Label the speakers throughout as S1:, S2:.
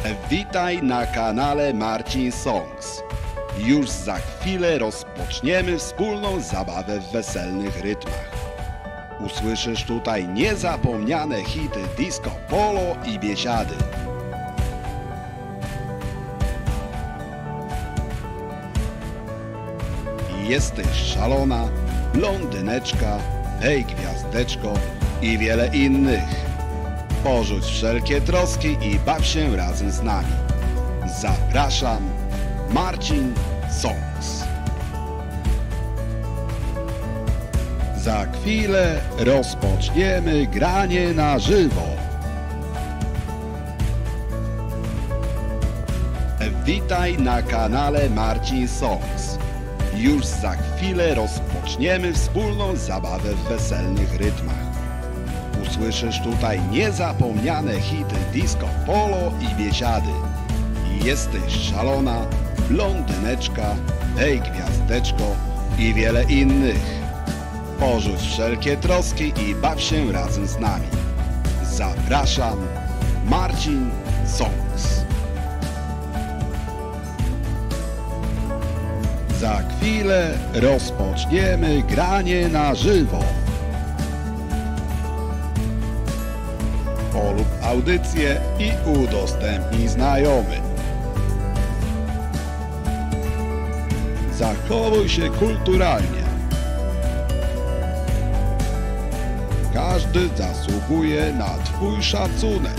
S1: Witaj na kanale Marcin Songs. Już za chwilę rozpoczniemy wspólną zabawę w weselnych rytmach. Usłyszysz tutaj niezapomniane hity disco polo i biesiady. Jesteś szalona, blondyneczka, hej gwiazdeczko i wiele innych. Porzuć wszelkie troski i baw się razem z nami. Zapraszam, Marcin Songs. Za chwilę rozpoczniemy granie na żywo. Witaj na kanale Marcin Songs. Już za chwilę rozpoczniemy wspólną zabawę w weselnych rytmach. Usłyszysz tutaj niezapomniane hity disco polo i biesiady. Jesteś szalona, blondyneczka, hej gwiazdeczko i wiele innych. Porzuć wszelkie troski i baw się razem z nami. Zapraszam, Marcin Songs. Za chwilę rozpoczniemy granie na żywo. Polub audycję i udostępnij znajomym. Zachowuj się kulturalnie. Każdy zasługuje na Twój szacunek.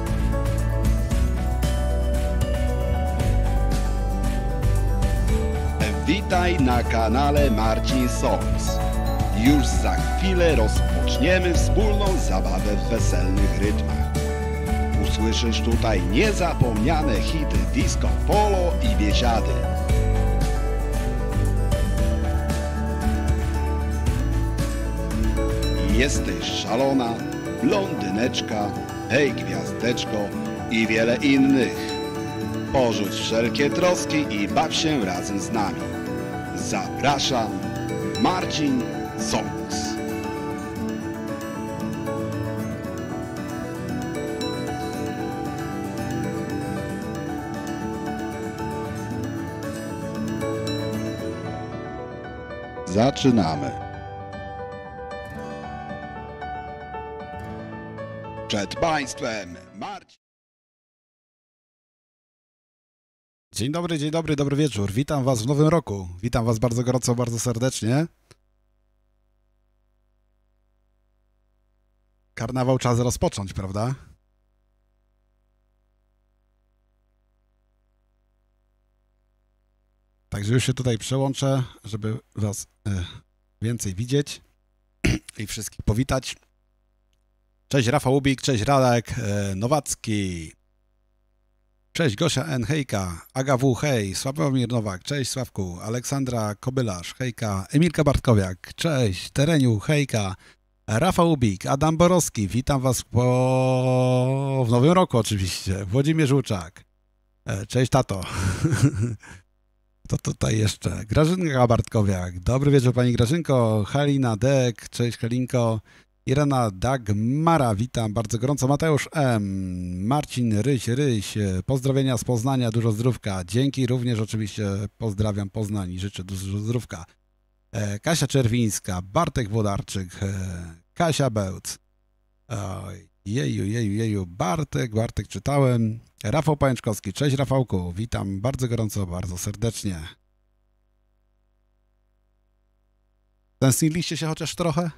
S1: Witaj na kanale Marcin Songs. Już za chwilę rozpoczniemy wspólną zabawę w weselnych rytmach. Usłyszysz tutaj niezapomniane hity disco polo i biesiady. Jesteś szalona, blondyneczka, hej gwiazdeczko i wiele innych. Porzuć wszelkie troski i baw się razem z nami. Zapraszam, Marcin Songs. Zaczynamy. Przed Państwem Marcin. Dzień dobry, dobry wieczór. Witam Was w nowym roku. Witam Was bardzo gorąco, bardzo serdecznie. Karnawał czas rozpocząć, prawda? Także już się tutaj przełączę, żeby Was więcej widzieć i wszystkich powitać. Cześć Rafał Ubik, cześć Radek Nowacki. Cześć Gosia N, hejka, Aga W, hej, Sławomir Nowak, cześć Sławku, Aleksandra Kobylarz, hejka, Emilka Bartkowiak, cześć, Tereniu, hejka, Rafał Ubik, Adam Borowski, witam Was w nowym roku oczywiście, Włodzimierz Łuczak, cześć tato, to tutaj jeszcze, Grażynka Bartkowiak, dobry wieczór Pani Grażynko, Halina Dek, cześć Halinko, Irena Dagmara, witam bardzo gorąco. Mateusz M, Marcin Ryś, pozdrowienia z Poznania, dużo zdrówka. Dzięki, również oczywiście pozdrawiam Poznań i życzę dużo zdrówka. Kasia Czerwińska, Bartek Włodarczyk, Kasia Bełc. Jeju, Bartek czytałem. Rafał Pajączkowski, cześć Rafałku, witam bardzo gorąco, bardzo serdecznie. Tęskniliście się chociaż trochę?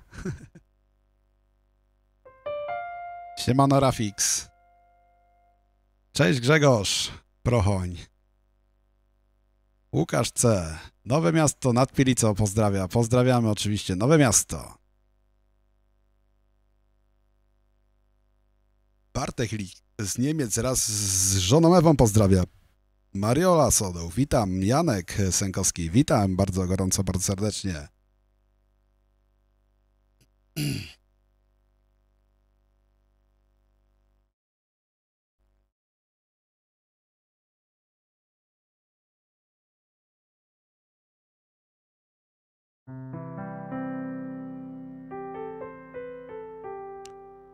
S1: Siemano Rafix. Cześć Grzegorz Prochoń. Łukasz C. Nowe Miasto nad Pilicą pozdrawia. Pozdrawiamy oczywiście Nowe Miasto. Bartek Lik z Niemiec raz z żoną Ewą pozdrawia. Mariola Sodoł, witam. Janek Sękowski, witam bardzo gorąco, bardzo serdecznie.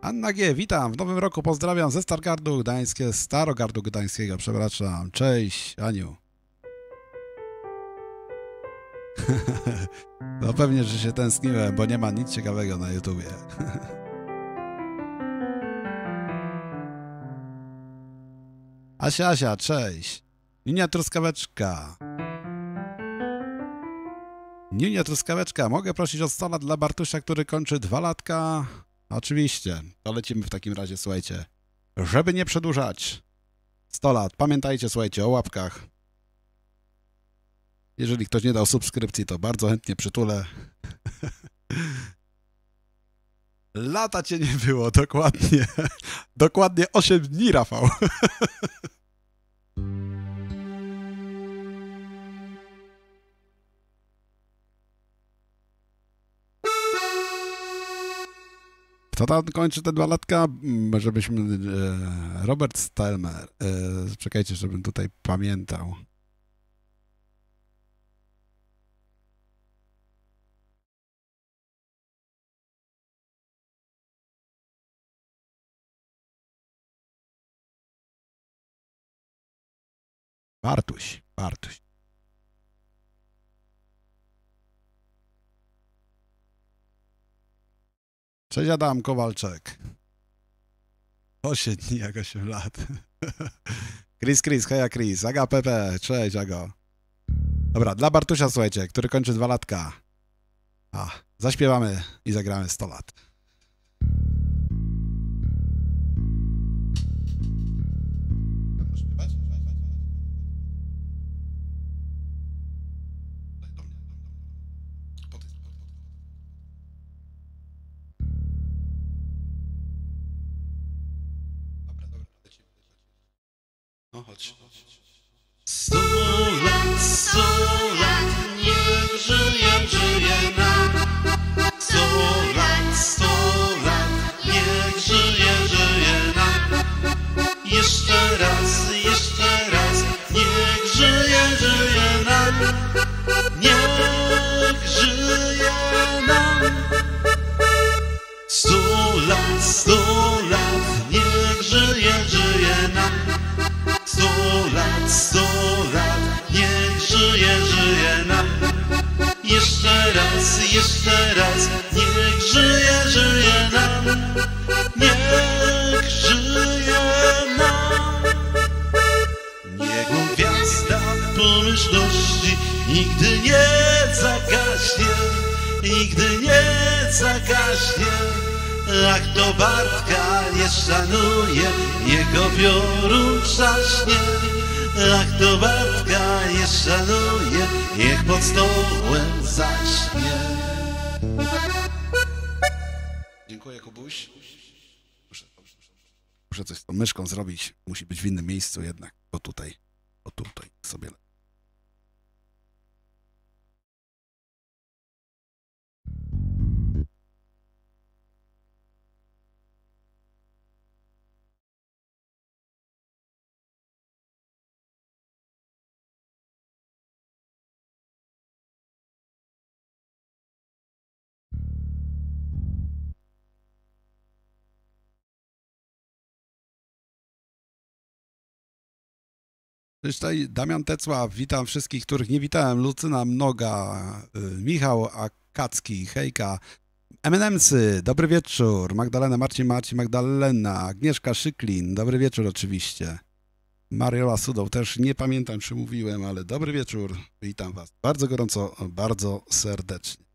S1: Anna G, witam w nowym roku, pozdrawiam ze Starogardu Gdańskiego, przepraszam. Cześć, Aniu. No pewnie, że się tęskniłem, bo nie ma nic ciekawego na YouTubie. Asia, cześć. Niunia Truskaweczka, mogę prosić o 100 lat dla Bartusia, który kończy 2 latka? Oczywiście, to lecimy w takim razie, słuchajcie. Żeby nie przedłużać. 100 lat, pamiętajcie, słuchajcie, o łapkach. Jeżeli ktoś nie dał subskrypcji, to bardzo chętnie przytulę. Lata cię nie było, dokładnie. Dokładnie 8 dni, Rafał. Kto tam kończy te 2 latka? Żebyśmy... Robert Stelmer. Czekajcie, żebym tutaj pamiętał. Bartuś. Cześć Adam Kowalczek. 8 dni jak 8 lat. Chris, heja Chris. Aga Pepe, cześć Ago. Dobra, dla Bartusia, słuchajcie, który kończy 2 latka. Zaśpiewamy i zagramy 100 lat. No chodź.
S2: 100 lat, niech żyje nam. 100 lat, niech żyje nam. Jeszcze raz, niech żyje nam. Niech żyje nam. 100 lat, niech żyje nam. 100 lat, niech żyje nam. Jeszcze raz, niech żyje nam. Niech żyje nam. Niech gwiazda pomyślności nigdy nie zagaśnie. Ach, to Bartka nie szanuje, jego piorun trzaśnie. Ach, to Bartka nie szanuje, niech pod stołem zaśnie.
S1: Dziękuję, Kubuś. Muszę coś z tą myszką zrobić. Musi być w innym miejscu jednak. O tutaj sobie. Tutaj Damian Tecław, witam wszystkich, których nie witałem. Lucyna Mnoga, Michał Akacki, hejka, M&M'sy, dobry wieczór, Magdalena, Marcin, Magdalena, Agnieszka Szyklin, dobry wieczór oczywiście. Mariola Sudoł, też nie pamiętam, czy mówiłem, ale dobry wieczór, witam was bardzo gorąco, bardzo serdecznie.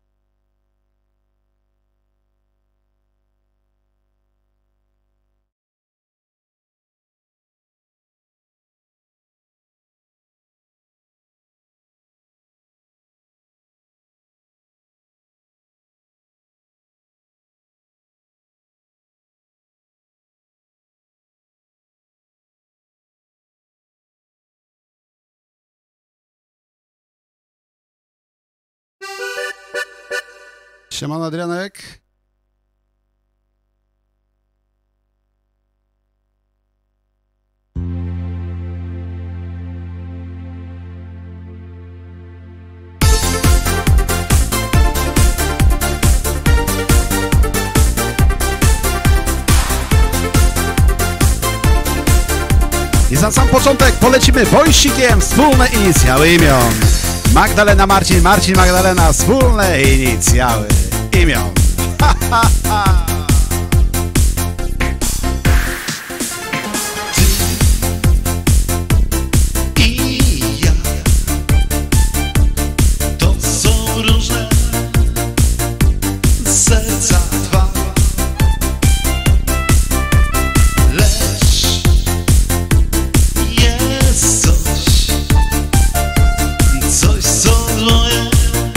S1: Siemano Adrianek. I za sam początek polecimy Wojsikiem, wspólne inicjały imion. Magdalena, Marcin, Marcin, Magdalena, wspólne inicjały imion. Ha, ha, ha.
S2: Serca dwa, lecz jest coś co dwoje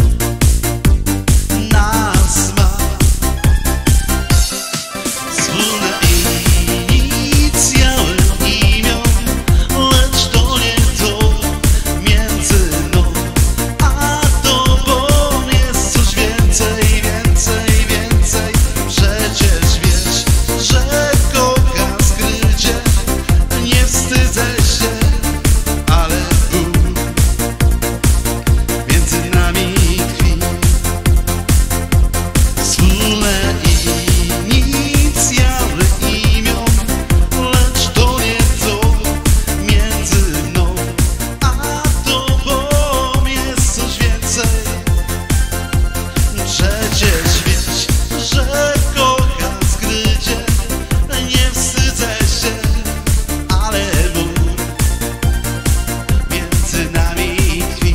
S2: nas ma. Wspólne inicjały imion, lecz to nie to między mną a tobą jest coś więcej, więcej. Przecież wiesz, że kocham skrycie, nie wstydzę się, ale ból między nami tkwi. Wspólne inicjały imion, lecz to nie to między mną a tobą jest coś więcej. Przecież wiesz, że kocham skrycie, nie wstydzę się, ale ból między nami tkwi.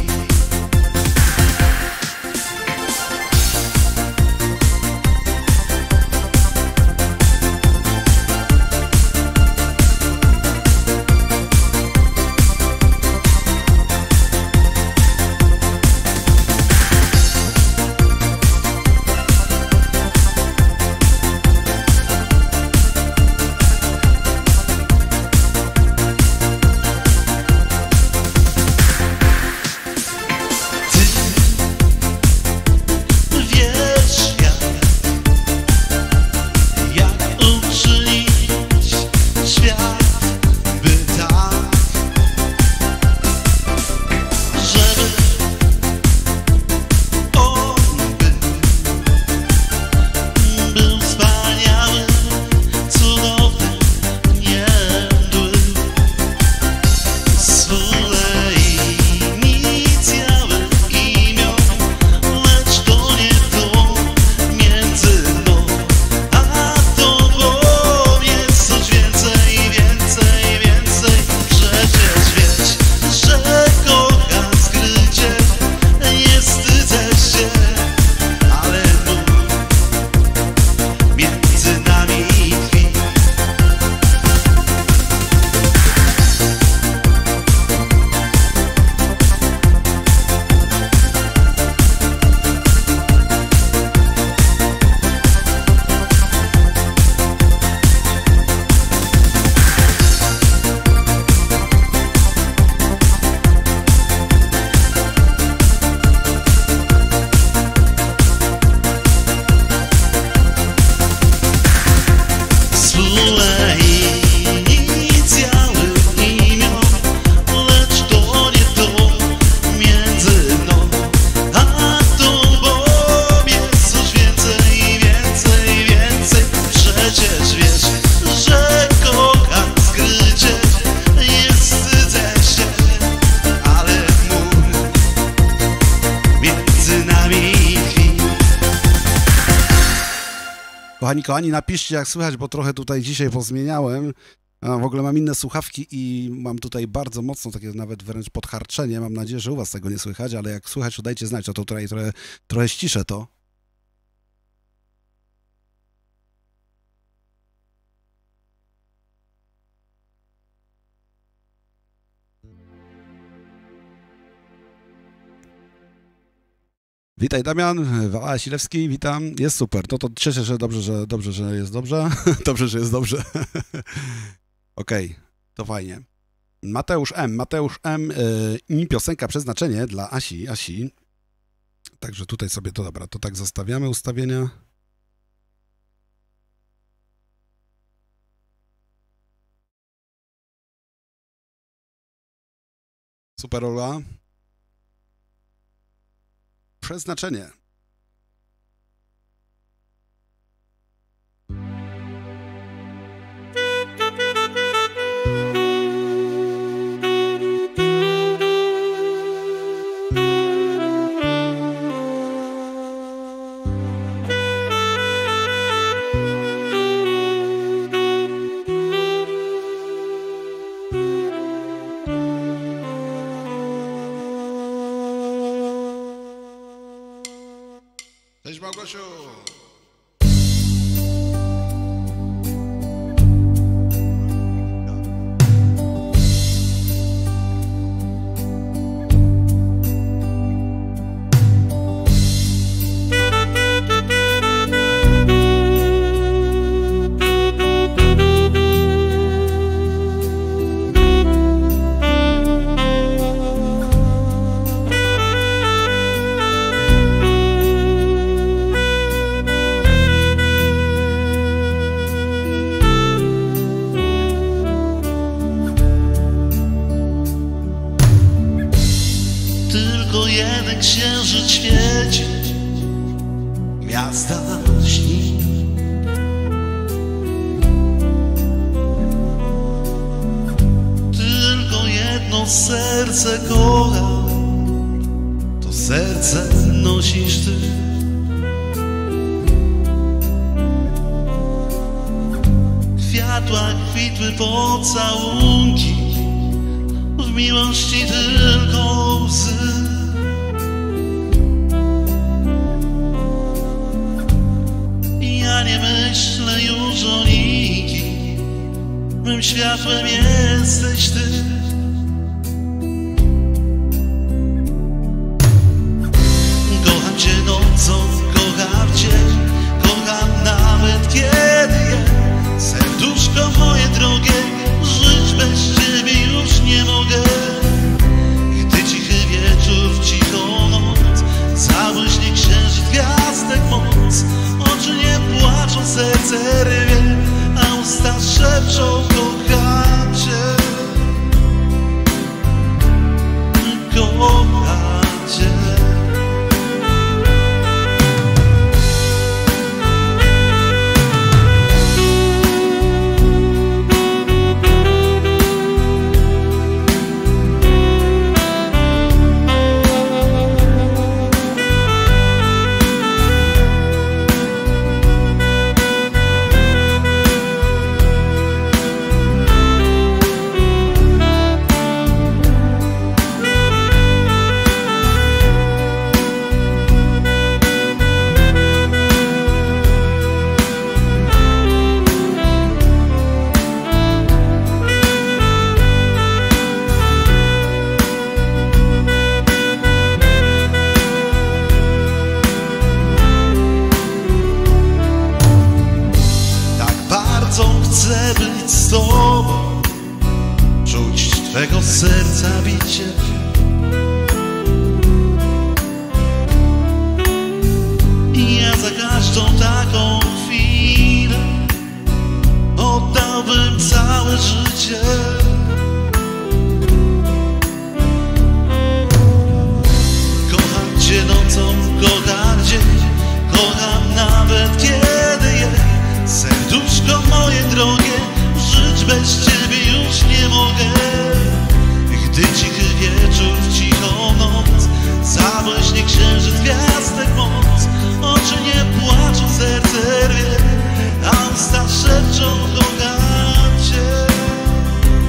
S1: Kochani, napiszcie jak słychać, bo trochę tutaj dzisiaj pozmieniałem. W ogóle mam inne słuchawki i mam tutaj bardzo mocno, takie nawet wręcz podharczenie. Mam nadzieję, że u was tego nie słychać, ale jak słychać, to dajcie znać, to tutaj trochę ściszę to. Witaj Damian, Wała Silewski, witam, jest super, no to cieszę się, że dobrze, że jest dobrze, dobrze, że jest dobrze. Okej, to fajnie. Mateusz M, i piosenka Przeznaczenie dla Asi. Także tutaj sobie to, dobra, to tak zostawiamy ustawienia. Super, Ola. Przeznaczenie. Gosiu.
S2: Tylko jeden księżyc świeci, gwiazda śni. Tylko jedno serce kocha, to serce nosisz ty. Kwiatła kwitły pocałunki, w miłości tylko łzy. Ja nie myślę już o nikim, mym światłem jesteś ty. Kocham cię nocą, kocham cię, kocham nawet kiedy serduszko moje drogie, żyć bez ciebie już nie mogę. Gdy cichy wieczór w cichą noc zabłyśnie księżyc gwiazdek moc, oczy nie płaczą, serce rwie, a usta szepczą kocham cię, kocham cię. Chcę być z tobą, czuć twego serca bicie. Ja za każdą taką chwilę oddałbym całe życie. Kocham cię nocą, kocham dzień, kocham nawet kiedy serduszko moje drogie, żyć bez ciebie już nie mogę. Gdy cichy wieczór w cichą noc zabłyśnie księżyc gwiazdek moc, oczy nie płaczą, serce rwie, a usta szepczą kocham cię.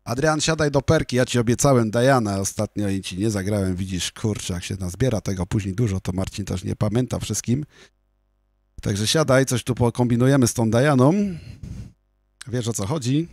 S1: Adrian, siadaj do perki, ja ci obiecałem Diana ostatnio i ci nie zagrałem, widzisz, kurczę, jak się nazbiera tego później dużo, to Marcin też nie pamięta wszystkim. Także siadaj, coś tu pokombinujemy z tą Dianą. Wiesz, o co chodzi.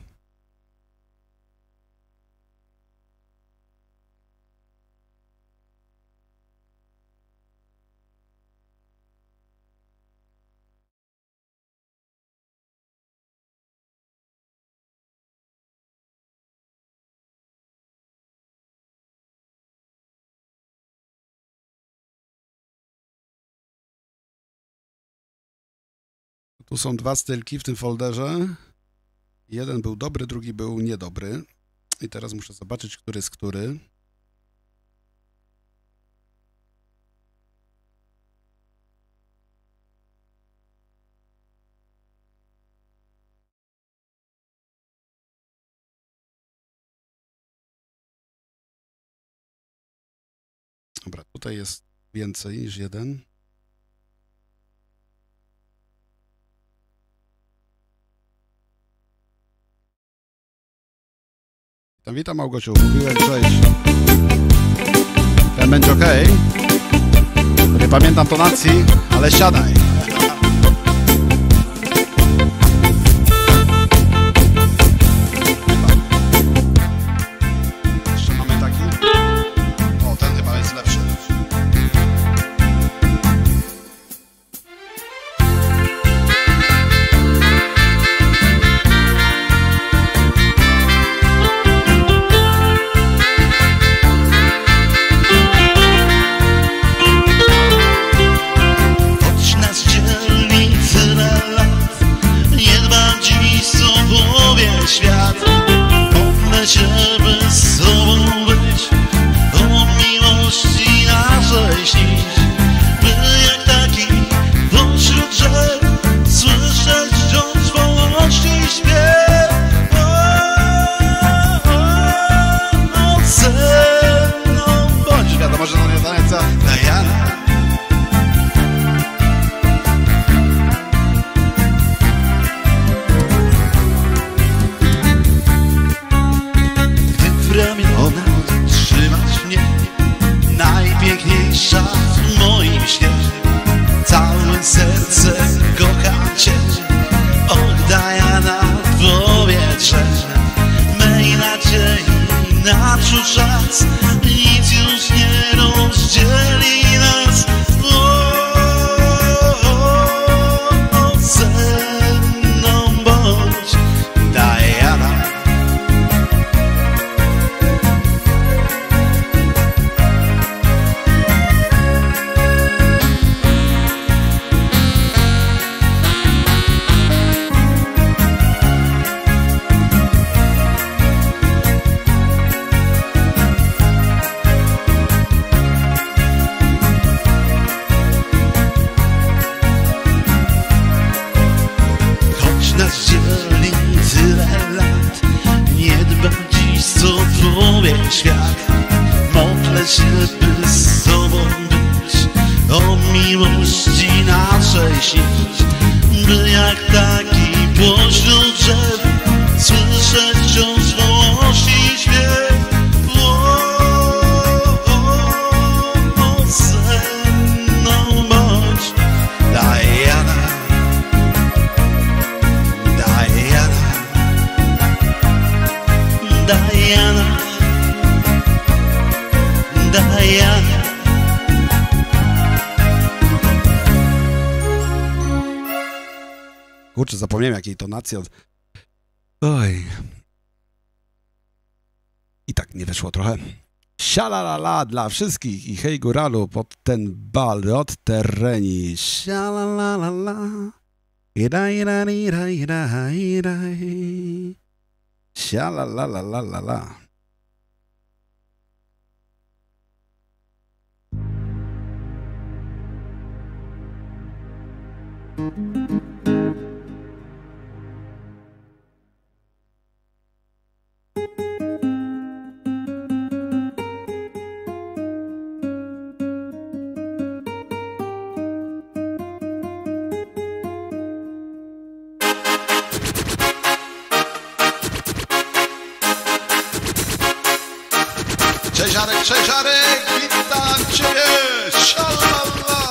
S1: Tu są dwa stylki w tym folderze. Jeden był dobry, drugi był niedobry. I teraz muszę zobaczyć, który jest który. Dobra, tutaj jest więcej niż jeden. Witam Małgosiu, mówiłem, cześć. Ten będzie okej. Nie pamiętam tonacji, ale siadaj. Jeszcze mamy taki. O, ten chyba jest lepszy.
S2: Świat, modlę się, by z tobą być, o miłości naszej śnić, by jak taki pośród drzew słyszeć wciąż wolności śpiew. Ze mną bądź, wiadomo, że to nie tańca Diana. Ramiona trzymać mnie, najpiękniejsza w moim śnie. Całym sercem kocham cię, och Diana, w powietrze mej nadziei naprzód czas, nic już nie rozdzieli nas. Ze mną bądź, Diana. Nas dzieli tyle lat, nie dba dziś, co powie świat. Modlę się, by z tobą być, o miłości naszej śnić, by jak taki pośród drzew słyszeć wciąż wolności śpiew. Ze mną bądź, Diana. Diana, Diana.
S1: Kurczę, zapomniałem jakiej tonacji. Oj. I tak nie wyszło trochę. Sialalala dla wszystkich i hej góralu pod ten bal od tereni. Sialalala. Ira, ira, ira, ira, ira. Sialalalalala.
S2: cześć Arek, witam Ciebie, szalala.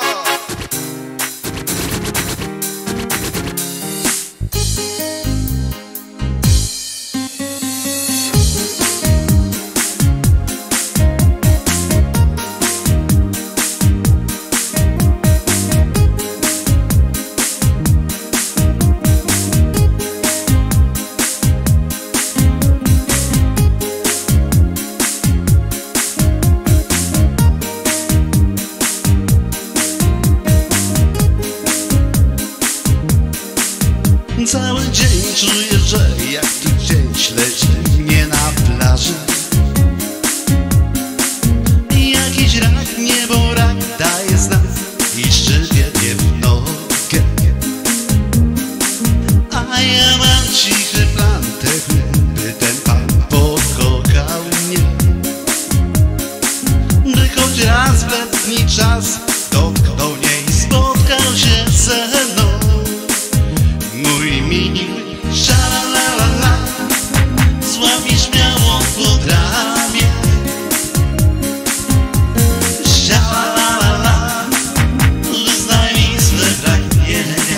S2: Cały dzień czuję, że jak tu gdzieś leci mnie na plaży. Jakiś rak, nieborak daje znak i szczypie mnie w nogę. A ja mam cichy plan tego, by ten pan pokochał mnie. By choć raz w letni czas dotknął mnie i spotkał się ze mną. Mój miły, szalalala, złap mnie śmiało pod ramię. Szalalala, wyznaj mi swe pragnienia.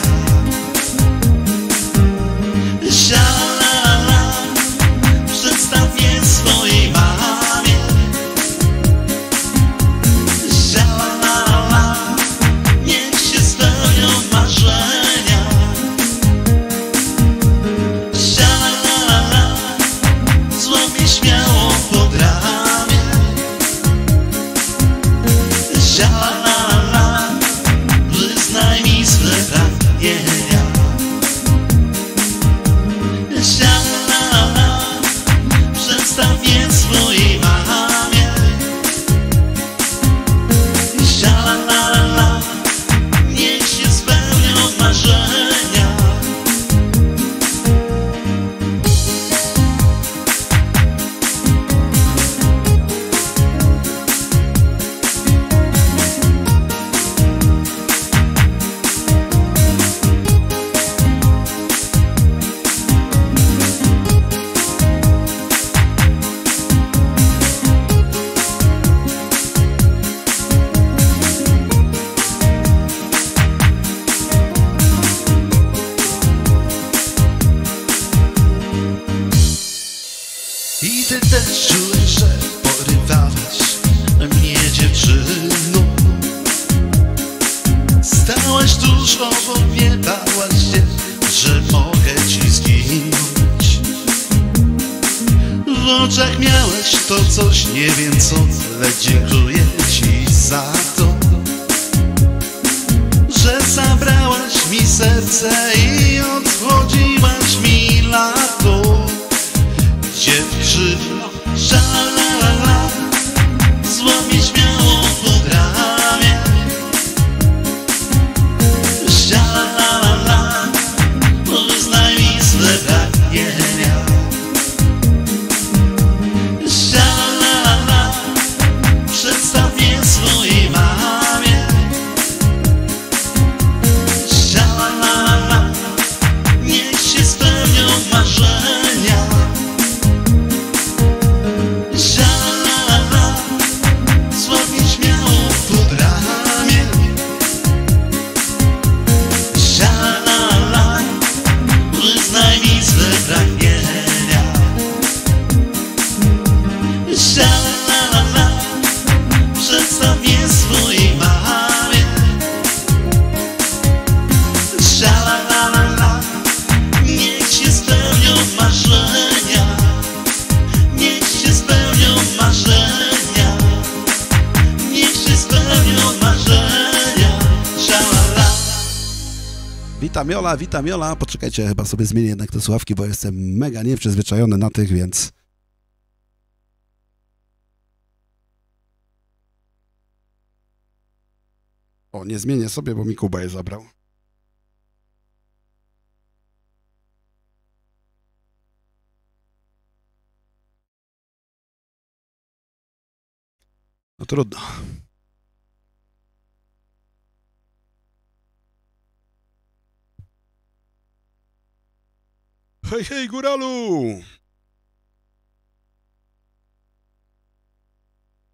S2: Szalalala, przedstaw mnie swojej mamie. Szalalala, niech się spełnią marzenia. Śmiało pod ramię. Szalalala, wyznaj mi swe pragnienia. Szalalala, przedstaw mnie swojej mamie. Szalalala, niech się spełnią marzenia. I ty też czułeś, że porywałaś mnie dziewczyną. Stałaś tuż obok mnie, bałaś się, że mogę ci zginąć. W oczach miałeś to coś, nie wiem co, ale dziękuję ci za to, że zabrałaś mi serce i odchodziłaś mi lato. Dziewczyno, szalalala, złap mnie śmiało pod ramię. Szalalala, wyznaj mi swe pragnienia. Szalalala, przedstaw mnie swojej mamie. Szalalala, niech się spełnią marzenia. Szalalala, złap mnie śmiało pod ramię. Szalalala, wyznaj mi swe pragnienia. Szalalala, przedstaw mnie swojej mamie. Szalalala, niech się spełnią marzenia. Niech się spełnią marzenia. Niech się spełnią marzenia. Szalala.
S1: Witam Jola. Poczekajcie, chyba sobie zmienię jednak te słuchawki, bo jestem mega nieprzyzwyczajony na tych, więc... O, nie zmienię sobie, bo mi Kuba je zabrał. No trudno. Hej, hej, góralu!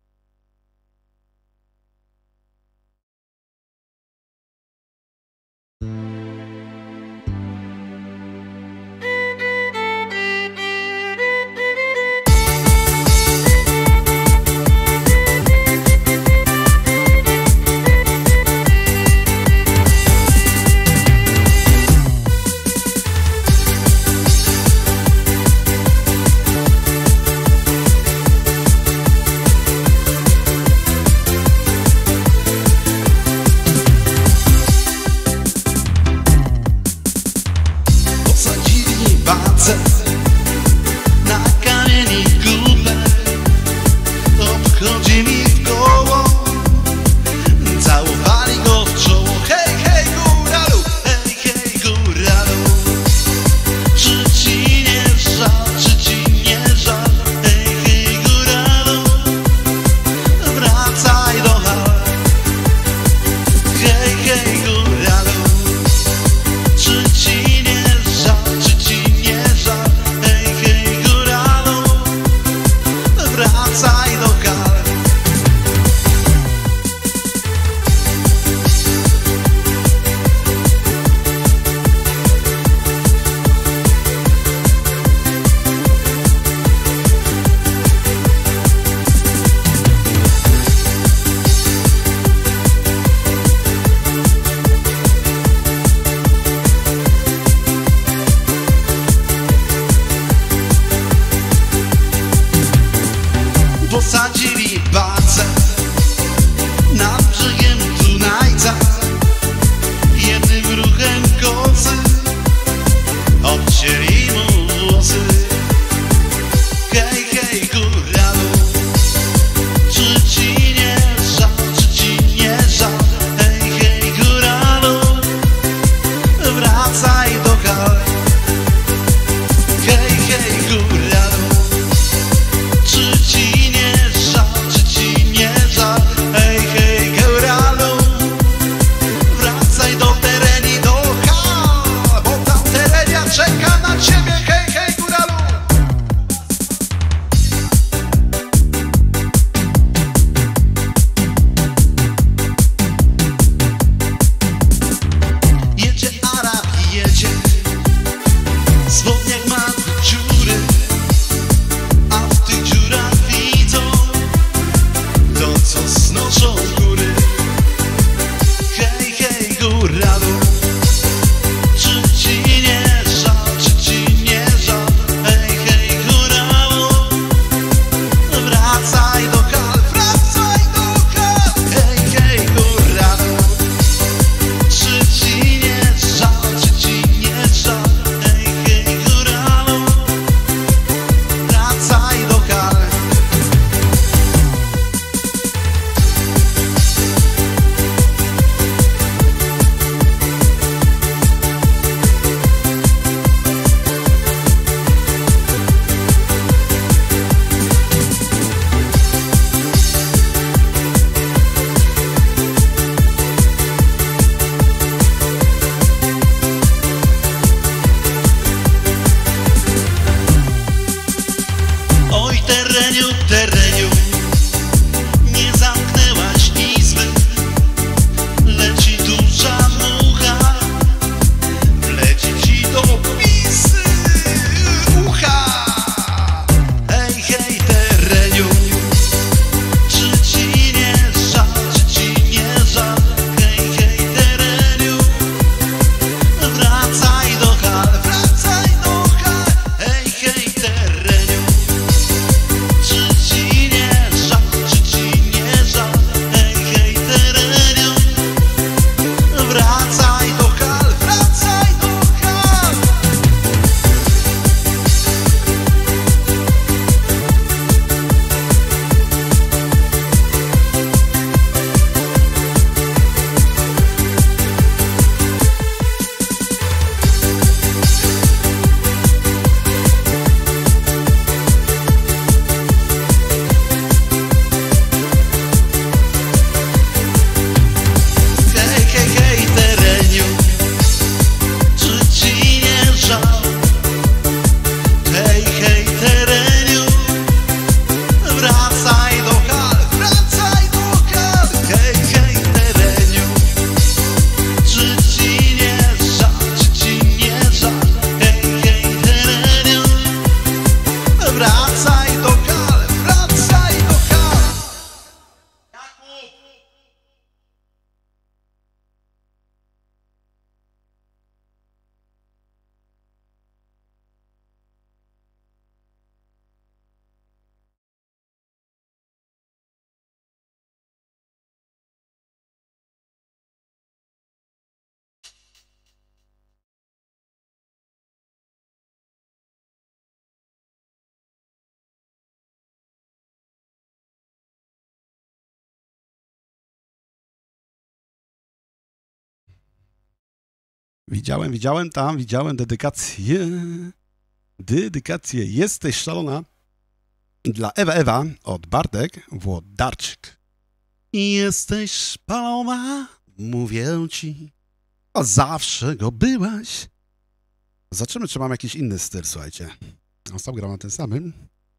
S1: Widziałem dedykację. Dedykację. Jesteś szalona. Dla Ewa od Bartek Włodarczyk. Jesteś szalona, mówię ci, a zawsze go byłaś. Zobaczymy, czy mam jakiś inny styl, słuchajcie. Sam gram na tym samym.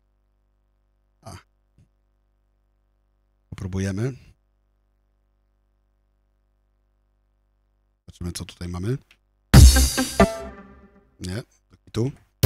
S1: Popróbujemy. Zobaczymy, co tutaj mamy. Nie, tu.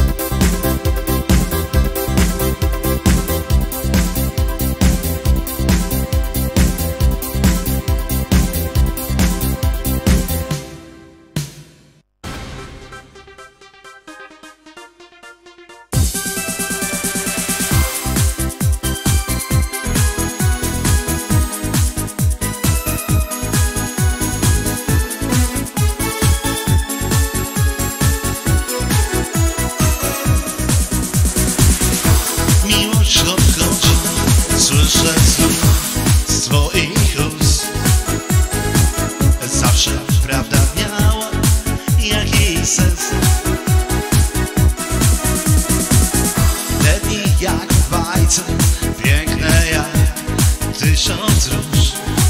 S2: Słyszę z twoich ust, zawsze prawda miała jakiś sens. Te dni jak w bajce, piękne jak 1000 róż,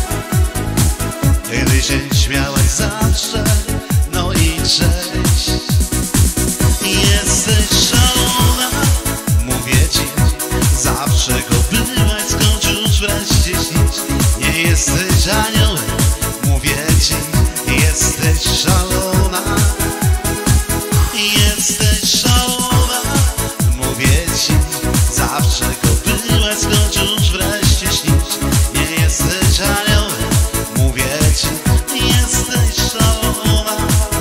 S2: gdy się śmiałaś zawsze, no i cześć. Jesteś szalona, mówię ci, zawsze go byłaś, skąd już wreszcie śnić. Nie jesteś aniołem, mówię ci, jesteś szalona. Jesteś szalona, mówię ci, zawsze go byłaś, skąd już wreszcie śnić. Nie jesteś aniołem, mówię ci, jesteś szalona.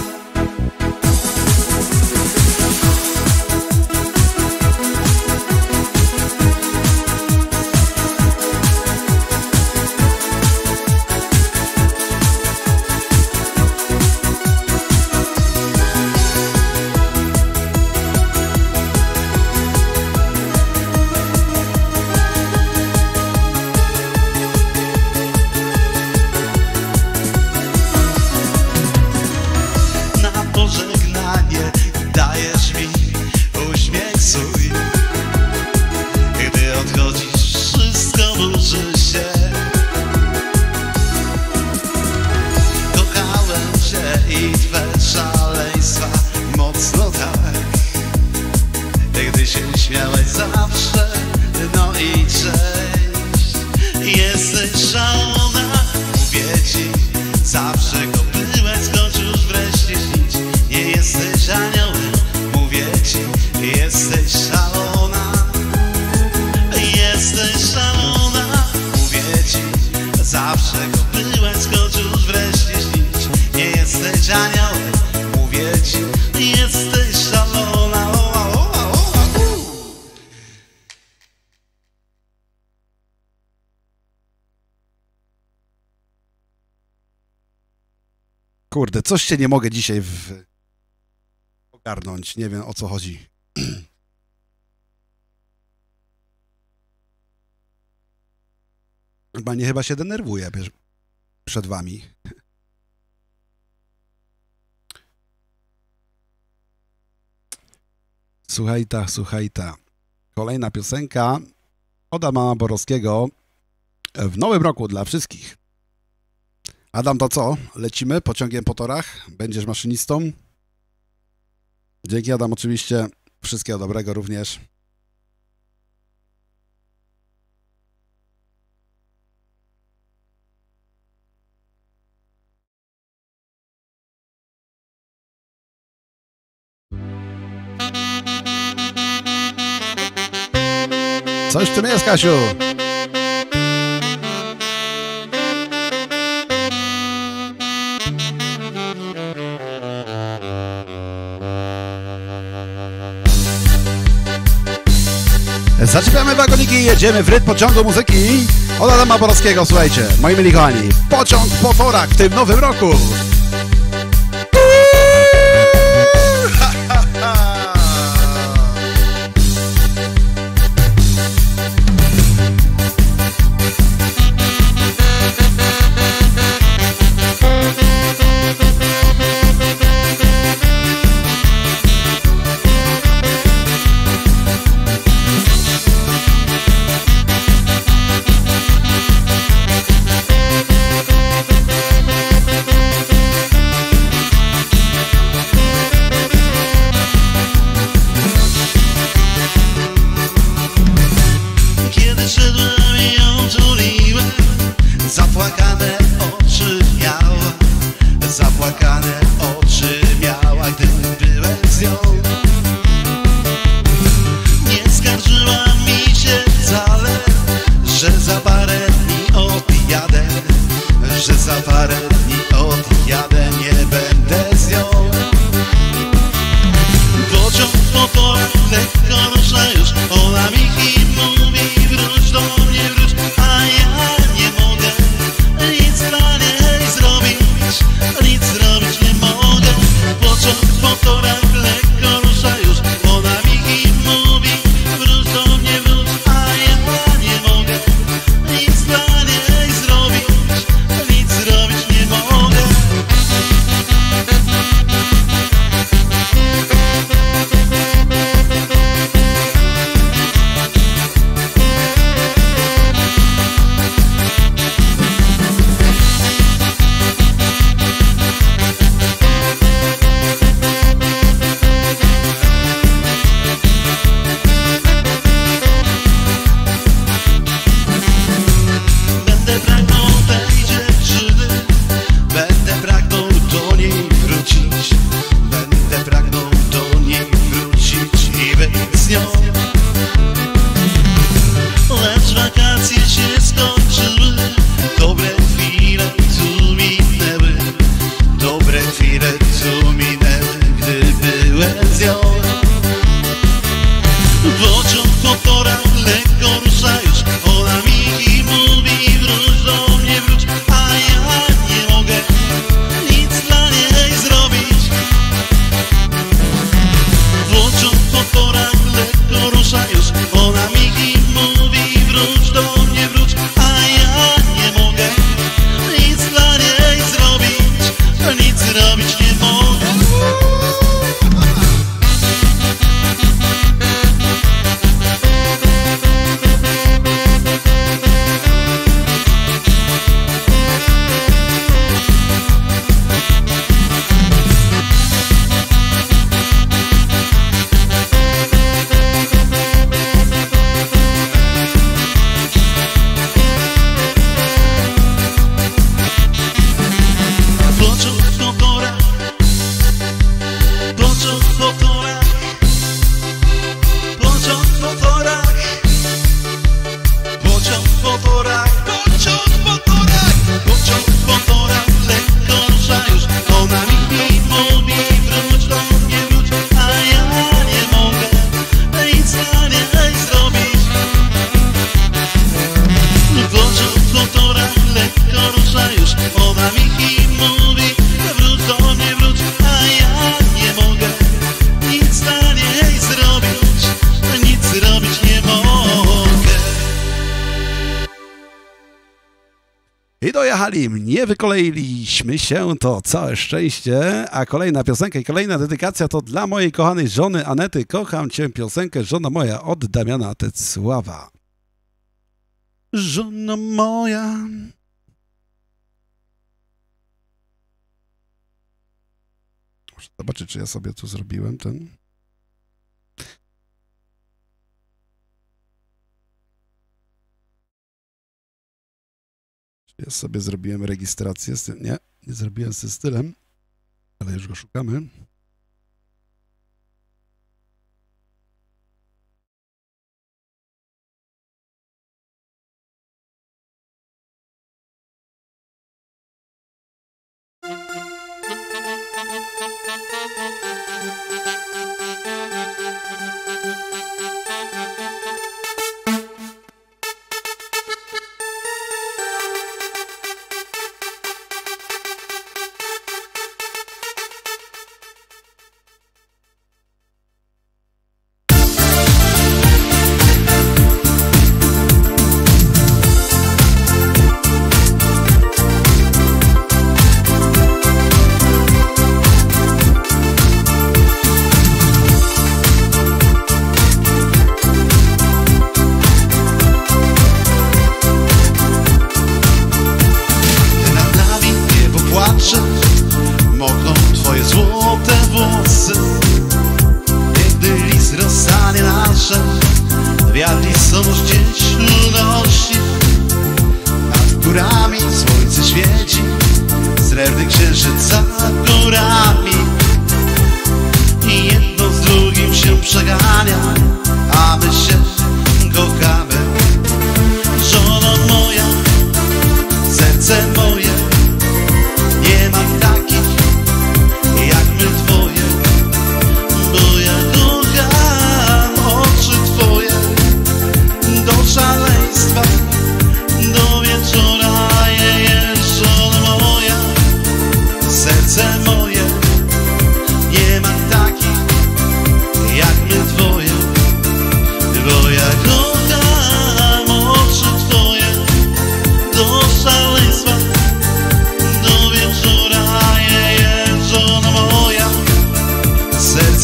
S2: Pożegnanie dajesz mi uśmiech swój. Gdy odchodzisz, wszystko burzy się. Kochałem cię i twe szaleństwa mocno tak. Gdy się śmiałeś zawsze, no i cześć. Jesteś szalona, mówię ci, zawsze go byłeś, skąd już wreszcie śnić. Nie jesteś aniołem, mówię ci, jesteś szalona. Jesteś szalona, mówię ci, zawsze go byłeś, skąd już wreszcie śnić. Nie jesteś aniołem, mówię ci, jesteś szalona.
S1: Kurde, coś się nie mogę dzisiaj ogarnąć. Nie wiem, o co chodzi. Chyba się denerwuję przed wami. Słuchaj ta. Kolejna piosenka od Adama Borowskiego w nowym roku dla wszystkich. Adam, to co? Lecimy pociągiem po torach? Będziesz maszynistą? Dzięki, Adam, oczywiście. Wszystkiego dobrego również. Coś w tym jest, Kasiu. Zaczepiamy wagoniki i jedziemy w rytm pociągu muzyki od Adama Borowskiego, słuchajcie, moi mili kochani. Pociąg po torach w tym nowym roku.
S2: nią. Nie skarżyła mi się wcale, że za parę dni odjadę, że za parę dni odjadę, nie będę z nią. Pociąg po torach lekko rusza już, ona mi mówi wróć do mnie, wróć, a ja nie mogę nic dla niej zrobić, nic zrobić nie mogę. Pociąg po torach lekko rusza już, ona mi mówi wróć do mnie, wróć, a ja nie mogę nic dla niej zrobić, nic zrobić nie mogę. Będę pragnął tej dziewczyny, będę pragnął do niej wrócić, będę pragnął do niej wrócić i być z nią. Lecz wakacje się skończyły, dobre chwile tu minęły, dobre chwile tu minęły, gdy byłem z nią. Pociąg po torach lekko rusza już, ona mi mówi wróć do mnie, wróć, a ja nie mogę nic dla niej zrobić. Pociąg po torach lekko rusza już, ona mi mówi wróć do mnie, wróć, a ja nie mogę nic dla niej zrobić, nic zrobić nie mogę. Pociąg po torach, pociąg po torach, pociąg po torach, pociąg po torach, pociąg po torach, pociąg po torach lekko rusza już, ona mi mówi wróć do mnie, wróć, a ja nie mogę nic dla niej zrobić. Pociąg po torach lekko rusza już, ona mi mówi wróć do mnie, wróć, a ja nie mogę nic dla niej zrobić, nic zrobić nie mogę.
S1: I dojechali, nie wykoleiliśmy się, to całe szczęście. A kolejna piosenka i kolejna dedykacja to dla mojej kochanej żony Anety. Kocham cię, piosenkę żona moja od Damiana Tecława. Żono moja. Muszę zobaczyć, czy ja sobie tu zrobiłem ten. Czy ja sobie zrobiłem rejestrację z tym? Nie, nie zrobiłem ze stylem, ale już go szukamy.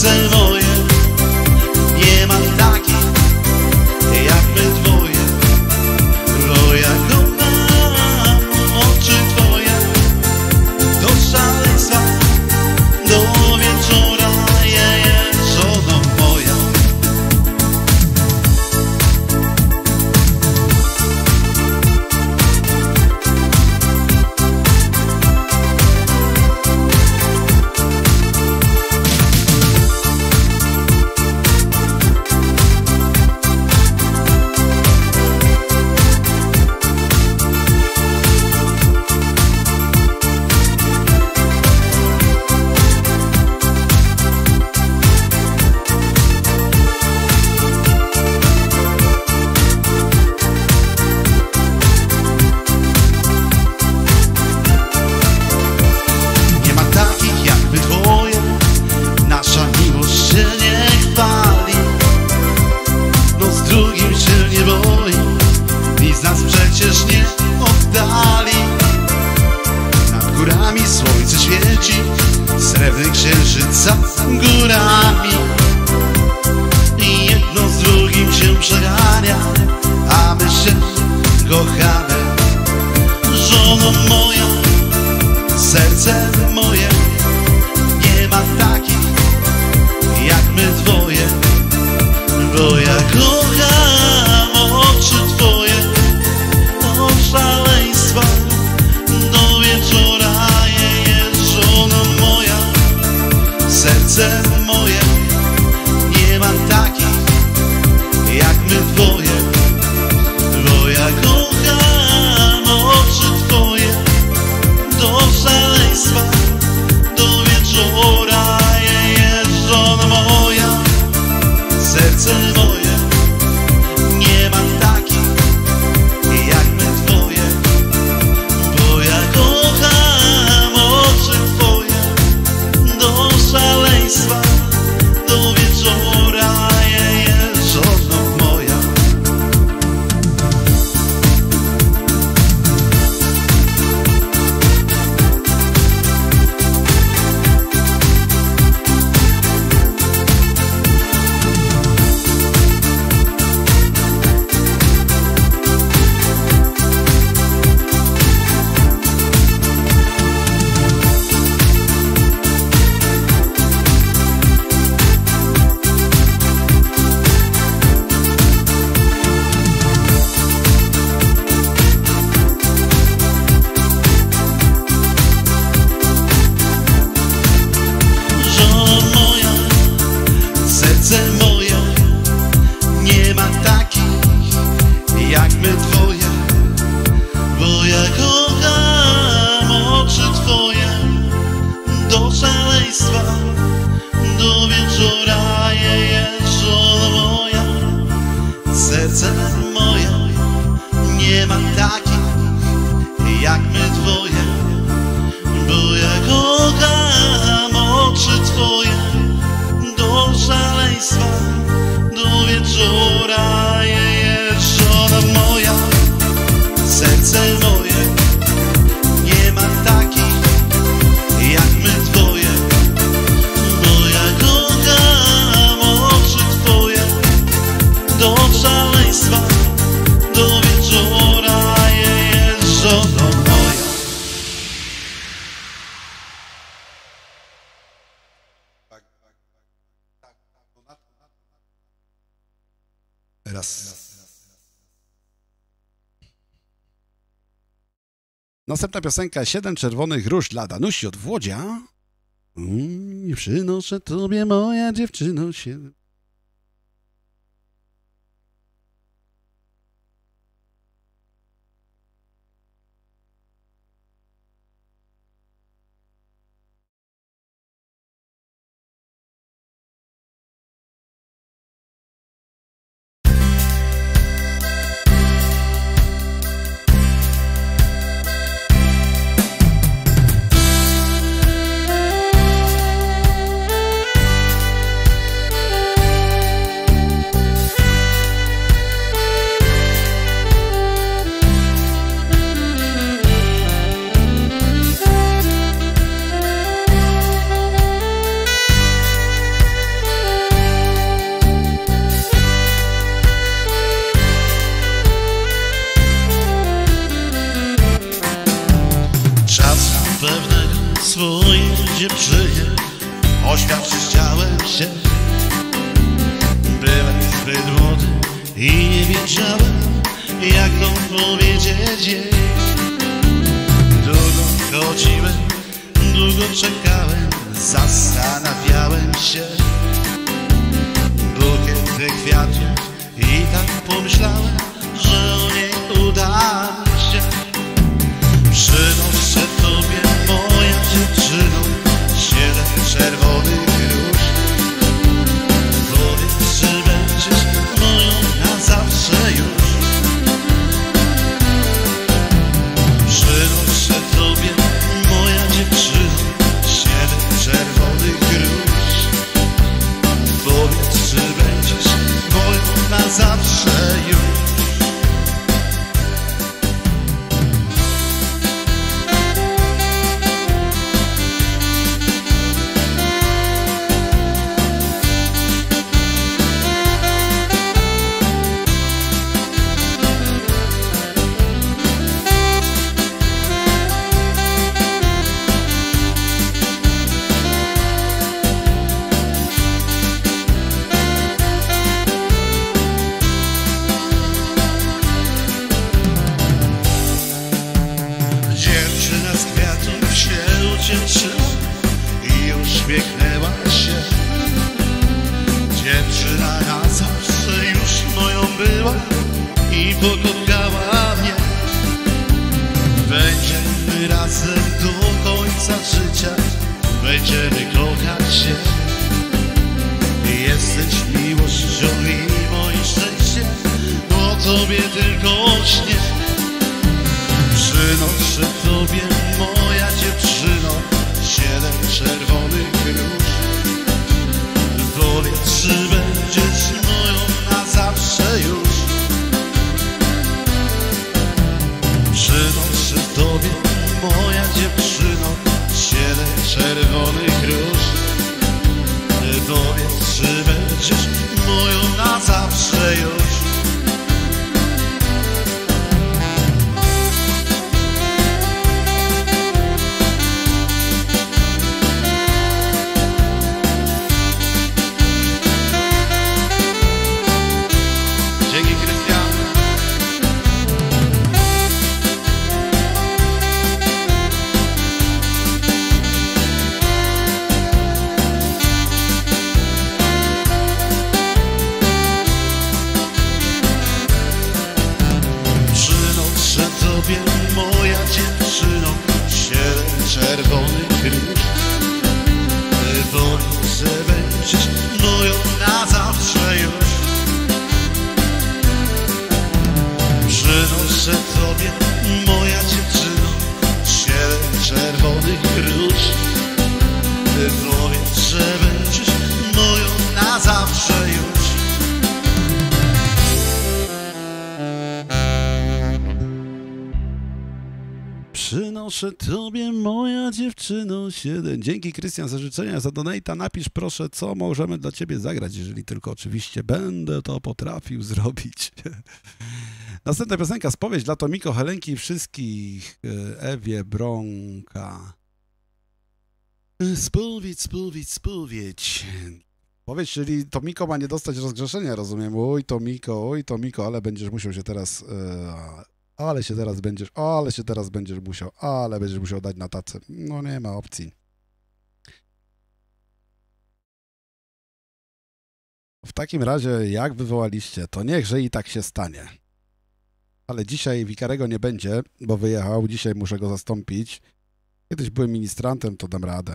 S2: serce moje. Nie ma takich jak my dwoje, bo ja kocham oczy twoje. Do szaleństwa, do wieczora jest żoną moja. Przecież nie oddali. Nad górami słońce świeci, srebrny księżyc za górami. I jedno z drugim się przegania, a my się kochamy. Żono moja, serce moje, nie ma takich jak my dwoje, bo ja kocham oczy twoje. Szaleństwa, do wieczora jest żono moja. Serce moje, nie ma takich jak my dwoje, bo ja kocham oczy twoje. Do szaleństwa, do wieczora jest żono moja. Serce moje, nie ma takich jak my twoje, bo ja kocham oczy twoje. Do szaleństwa, do wieczora jest żoną moja. Jak my dwoje, bo ja kocham oczy twoje. Do szaleństwa, do wieczora jest żona moja. Serce moje, nie ma takich jak my dwoje, bo ja kocham oczy twoje. Do szaleństwa, do wieczora jest żona moja. Serce moje, nie ma takich jak my dwoje, bo ja kocham oczy twoje. Do szaleństwa, do wieczora jest żona moja.
S1: Raz. Następna piosenka 7 czerwonych róż dla Danusi od Włodzia. Przynoszę tobie, moja dziewczyno, 7.
S2: dziewczynie oświadczyć chciałem się. Byłem zbyt młody i nie wiedziałem, jak to powiedzieć jej. Długo chodziłem, długo czekałem, zastanawiałem się. Bukiet tych kwiatów i tak pomyślałem, że o niej uda mi się. Przynoszę tobie, moja dziewczyno, 7 czerwonych róż. Powiedz, czy będziesz moją na zawsze już. Przynoszę tobie, moja dziewczyno, 7 czerwonych róż. Powiedz, czy będziesz moją na zawsze już. Dziewczyna z kwiatów się ucieszyła i uśmiechnęła się. Dziewczyna na zawsze już moją była i pokochała mnie. Będziemy razem do końca życia, będziemy kochać się. Jesteś miłością i moim szczęściem, o tobie tylko śnię. Przynoszę tobie, moja dziewczyno, 7 czerwonych róż. Powiedz, czy będziesz moją na zawsze już. Przynoszę tobie, moja dziewczyno, 7 czerwonych róż. Powiedz, czy będziesz moją na zawsze już. Moja dziewczyno, 7 czerwonych róż. Powiedz, że będziesz moją na zawsze już. Przynoszę tobie, moja dziewczyno, 7 czerwonych róż. Powiedz, że będziesz moją na zawsze już.
S1: Przynoszę tobie, moja dziewczyno, 7. Dzięki, Krystian, za życzenia, za donata. Napisz proszę, co możemy dla ciebie zagrać, jeżeli tylko oczywiście będę to potrafił zrobić. Następna piosenka, spowiedź dla Tomiko, Helenki i wszystkich. Ewie Bronka. Spowiedź, spowiedź, spowiedź. Powiedz, czyli Tomiko ma nie dostać rozgrzeszenia, rozumiem. Oj, Tomiko, ale będziesz musiał się teraz... Ale się teraz będziesz musiał dać na tacę. No nie ma opcji. W takim razie, jak wywołaliście, to niechże i tak się stanie. Ale dzisiaj Wikarego nie będzie, bo wyjechał. Dzisiaj muszę go zastąpić. Kiedyś byłem ministrantem, to dam radę.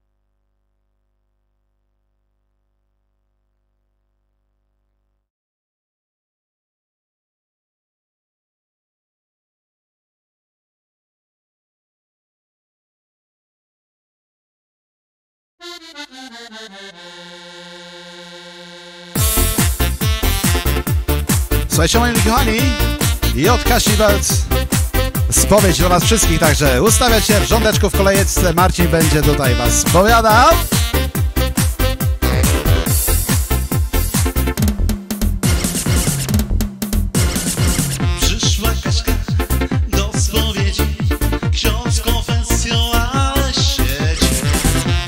S1: Słuchajcie, moi kochani, J.K. Siewelc, spowiedź do nas wszystkich, także ustawiać się w rządeczku w kolejeczce, Marcin będzie tutaj was spowiadał.
S2: Przyszła Kaśka do spowiedzi, ksiądz konfesjonale siedzi.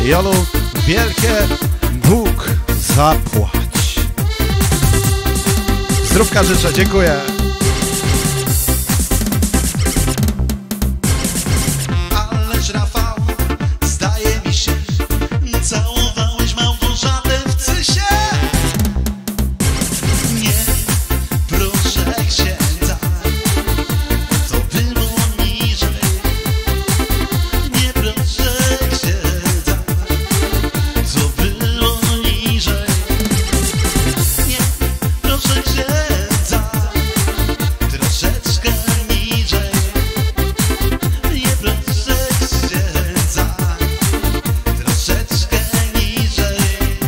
S1: Jolu, wielkie Bóg zapłać. Zdrówka życzę, dziękuję.
S2: Ależ Rafał, zdaje mi się, całowałeś Małgorzatę w cysie. Nie, proszę księdza, to było niżej. Nie, proszę księdza, to było niżej. Nie, proszę księdza, troszeczkę niżej. Nie, proszę księdza, troszeczkę niżej.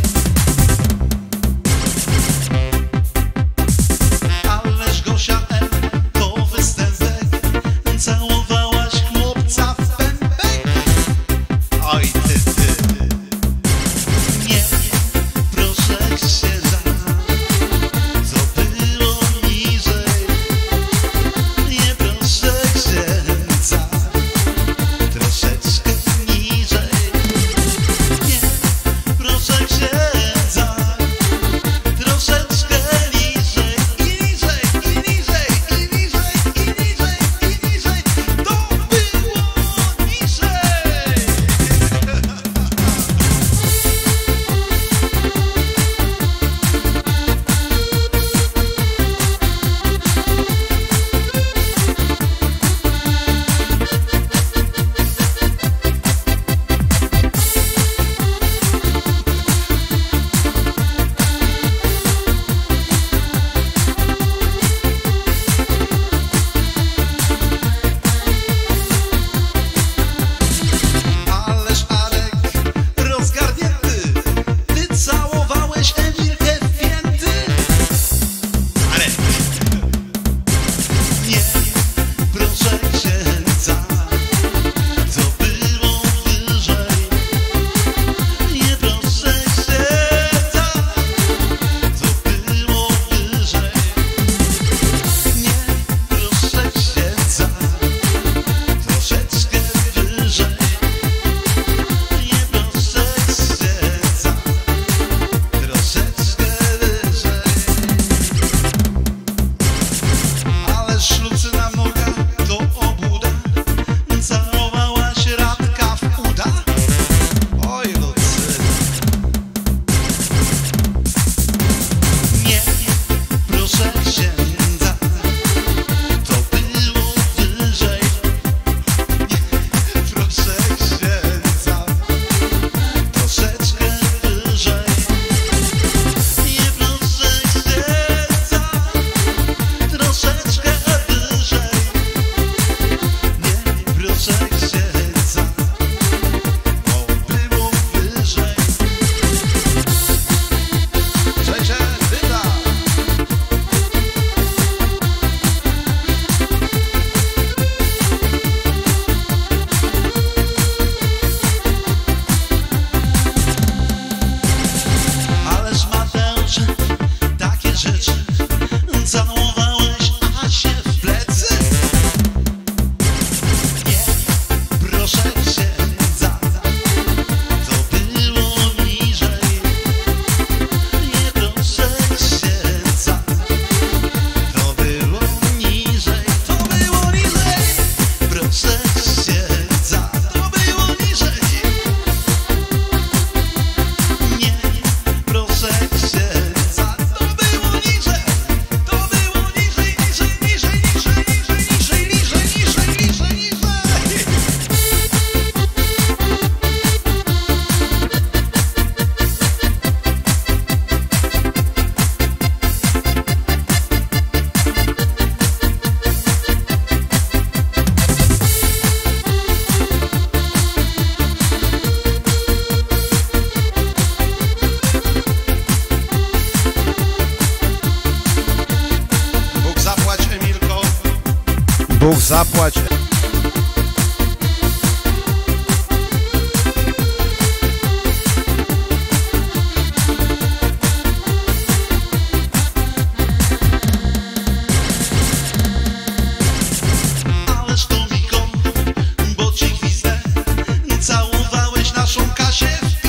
S2: Ależ Gosia M, to występek, całowałaś chłopca w pępek. Oj ty. Nie, proszę księdza, co było niżej. Nie, proszę księdza, troszeczkę niżej. Nie, proszę księdza, troszeczkę niżej. I niżej, i niżej, i niżej, i niżej, i niżej. To było niżej. Ależ Arek rozgarnięty, ty całowałeś Emilkę w pięty. Arek, nie, proszę księdza, co było wyżej. Nie, proszę księdza, co było wyżej. Nie, proszę księdza, troszeczkę wyżej. Nie, proszę księdza, troszeczkę wyżej. Ależ Lucyna Morga to obłuda, całowałaś Radka w uda. Oj Lucyna. Nie, proszę księdza, to było wyżej. Nie, proszę księdza, troszeczkę wyżej. Nie, proszę księdza, troszeczkę wyżej. Nie, proszę księdza, to było wyżej. Cześć, Edyta. Ależ Mateusz, takie rzeczy, całowałeś Asię w plecy. Nie, proszę księdza, to było niżej. Nie, proszę księdza, to było niżej. To było niżej. Proszę księdza, to było niżej. Nie, proszę księdza, to było niżej. To było niżej, niżej, niżej, niżej, niżej, niżej, niżej, niżej, niżej, niżej. Bóg zapłać Emilko.
S1: Bóg zapłać.
S2: Ależ to Miko, bo ci gwizdę, całowałeś naszą Kasię w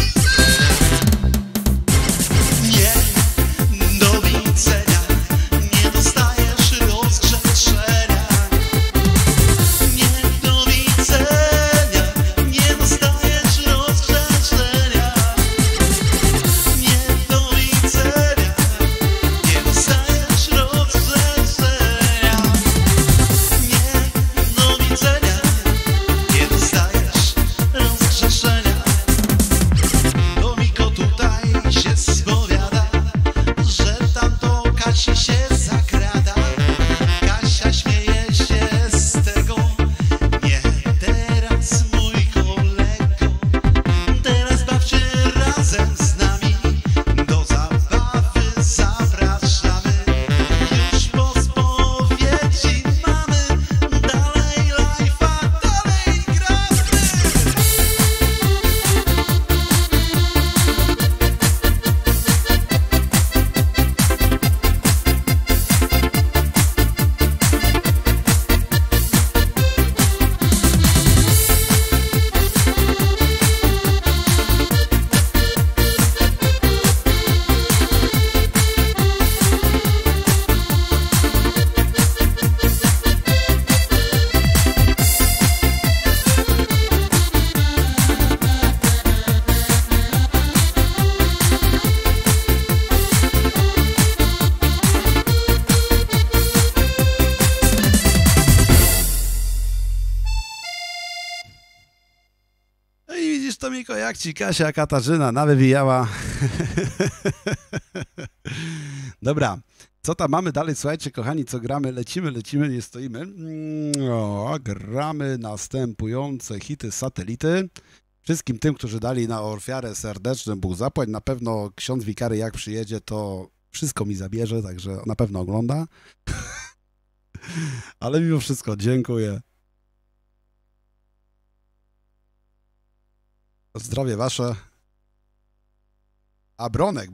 S1: widzisz, Tomiko, jak ci Kasia Katarzyna nawywijała. Dobra, co tam mamy dalej? Słuchajcie, kochani, co gramy? Lecimy, nie stoimy. Gramy następujące hity satelity. Wszystkim tym, którzy dali na ofiarę serdeczny Bóg zapłać. Na pewno ksiądz wikary, jak przyjedzie, to wszystko mi zabierze, także na pewno ogląda. Ale mimo wszystko dziękuję. Zdrowie wasze. A Bronek.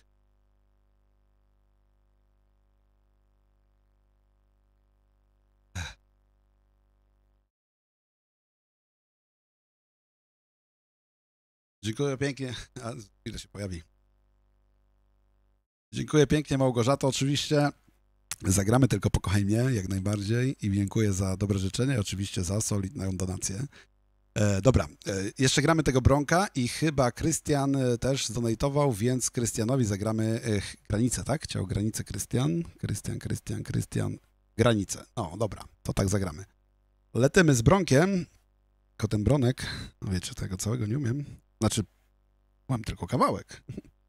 S1: Dziękuję pięknie. A ile się pojawi? Dziękuję pięknie, Małgorzato, oczywiście. Zagramy, tylko pokochaj mnie, jak najbardziej. I dziękuję za dobre życzenia i oczywiście za solidną donację. Dobra, jeszcze gramy tego Bronka i chyba Krystian też zdonatował, więc Krystianowi zagramy granicę, tak? Chciał granicę Krystian. Krystian. Granicę. No, dobra, to tak zagramy. Letymy z Bronkiem. Tylko ten Bronek, no wiecie, tego całego nie umiem. Znaczy, mam tylko kawałek.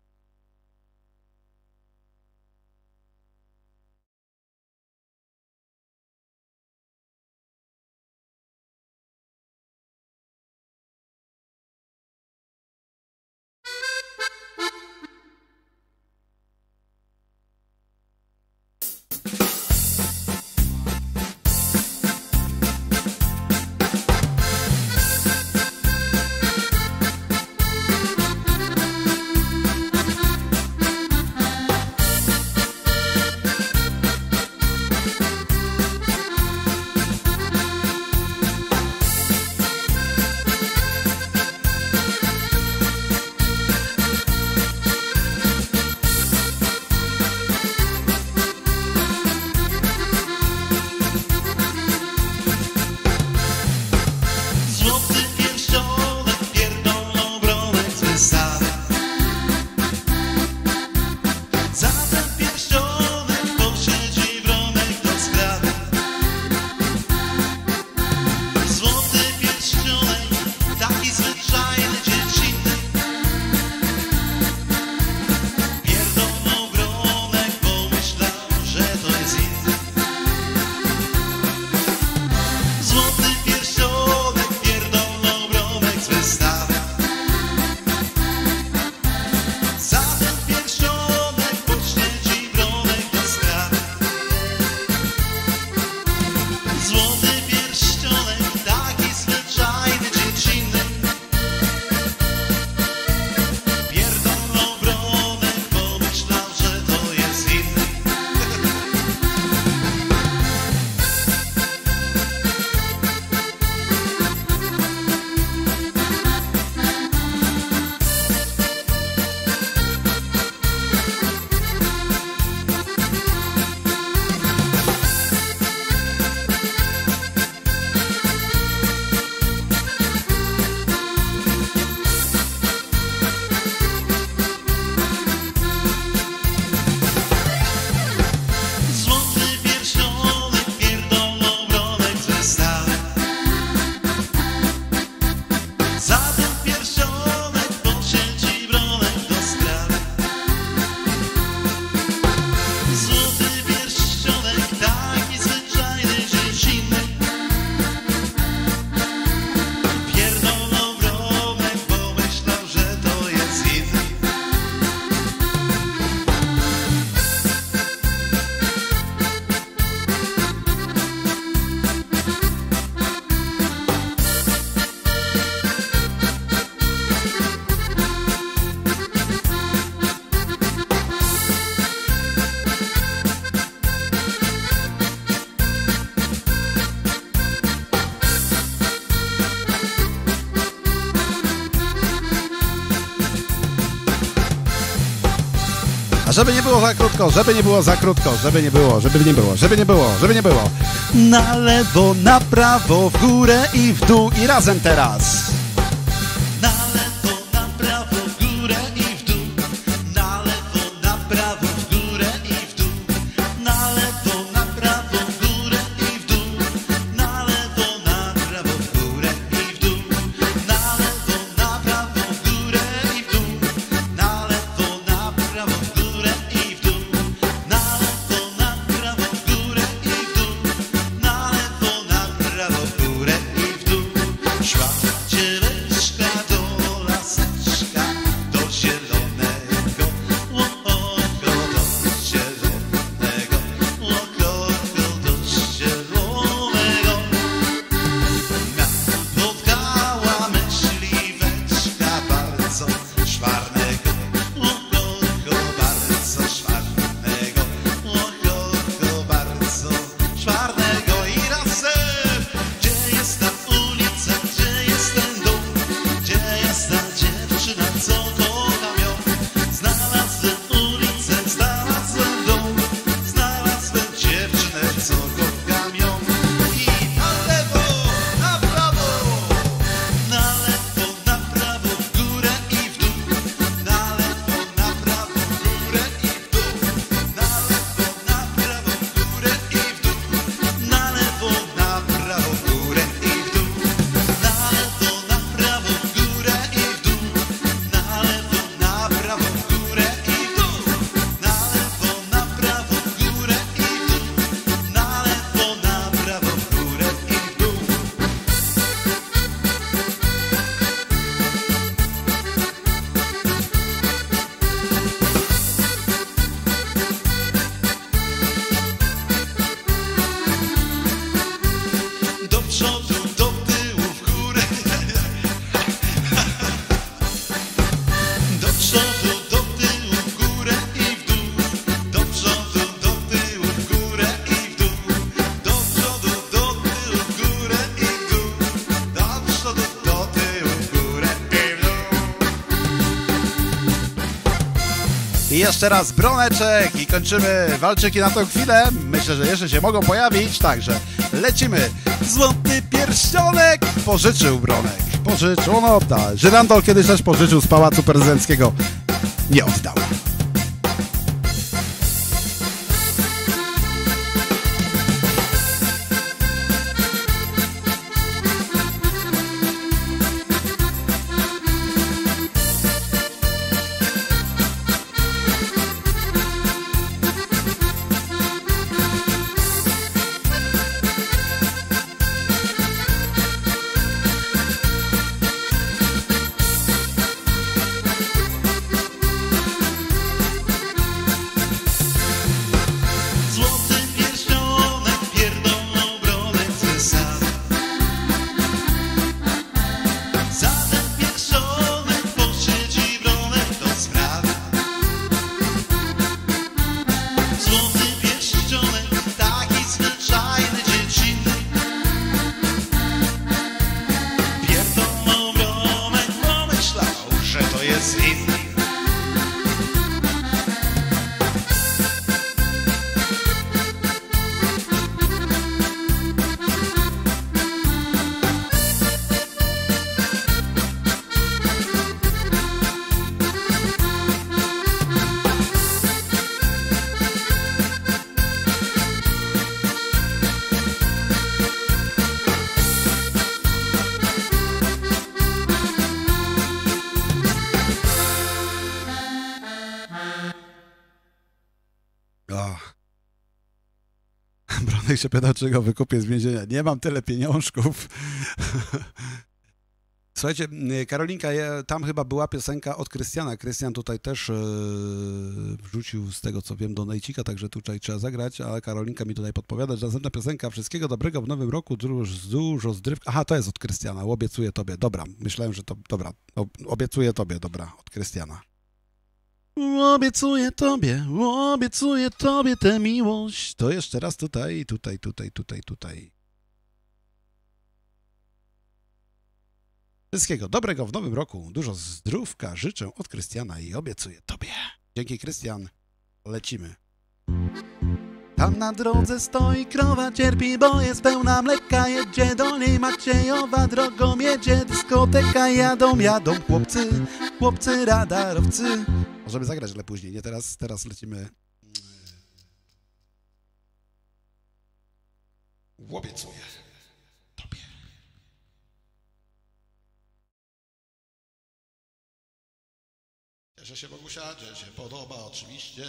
S1: A żeby nie było za krótko, żeby nie było za krótko, żeby nie było. Na lewo, na prawo, w górę i w dół i razem teraz.
S2: Na lewo, na prawo, w górę i w dół. Na lewo, na prawo, w górę i w dół. Na lewo, na prawo, w górę i w dół. Na lewo, na prawo, w górę i w dół. Na lewo, na
S1: jeszcze raz Broneczek i kończymy walczyki na tą chwilę. Myślę, że jeszcze się mogą pojawić, także lecimy. Złoty pierścionek pożyczył Bronek. Pożyczył, on odda. Żyrandol kiedyś też pożyczył z Pałacu Prezydenckiego. Nie oddał. Bronek się pyta, czy go wykupię z więzienia. Nie mam tyle pieniążków. Słuchajcie, Karolinka, tam chyba była piosenka od Krystiana. Krystian tutaj też wrzucił, z tego co wiem, do Nejcika, także tutaj trzeba zagrać, ale Karolinka mi tutaj podpowiada, że następna piosenka Wszystkiego dobrego w nowym roku, dużo zdrówka. Aha, to jest od Krystiana, obiecuję tobie. Dobra, myślałem, że to, dobra, obiecuję tobie, dobra, od Krystiana. Obiecuję tobie tę miłość. To jeszcze raz tutaj. Wszystkiego dobrego w nowym roku. Dużo zdrówka życzę od Krystiana i obiecuję tobie. Dzięki, Krystian. Lecimy. Tam na drodze stoi krowa, cierpi, bo jest pełna mleka. Jedzie do niej Maciejowa, drogą jedzie dyskoteka. Jadą chłopcy radarowcy. Możemy zagrać, ale później, nie teraz. Teraz lecimy. Obiecuję tobie. Cieszę się, Bogusia, że się podoba, oczywiście.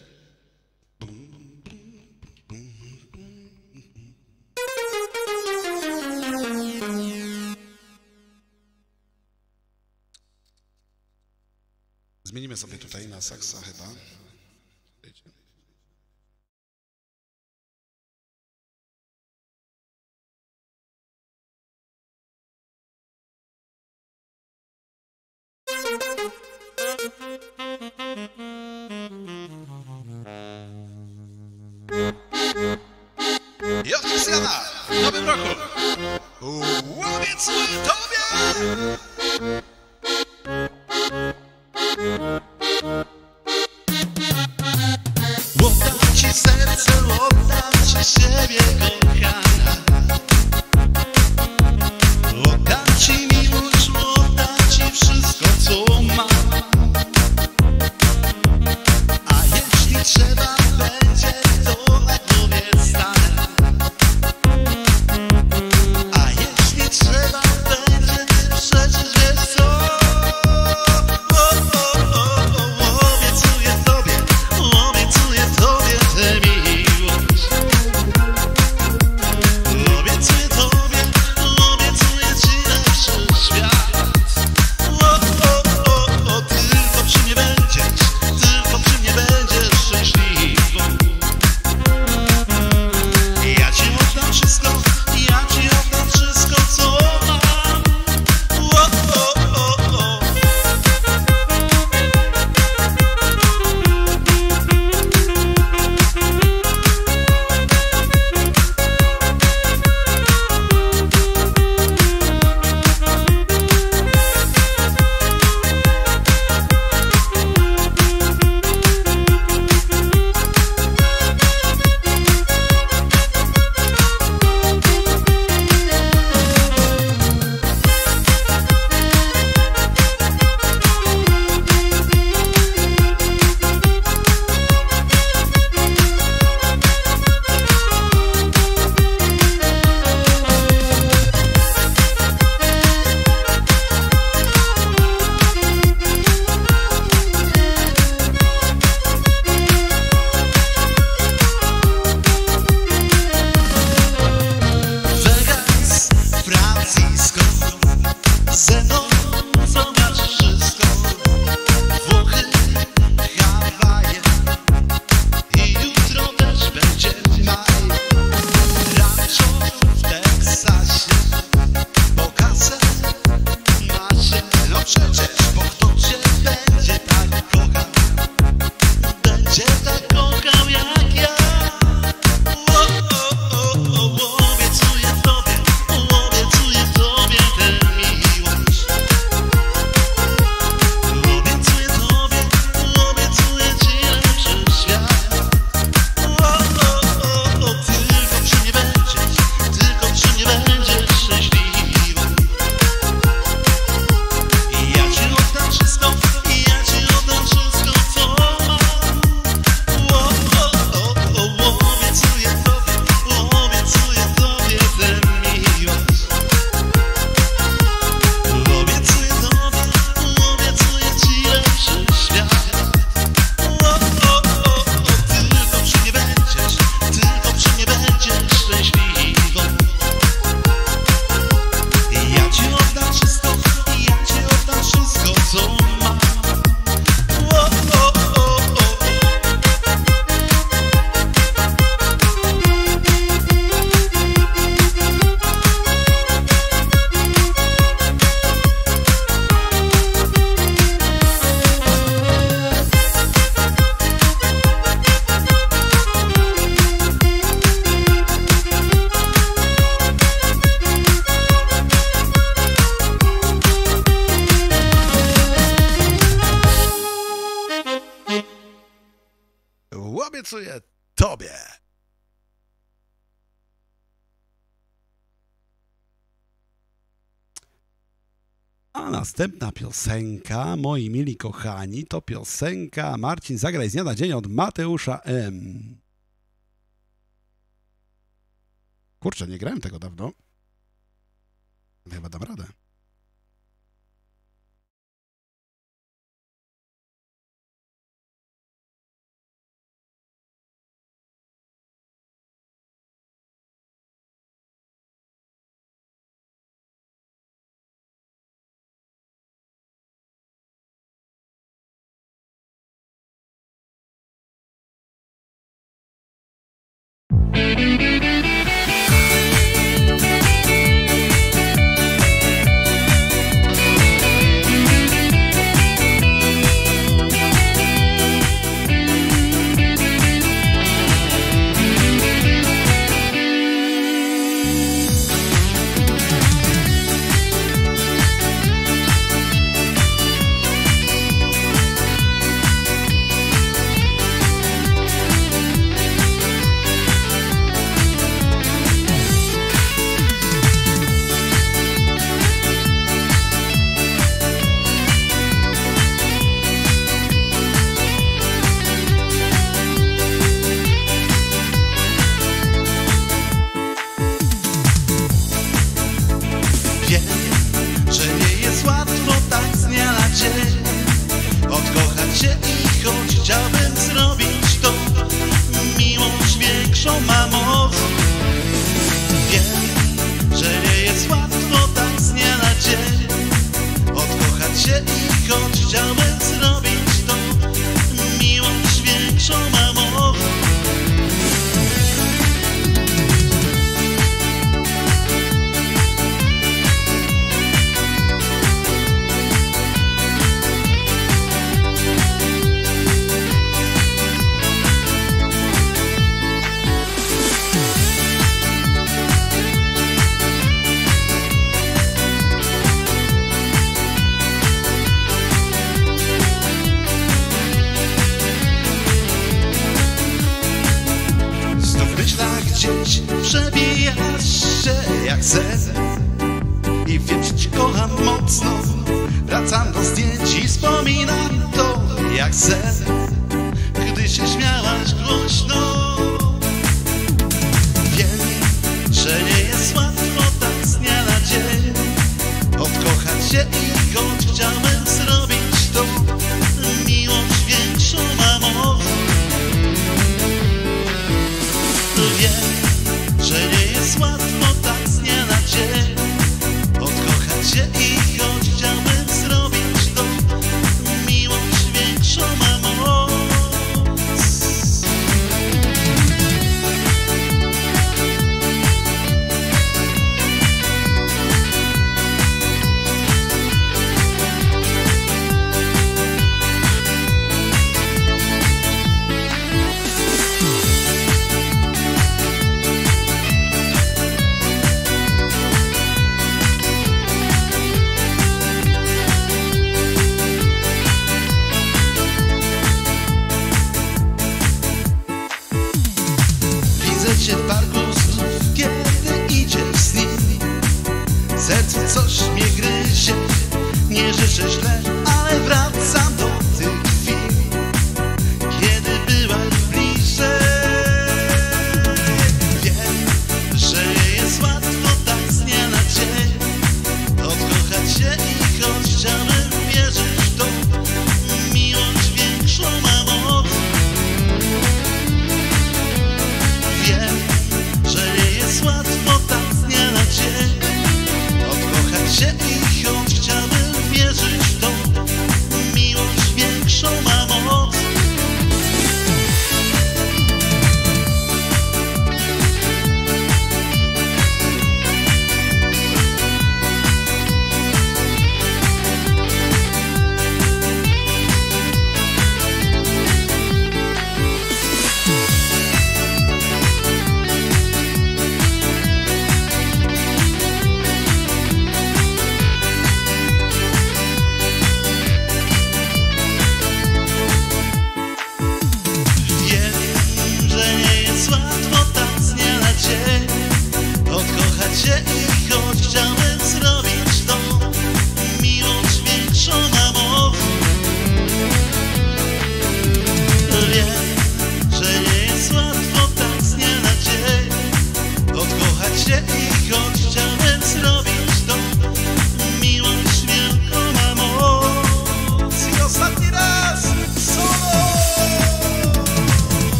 S1: Zmienimy sobie tutaj na saksa chyba. I od Krystiana w nowym roku obiecuję tobie! Oddam ci serce, oddam ci siebie, kochana. Oddam ci miłość, oddam ci wszystko, co mam. A jeśli trzeba będzie, to na głowie stanę. A jeśli trzeba będzie, przecież wiesz co. obiecuję tobie. A następna piosenka, moi mili kochani, to piosenka Marcin, zagraj z dnia na dzień od Mateusza M. Kurczę, nie grałem tego dawno. Chyba dam radę.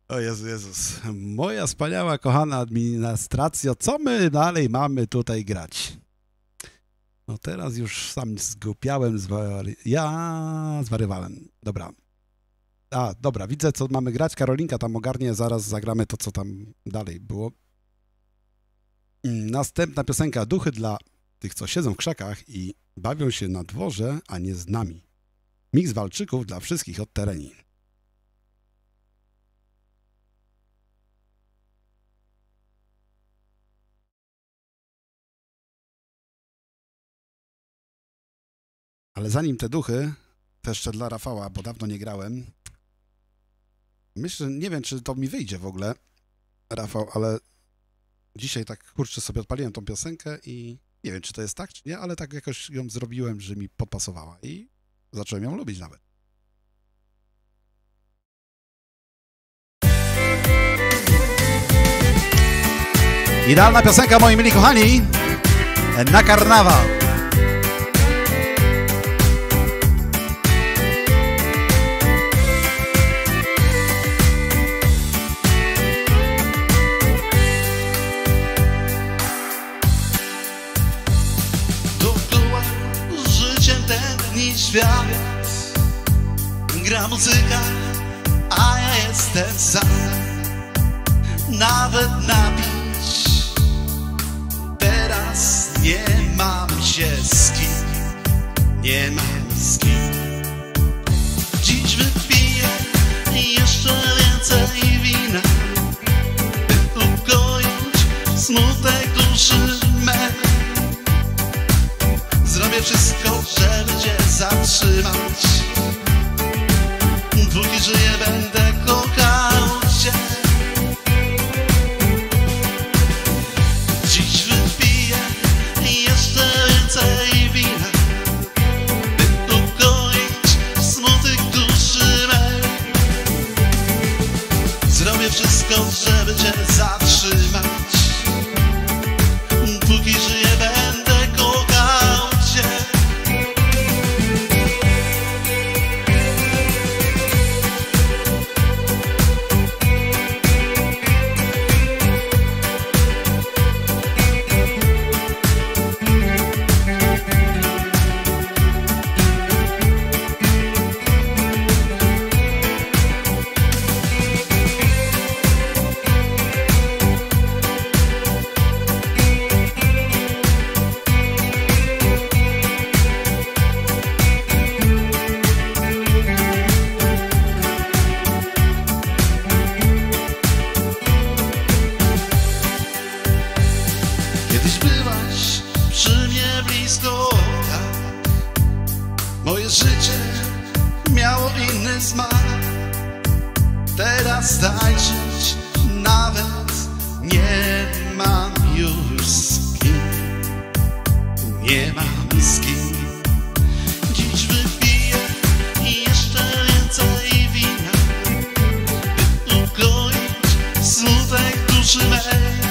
S1: O Jezu, Jezus. Moja wspaniała, kochana administracja, co my dalej mamy tutaj grać? No teraz już sam zgłupiałem, zwariowałem. Dobra. Dobra, widzę, co mamy grać. Karolinka tam ogarnie, zaraz zagramy to, co tam dalej było. Następna piosenka. Duchy dla tych, co siedzą w krzakach i bawią się na dworze, a nie z nami. Miks walczyków dla wszystkich od tereni. Ale zanim te duchy, to jeszcze dla Rafała, bo dawno nie grałem. Myślę, nie wiem, czy to mi wyjdzie w ogóle, Rafał, ale dzisiaj tak, kurczę, sobie odpaliłem tą piosenkę i nie wiem, czy to jest tak, czy nie, ale tak jakoś ją zrobiłem, że mi podpasowała i zacząłem ją lubić nawet. Idealna piosenka, moi mili kochani, na karnawał.
S2: Świat, gra muzyka, a ja jestem sam. Nawet napić teraz nie mam się z kim, nie mam z kim. Dziś wypiję jeszcze więcej wina, by ukoić smutek duszy me. Zrobię wszystko, żeby cię zatrzymać. Póki żyję, będę kochał cię. Dziś wypiję jeszcze więcej wina, by ukoić smutek duszy mej. Zrobię wszystko, żeby cię zatrzymać. Póki żyję, będę kochał cię. Moje życie miało inny smak. Teraz tańczyć nawet nie mam już z kim. Nie mam z kim. Dziś wypiję jeszcze więcej wina, by ukoić smutek duszy mej.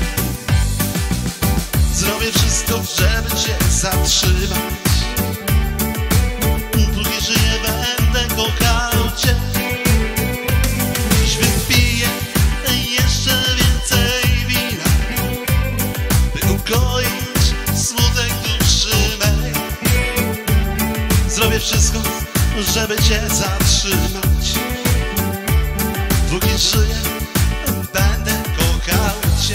S2: Zrobię wszystko, żeby cię zatrzymać. Póki żyję, będę kochał cię. Dziś wypiję jeszcze więcej wina, by ukoić smutek duszy mej. Zrobię wszystko, żeby cię zatrzymać. Póki żyję, będę kochał cię.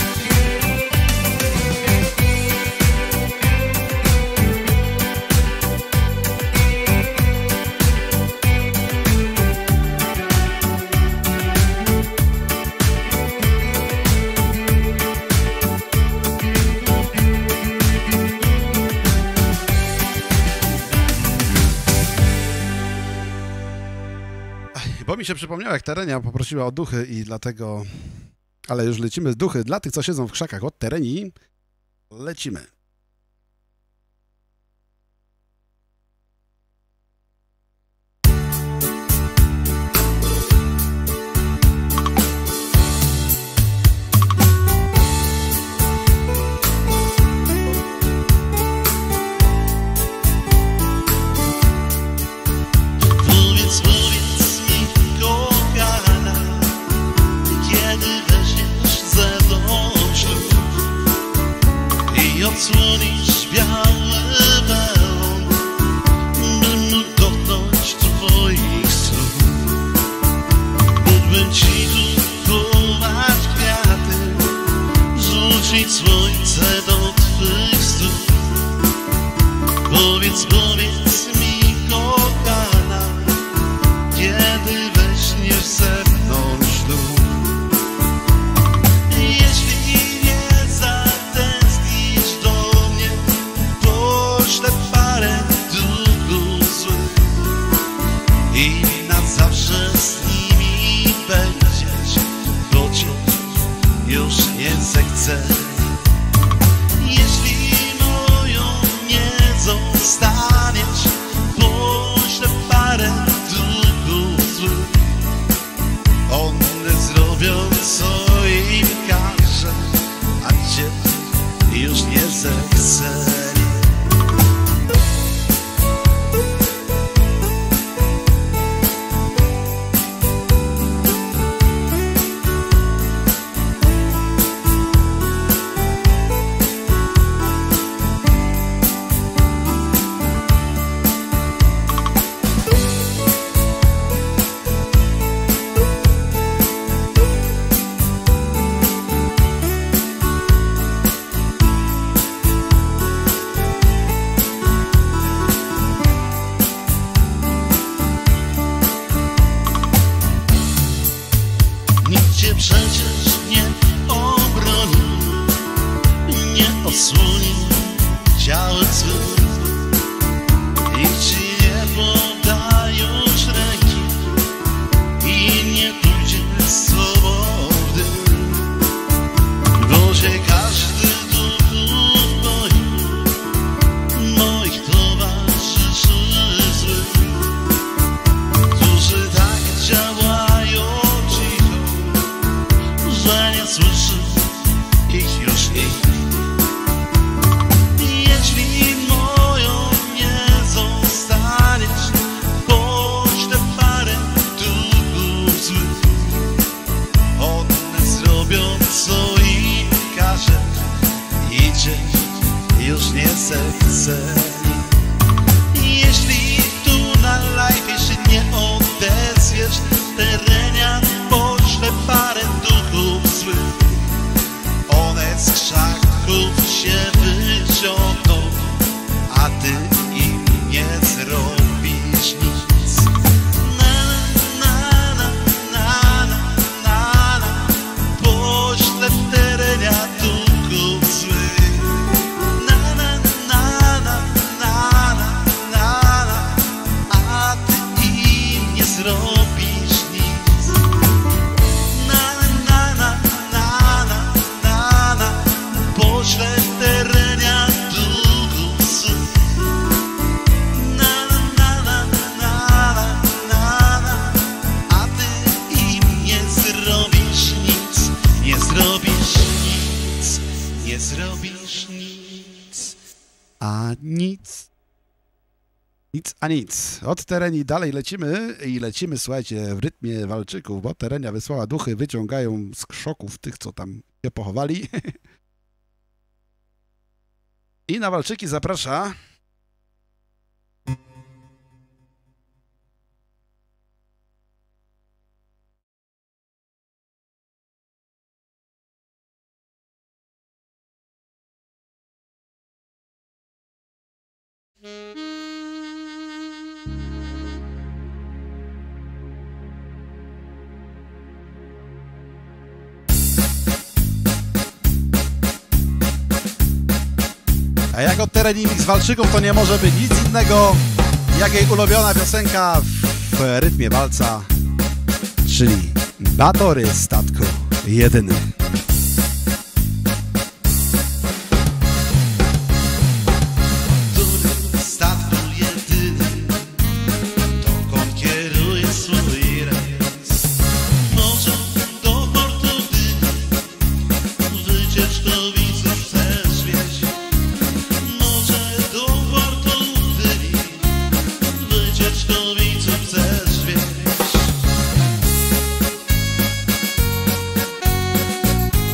S1: Bo mi się przypomniało, jak Terenia poprosiła o duchy i dlatego... Ale już lecimy z duchy. Dla tych, co siedzą w krzakach od Tereni, lecimy.
S2: odsłonić biały balon, bym mógł dotknąć twoich stóp. Mógłbym ci kupować kwiaty, rzucić słońce do twych stóp. Powiedz mi, kochana, kiedy weźmiesz ze mną ślub. Jeśli nie zatęsknisz do mnie, poślę parę duchów złych i na zawsze z nimi będziesz, bo cię już nie zechcę. Jeśli moją nie zostaniesz, poślę parę duchów złych. One zrobią, co im każe, a cię już nie zechcę. Nikt cię przecież nie obroni, nie osłoni ciałem swym. Nikt ci nie poda już ręki i nie pójdzie z tobą w dym, bo się każdy duchów boi, moich towarzyszy złych, którzy tak działają cicho, że nie słyszy ich już nikt. Jeśli moją nie zostaniesz, poślę parę duchów złych. One zrobią, co im każe i cię już nie zechce. Jeśli tu na live się nie odezwiesz, terenia, poślę parę duchów złych. One z krzaków się wyciągną, a ty im nie zrobisz nic. Na, poślę terenia duchów złych. A ty im nie zrobisz nic. Poślę terenia duchów złych. A ty im nie zrobisz nic. Nie zrobisz nic. Nie zrobisz nic.
S1: A nic. Nic a nic. Od tereni dalej lecimy i lecimy, słuchajcie, w rytmie walczyków, bo terenia wysłała duchy, wyciągają z krzoków tych, co tam się pochowali. I na walczyki zaprasza A jak od tereni z walczyków, to nie może być nic innego jak jej ulubiona piosenka w rytmie walca, czyli Batory statku jedyny.
S2: Który statku jedyny, dokąd kieruje swój rejs? Może do portu Gdyni, wyciecz do widzów chcesz wieść. Może do portu Gdyni, wyciecz do widzów chcesz wieść.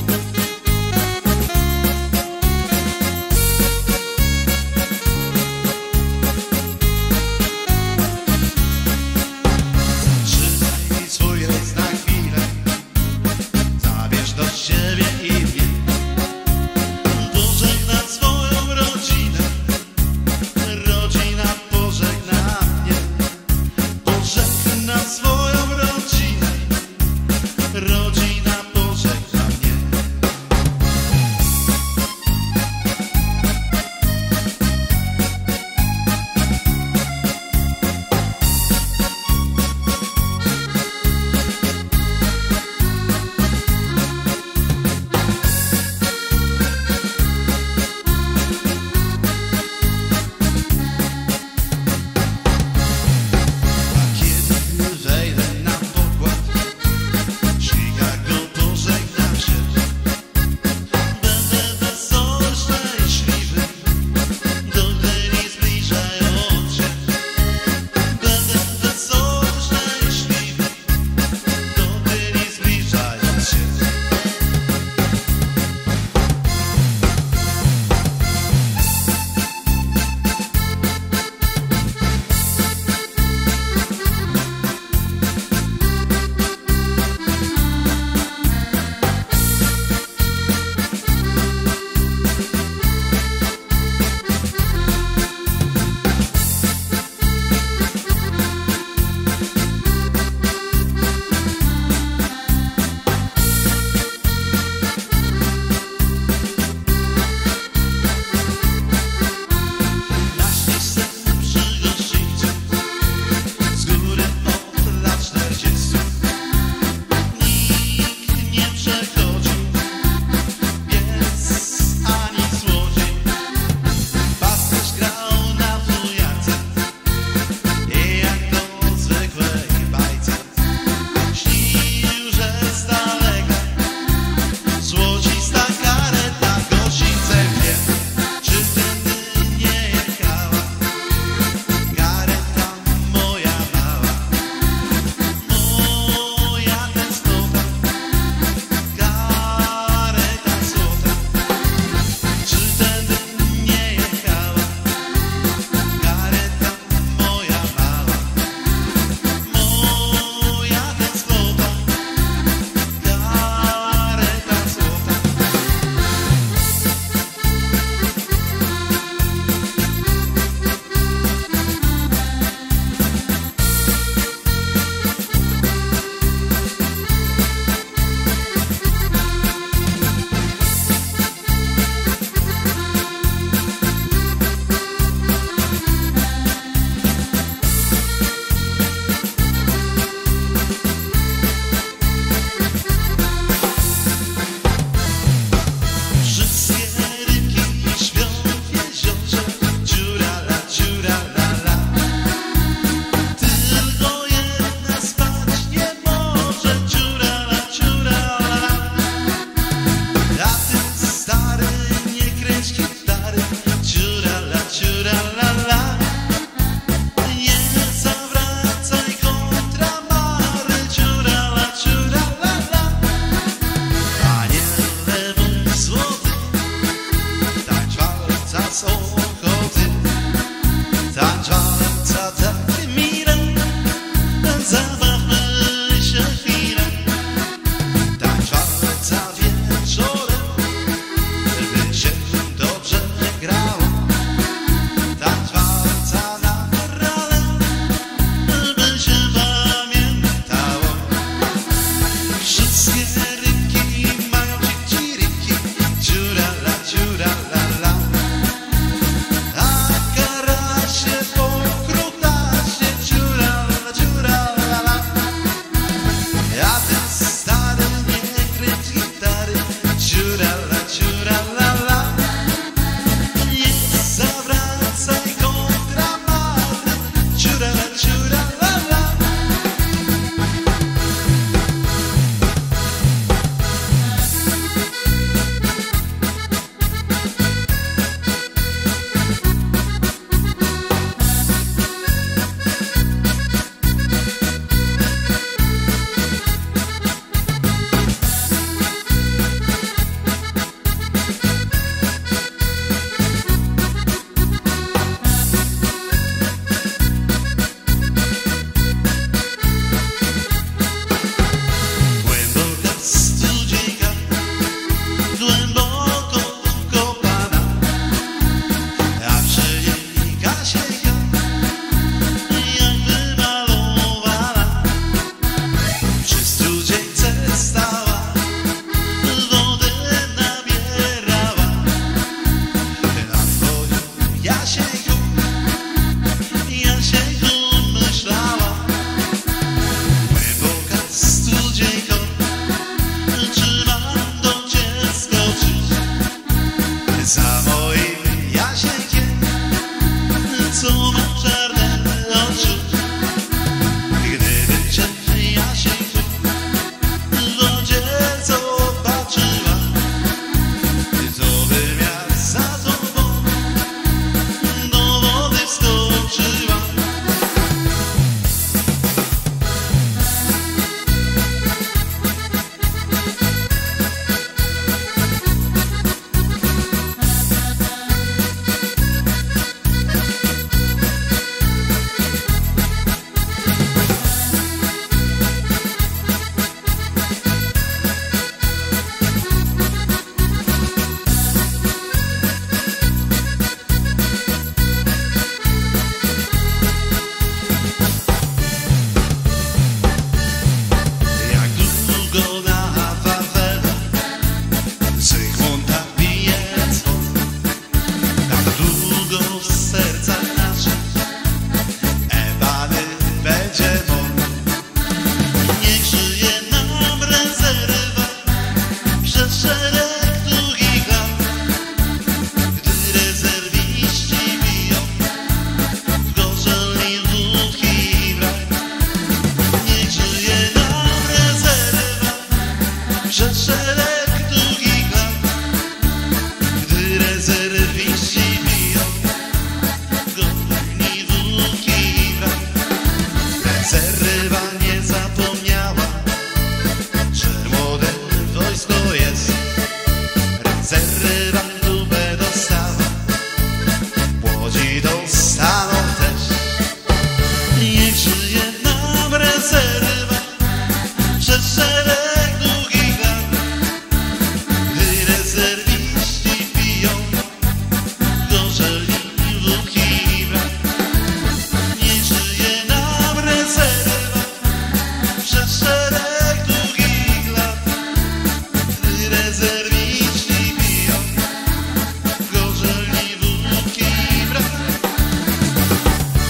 S2: przez szereg długich lat, gdy rezerwiści biją godni włóki brak. Rezerwa nie zapomniała, że młode wojsko jest. Rezerwa dupę dostała, w Łodzi dostaną też. Niech żyje nam rezerwa przez szereg długich lat, gdy rezerwiści piją gorzelni włóki brak. Niech żyje nam rezerwa przez szereg długich lat, gdy rezerwiści piją gorzelni włóki brak.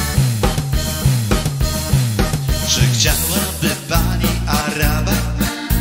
S2: Czy chciałaby pani Araba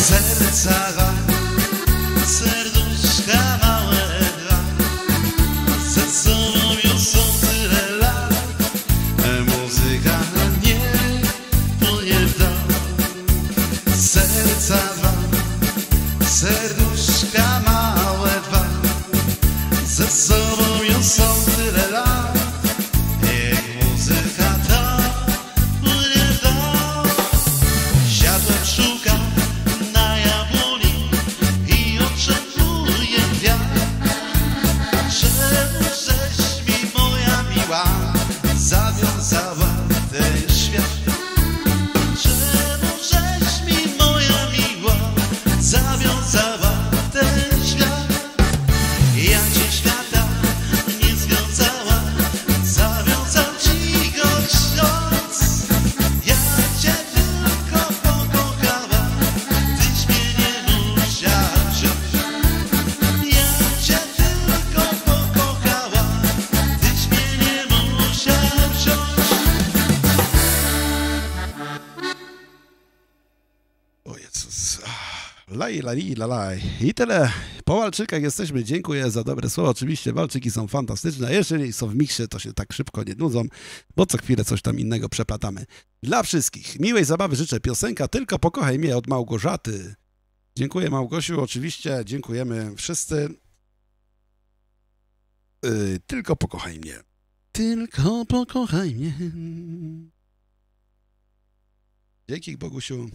S2: serca wam, serduszka małe dwa, ze sobą już są tyle lat, muzyka nie płynie w dal. Serca wam, serduszka małe dwa, ze sobą już są tyle lat, niech muzyka ta płynie w dal. Siadłem, szukam na jabłoni i oczekuję wiatr. Czemu żeś mi, moja miła, zawiązała ten świat? Czemu żeś mi, moja miła, zawiązała ten świat? Ja cię świata nie związała, zawiązał ci go ksiądz. Ja cię tylko pokochała, tyś mnie nie musiał wziąć. Ja cię tylko pokochała, tyś mnie nie musiał wziąć.
S1: O Jezus. Laj, lali, lalaj. I tyle. Po walczykach jesteśmy. Dziękuję za dobre słowa. Oczywiście walczyki są fantastyczne, a jeżeli są w miksie, to się tak szybko nie nudzą, bo co chwilę coś tam innego przeplatamy. Dla wszystkich miłej zabawy życzę piosenka Tylko pokochaj mnie od Małgorzaty. Dziękuję, Małgosiu. Oczywiście dziękujemy wszyscy. Tylko pokochaj mnie. Tylko pokochaj mnie. Dzięki, Bogusiu.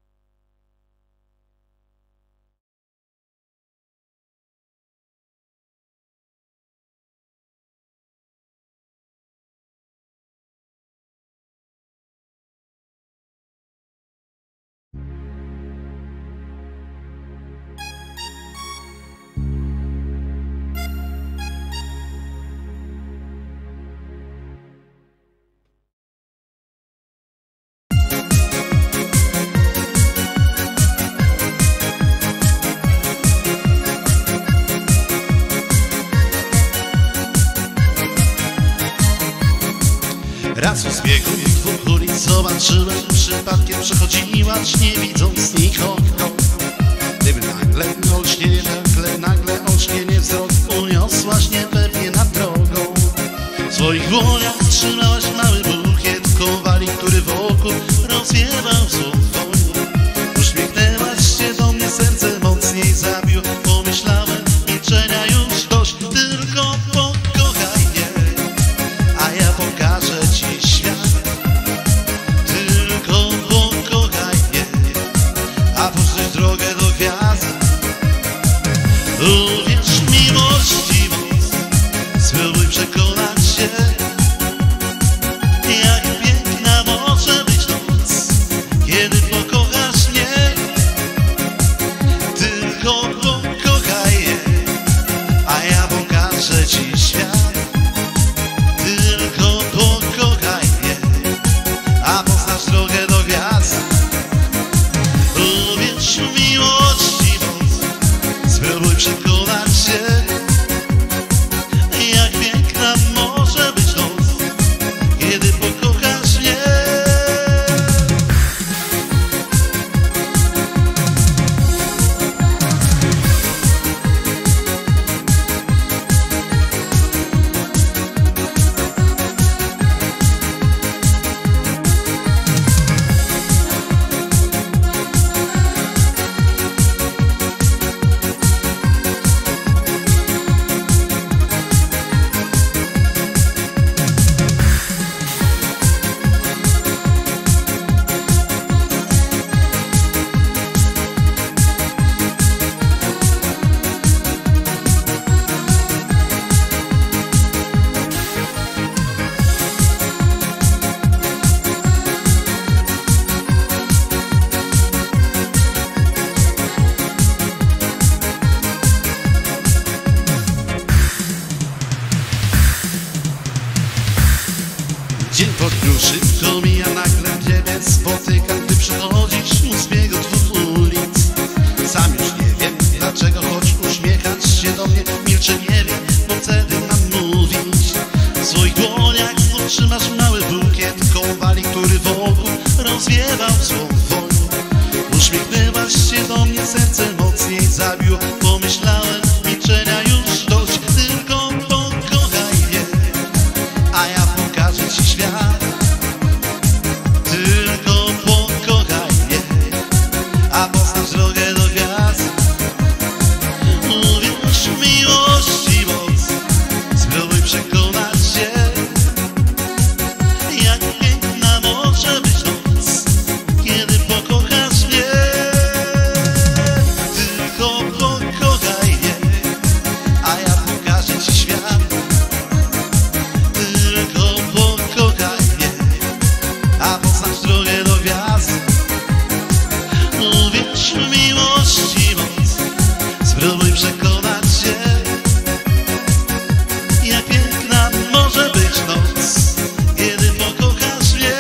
S2: Raz u zbiegu dwóch ulic zobaczyłem, przypadkiem przechodziłaś, nie widząc nikogo. Gdyby nagle olśnienie wzrok uniosłaś niepewnie nad drogą. W swoich dłoniach trzymałaś mały bukiet kowali, który wokół rozwiewał złotą. Uśmiechnęłaś się do mnie, serce mocniej zabiło. Pomyślałem, milczenia już dość, tylko pokochaj mnie, a ja pokażę ci świat. Tylko pokochaj mnie, a puszczysz drogę do gwiazd. Uwierz miłości moc, spróbuj przekonać się, jak piękna może być noc, kiedy pokochasz mnie. Tylko pokochaj je, a ja pokażę ci świat. Tylko pokochaj mnie, a poznasz drogę do gwiazd. Uwierz miłości moc, spróbuj przekonać się, jak piękna może być noc, kiedy pokochasz mnie. Dzień po dniu szybko mija, nagle ciebie spotykam, gdy przechodzisz u zbiegu dwóch ulic. Sam już nie wiem dlaczego, choć uśmiechasz się do mnie, milczę, nie wiem, bo wtedy mam mówić. W swoich dłoniach znów trzymasz mały bukiet kowali, który wokół rozwiewał swą woń. Uśmiechnęłaś się to mnie serce mocniej zabiło. Pomyślałem, milczenia już dość, tylko pokochaj mnie, a ja pokażę ci świat. Tylko pokochaj mnie, a poznasz drogę do gwiazd. Uwierz w miłości moc, spróbuj przekonać się, jak piękna może być noc, kiedy pokochasz mnie. Tylko pokochaj mnie, a ja pokażę ci świat. Tylko pokochaj mnie, a poznasz drogę do gwiazd. Uwierz w miłości moc, spróbuj przekonać się, jak piękna może być noc, kiedy pokochasz mnie.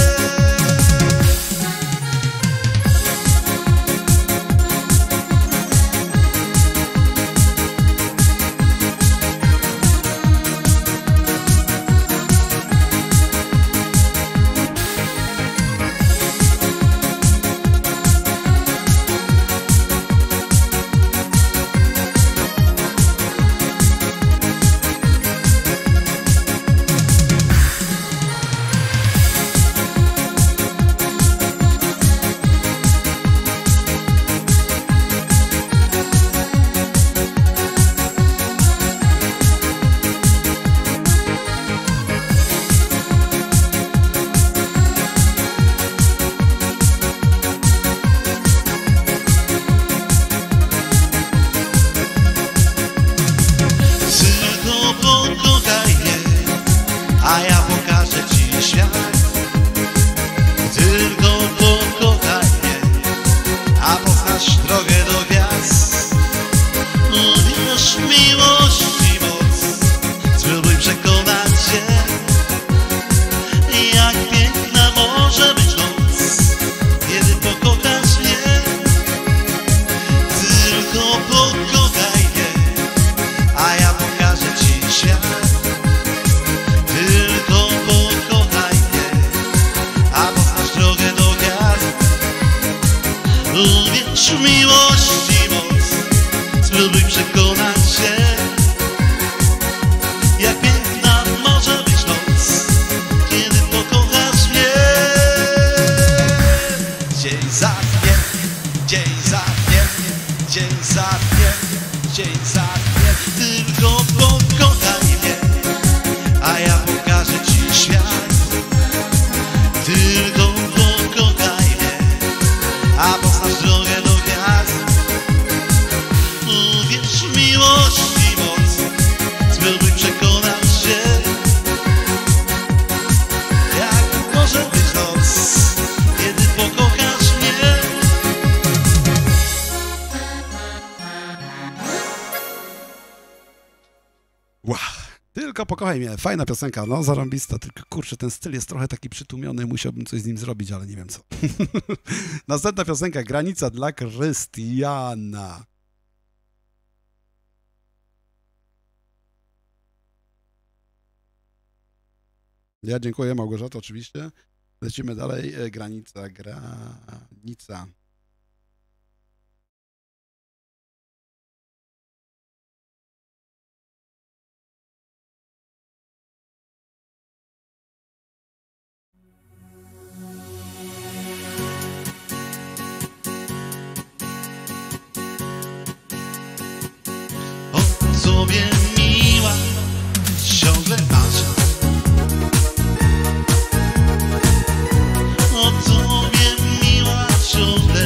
S2: Tylko pokochaj mnie, a ja pokażę ci świat. Tylko pokochaj mnie, a poznasz drogę do gwiazd. Uwierz w miłości moc, spróbuj przekonać się, jak piękna może być noc, kiedy pokochasz mnie. Tylko pokochaj mnie, a ja pokażę ci świat. Tylko pokochaj mnie, a poznasz drogę do gwiazd. Uwierz w miłości moc, spróbuj przekonać się, jak piękna może być noc, kiedy pokochasz mnie. Dzień za dniem, dzień za dniem, dzień za dniem, dzień za dniem. Tylko pokochaj mnie, a ja pokażę ci świat. Tylko pokochaj mnie, a poznasz drogę do gwiazd. Uwierz w miłości moc, spróbuj przekonać się, jak może być noc, kiedy pokochasz mnie.
S1: Wow. Tylko pokochaj mnie. Fajna piosenka, no zarąbista, tylko kurczę, ten styl jest trochę taki przytłumiony, musiałbym coś z nim zrobić, ale nie wiem co. Następna piosenka, Granica dla Krystiana. Ja dziękuję, Małgorzata, oczywiście. Lecimy dalej. Granica.
S2: O tobie miła ciągle marzę, o tobie miła ciągle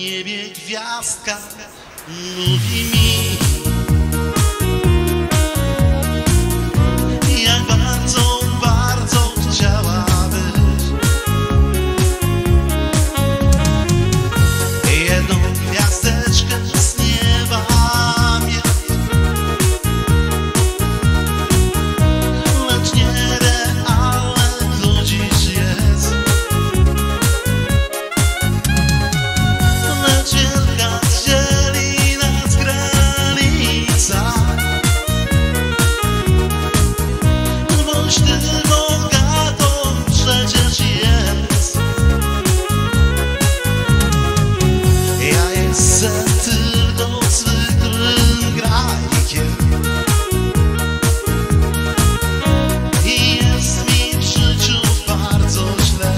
S2: niebie gwiazdka mówi mi, jak bardzo, bardzo chciałabyś jedną gwiazdeczkę z nieba mieć, lecz nierealne to dziś jest. Lecz wielka dzieli nas granica, bądź ty bogatą przecież jest. Ja jestem tylko zwykłym grajkiem i jest mi w życiu bardzo źle.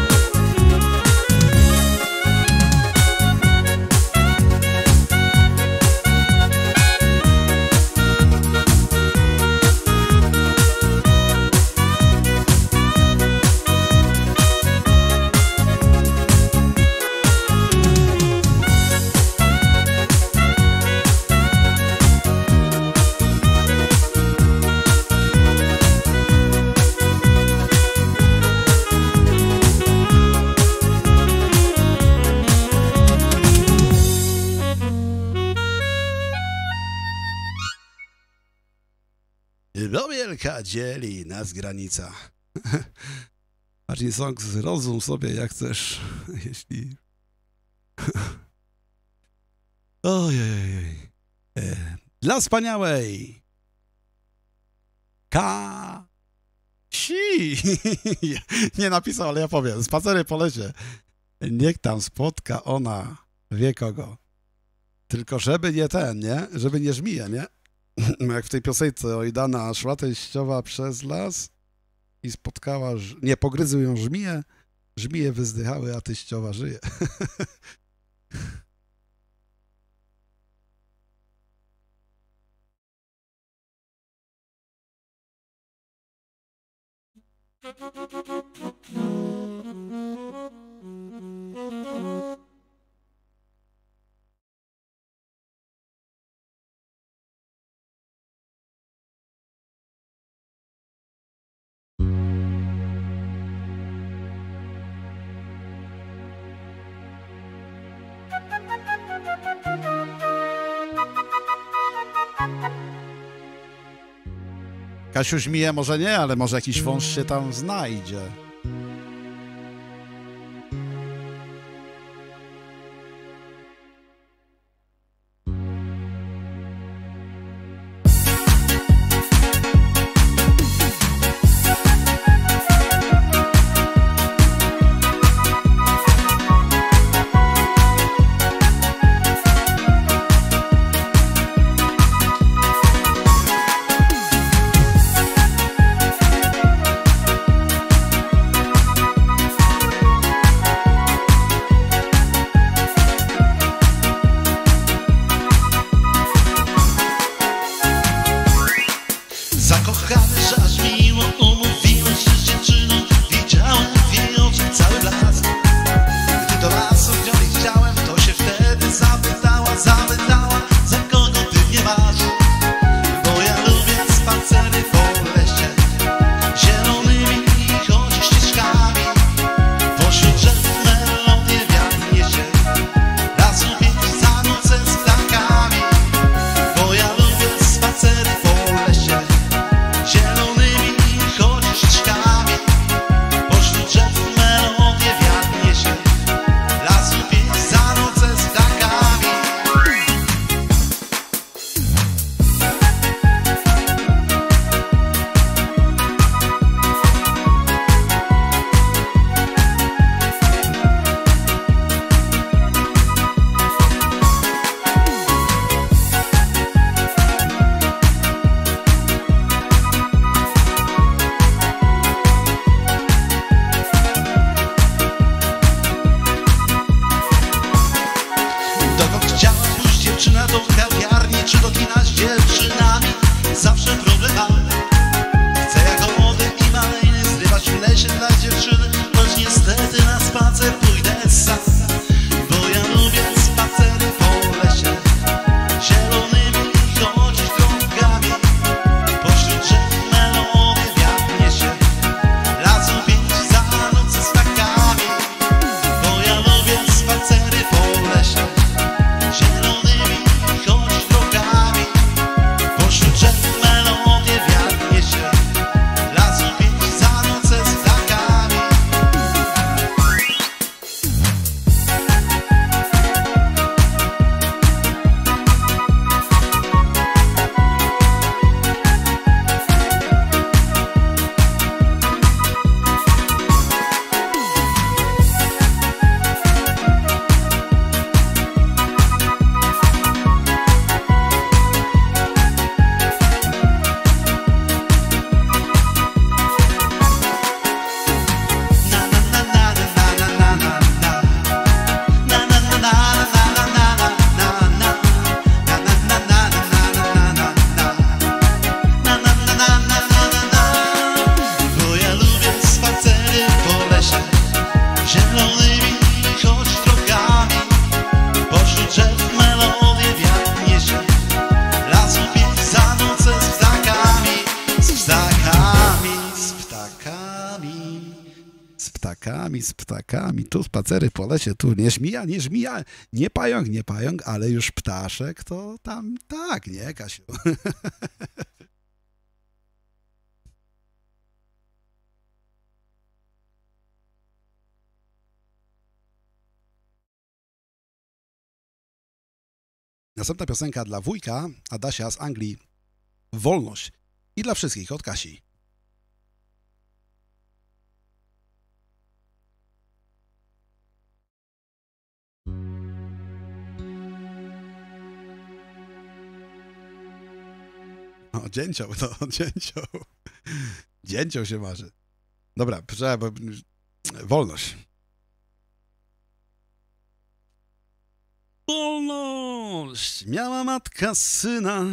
S1: No wielka dzieli nas granica. Marcin Song, zrozum sobie jak chcesz, jeśli... Ojej. Dla wspaniałej Kasi. Nie napisał, ale ja powiem. Spacery po lesie. Niech tam spotka ona, wie kogo. Tylko żeby nie ten, nie? Żeby nie żmije, nie? Jak w tej piosence Ojdana, szła teściowa przez las i spotkała, nie, pogryzły ją żmije, żmije wyzdychały, a teściowa żyje. Kasiu żmije może nie, ale może jakiś wąż się tam znajdzie. z ptakami, tu spacery po lesie, tu nie żmija, nie pająk, ale już ptaszek, to tam tak, nie, Kasiu? Następna piosenka dla wujka Adasia z Anglii, Wolność. I dla wszystkich od Kasi. O, dzięcioł, no, dzięcioł. Dzięcioł się marzy. Dobra, bo wolność. Wolność miała matka syna.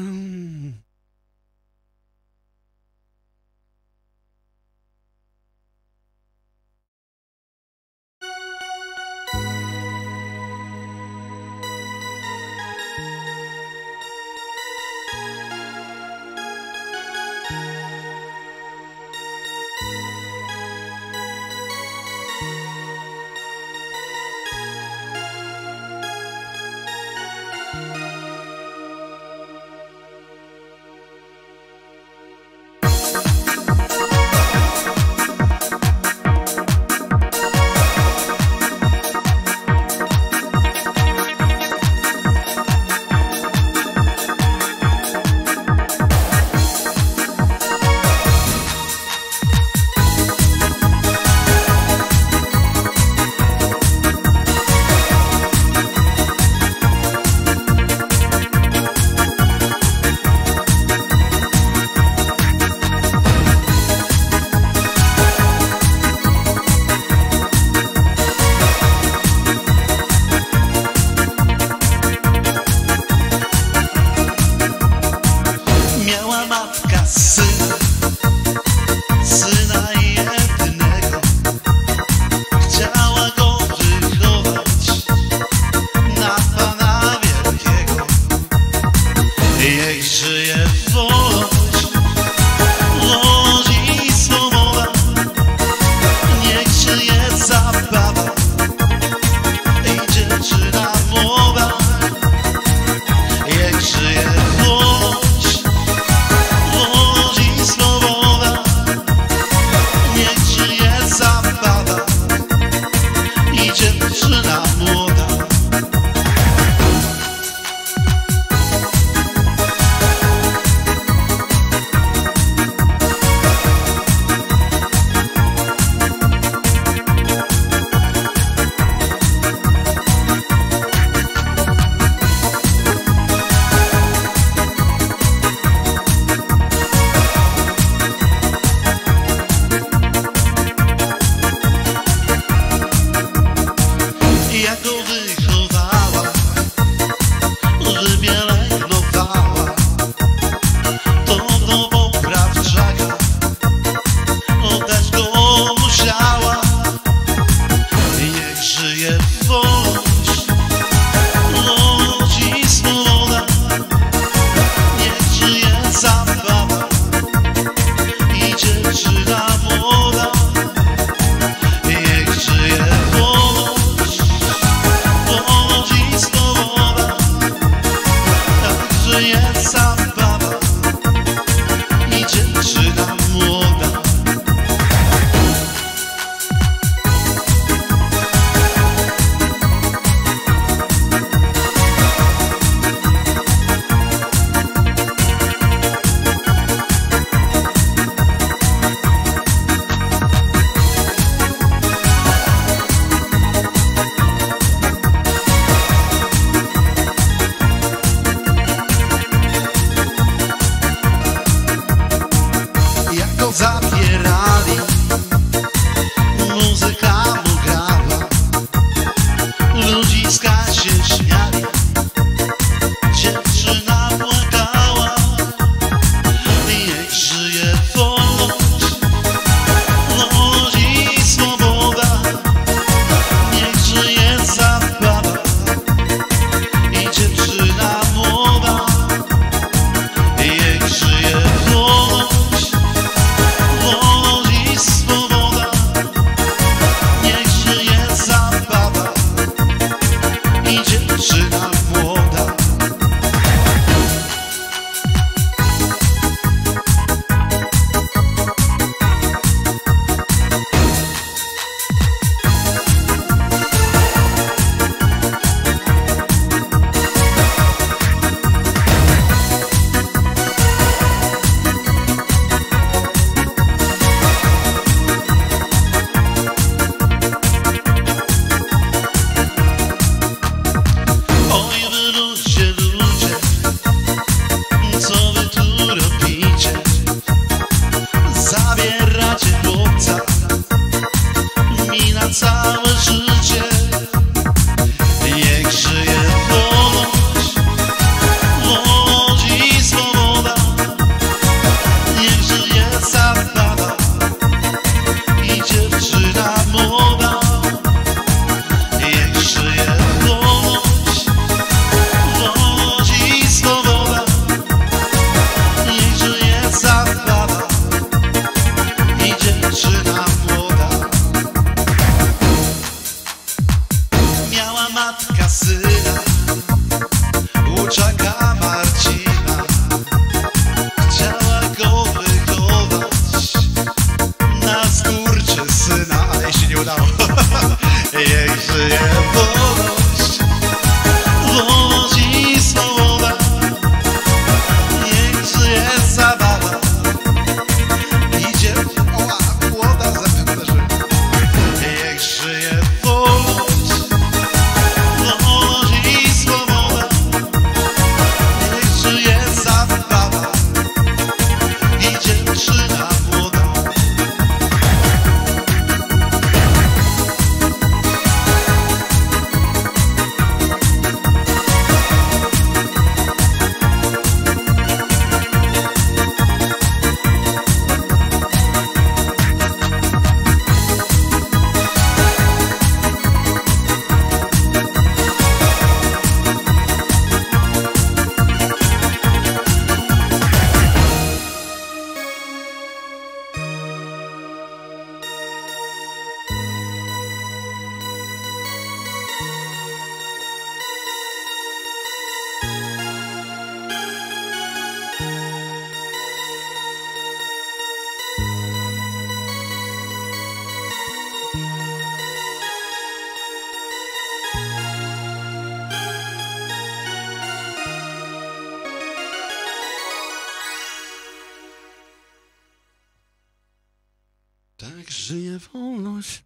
S1: coś.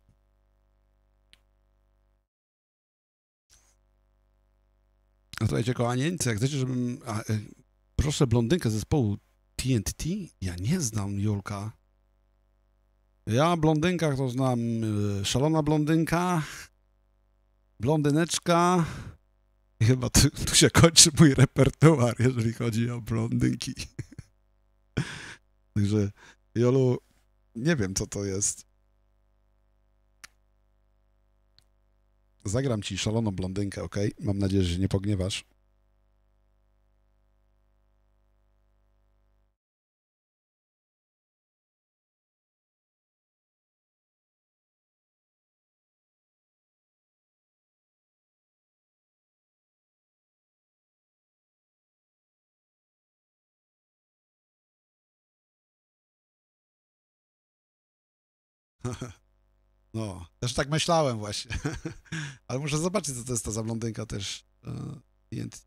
S1: No słuchajcie, kochanieńcy, jak chcecie, żebym... proszę blondynkę zespołu TNT? Ja nie znam, Julka. Ja o blondynkach to znam Szalona Blondynka, Blondyneczka i chyba tu się kończy mój repertuar, jeżeli chodzi o blondynki. Także, Jolu, nie wiem, co to jest. Zagram ci Szaloną Blondynkę, ok? Mam nadzieję, że się nie pogniewasz. No, też tak myślałem właśnie. Ale muszę zobaczyć, co to jest ta za blondynka też. TNT.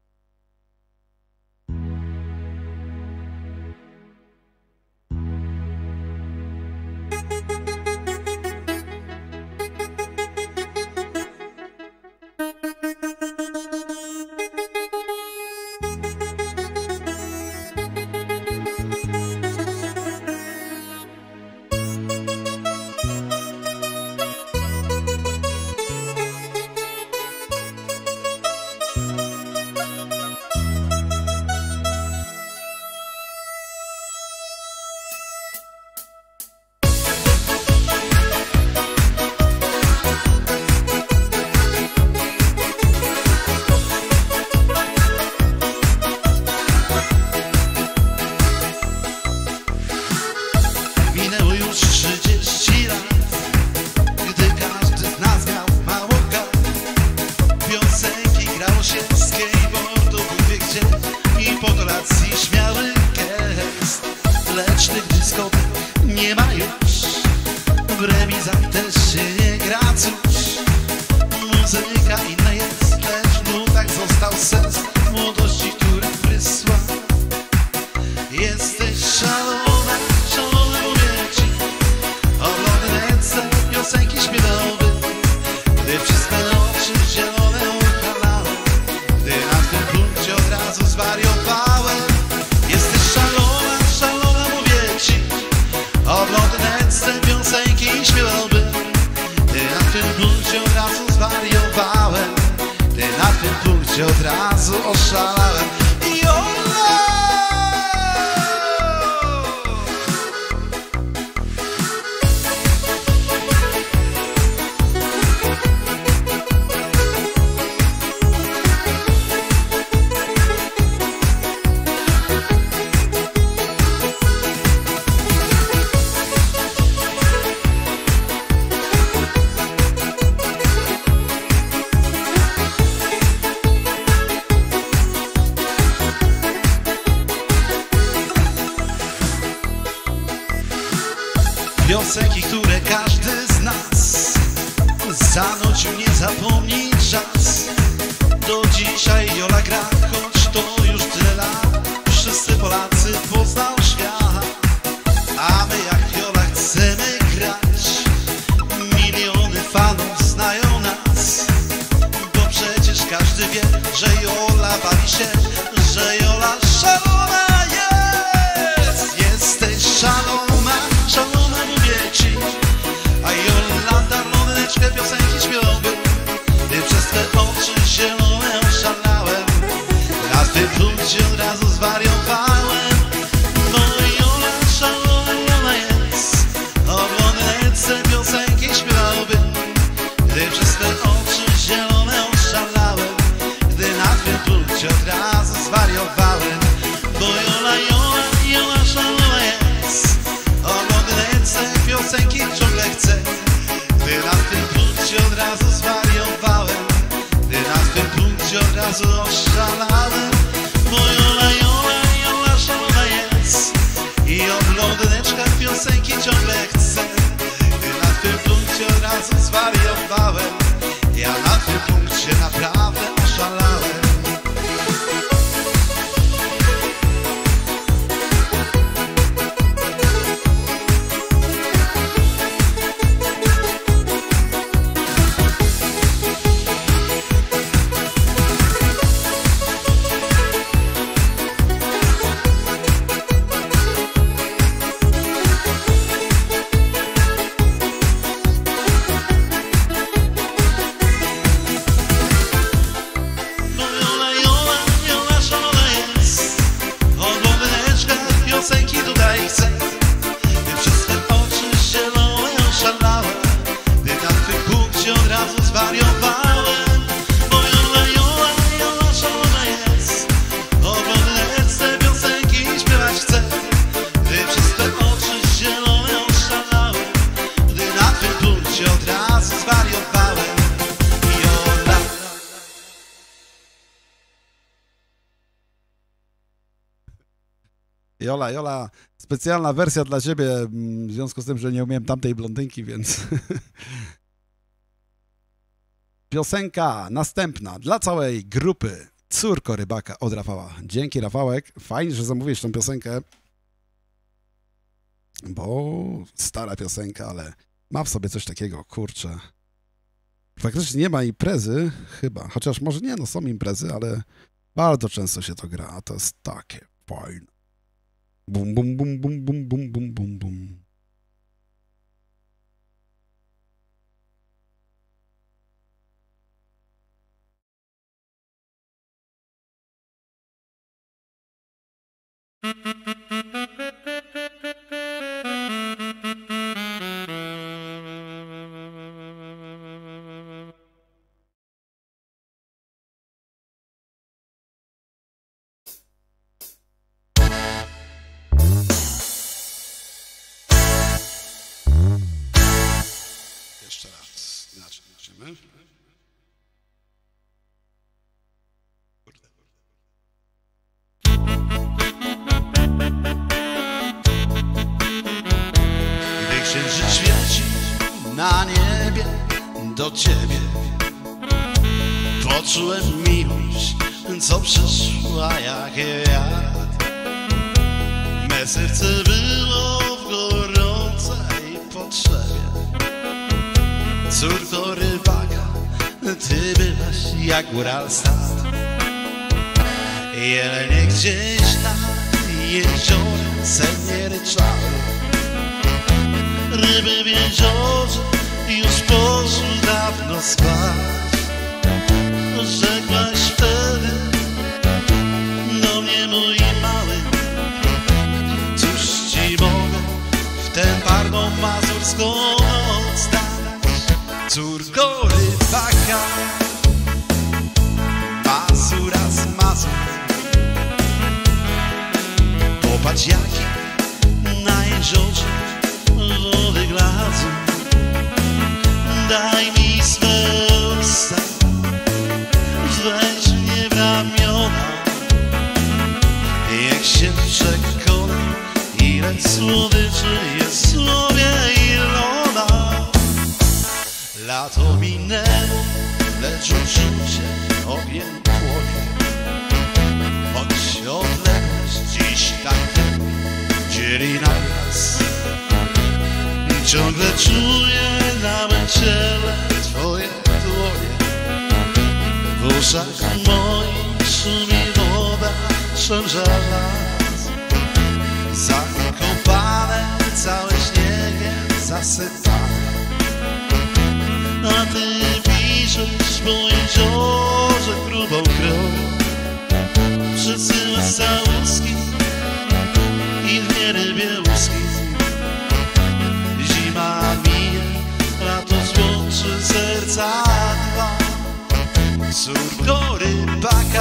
S2: Piosenki, które każdy z nas zanucił, nie zapomni czas. Do dzisiaj Jola gra, choć to już tyle lat. Wszyscy Polacy poznał świat, a my jak Jola chcemy grać. Miliony fanów znają nas, bo przecież każdy wie, że Jola bawi się, że Jola szalona jest. Jesteś szalona, szalona mówię ci, a Jolanda blondyneczkę piosenki śpiewałaby. Gdy przez te oczy zielone oszalałem, na tym punkcie od razu zwariowałem. Bo Jola szalona jest, o blondyneczce piosenki śpiewałaby. Gdy przez te oczy zielone oszalałem, gdy na tym punkcie od razu zwariowałem. Bo Jola szalona jest, o blondyneczce piosenki ciągle chcę. Gdy na tym punkcie od razu zwariowałem, gdy na tym punkcie od razu oszalałem. Bo Jola szalona jest i o blondyneczkach piosenki ciągle chcę. Gdy na tym punkcie od razu zwariowałem, ja na tym punkcie naprawdę oszalałem.
S1: Jola, specjalna wersja dla ciebie, w związku z tym, że nie umiałem tamtej blondynki, więc... Piosenka następna dla całej grupy Córko Rybaka od Rafała. Dzięki, Rafałek. Fajnie, że zamówiłeś tą piosenkę, bo stara piosenka, ale ma w sobie coś takiego, kurczę. Faktycznie nie ma imprezy, chyba, chociaż może nie, no są imprezy, ale bardzo często się to gra, a to jest takie fajne. Bum, bum, bum, bum, bum, bum, bum, bum, bum. Jeszcze raz, inaczej zaczniemy.
S2: Gdy księżyc świeci na niebie do ciebie, poczułem miłość, co przyszła jak wiatr. Me serce było w gorącej potrzebie. Córko Rybaka, ty byłaś jak góral stad. Jelenie gdzieś nad jeziorem sennie ryczały. Ryby w jeziorze już poszły dawno spać. Rzekłaś wtedy do mnie, mój mały, cóż ci mogę w tę parną mazurską noc dać. Córko Rybaka, Mazura z Mazur, popatrz jaki na jeziorze wody glazu. Daj mi swe usta, weź mnie w ramiona, niech się przekonam, ile słodyczy jest w słowie Ilona. Lato minęło, lecz uczucie ogień płonie, choć odległość dziś tak dzieli nas. Ciągle czuję na mym ciele twoje dłonie, w uszach moich szumi woda, szemrza las. Zakopane całe śniegiem zasypane, a ty piszesz po jeziorze grubą krwią. Przesyłasz całuski i dwie rybie łuski. Zima mije, lato złączy serca dwa. Córko Rybaka,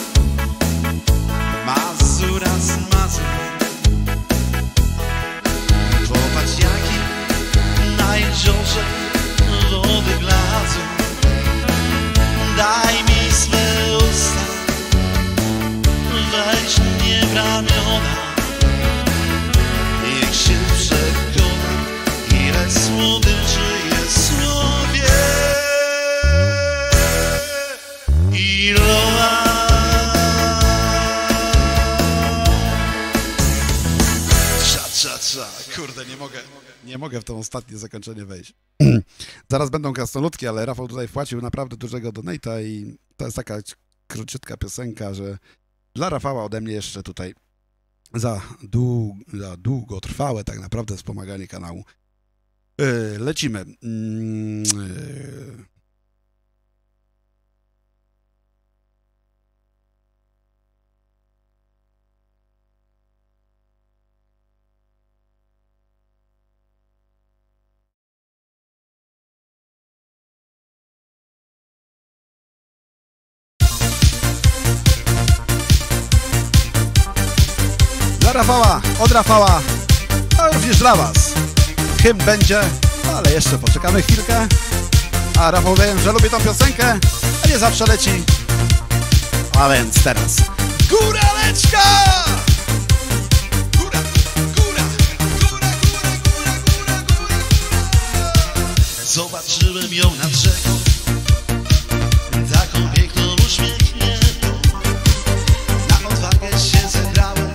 S2: Mazura z Mazur, popatrz jaki na jeziorze wody glazu. Daj mi swe usta, weź mnie w ramiona, niech się przekonam, ile słodyczy jest w słowie Ilona.
S1: Kurde, nie mogę w to ostatnie zakończenie wejść. Zaraz będą krasnoludki, ale Rafał tutaj wpłacił naprawdę dużego donate'a i to jest taka króciutka piosenka, że dla Rafała ode mnie jeszcze tutaj za długotrwałe tak naprawdę wspomaganie kanału. Lecimy. Dla Rafała, od Rafała, a również dla was. Hymn będzie, ale jeszcze poczekamy chwilkę. A Rafał wiem, że lubi tą piosenkę, a nie zawsze leci. A więc teraz Góraleczka!
S2: Zobaczyłem ją nad rzeką, taką piękną, uśmiechniętą. Na odwagę się zebrałem,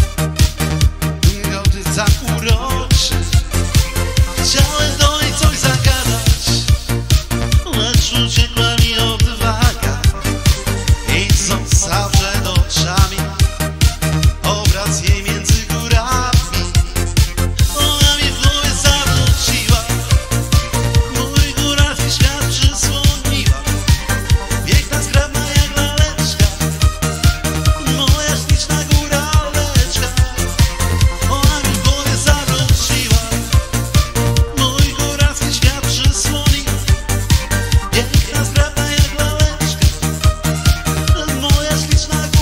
S2: gdy tak uroczy. Chciałem do niej coś zagadać, lecz uciekła mi odwaga i został przed oczami obraz jej między górami. Ona mi w głowie zawróciła, mój góralski świat przysłoniła. Piękna, zgrabna jak laleczka, moja śliczna góraleczka. Ona mi w głowie zawróciła, mój góralski świat przysłoniła. Piękna, zgrabna jak laleczka, moja śliczna góraleczka.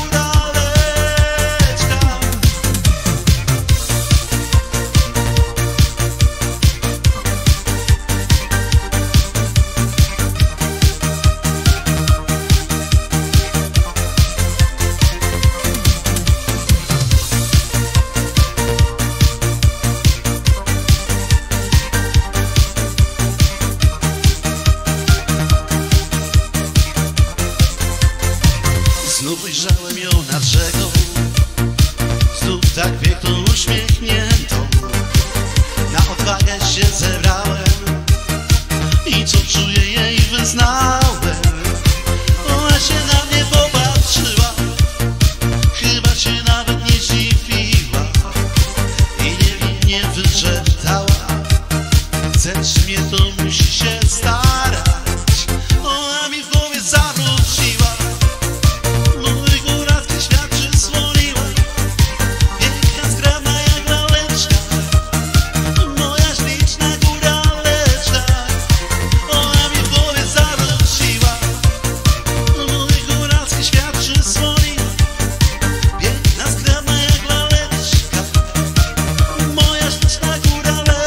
S2: Znów ujrzałem ją nad rzeką, znów tak piękną, uśmiechniętą. Na odwagę się zebrałem i co czuję jej wyznałem. Ona się na mnie popatrzyła, chyba się nawet nie zdziwiła i niewinnie wyszeptała: chcesz mnie, to musi się starać. Ona mi w głowie zawróciła, mój góralski świat przysłoniła. Piękna, zgrabna jak laleczka, moja śliczna góraleczka. Ona mi w głowie zawróciła, mój góralski świat przysłoniła. Piękna, zgrabna jak laleczka, moja śliczna góraleczka.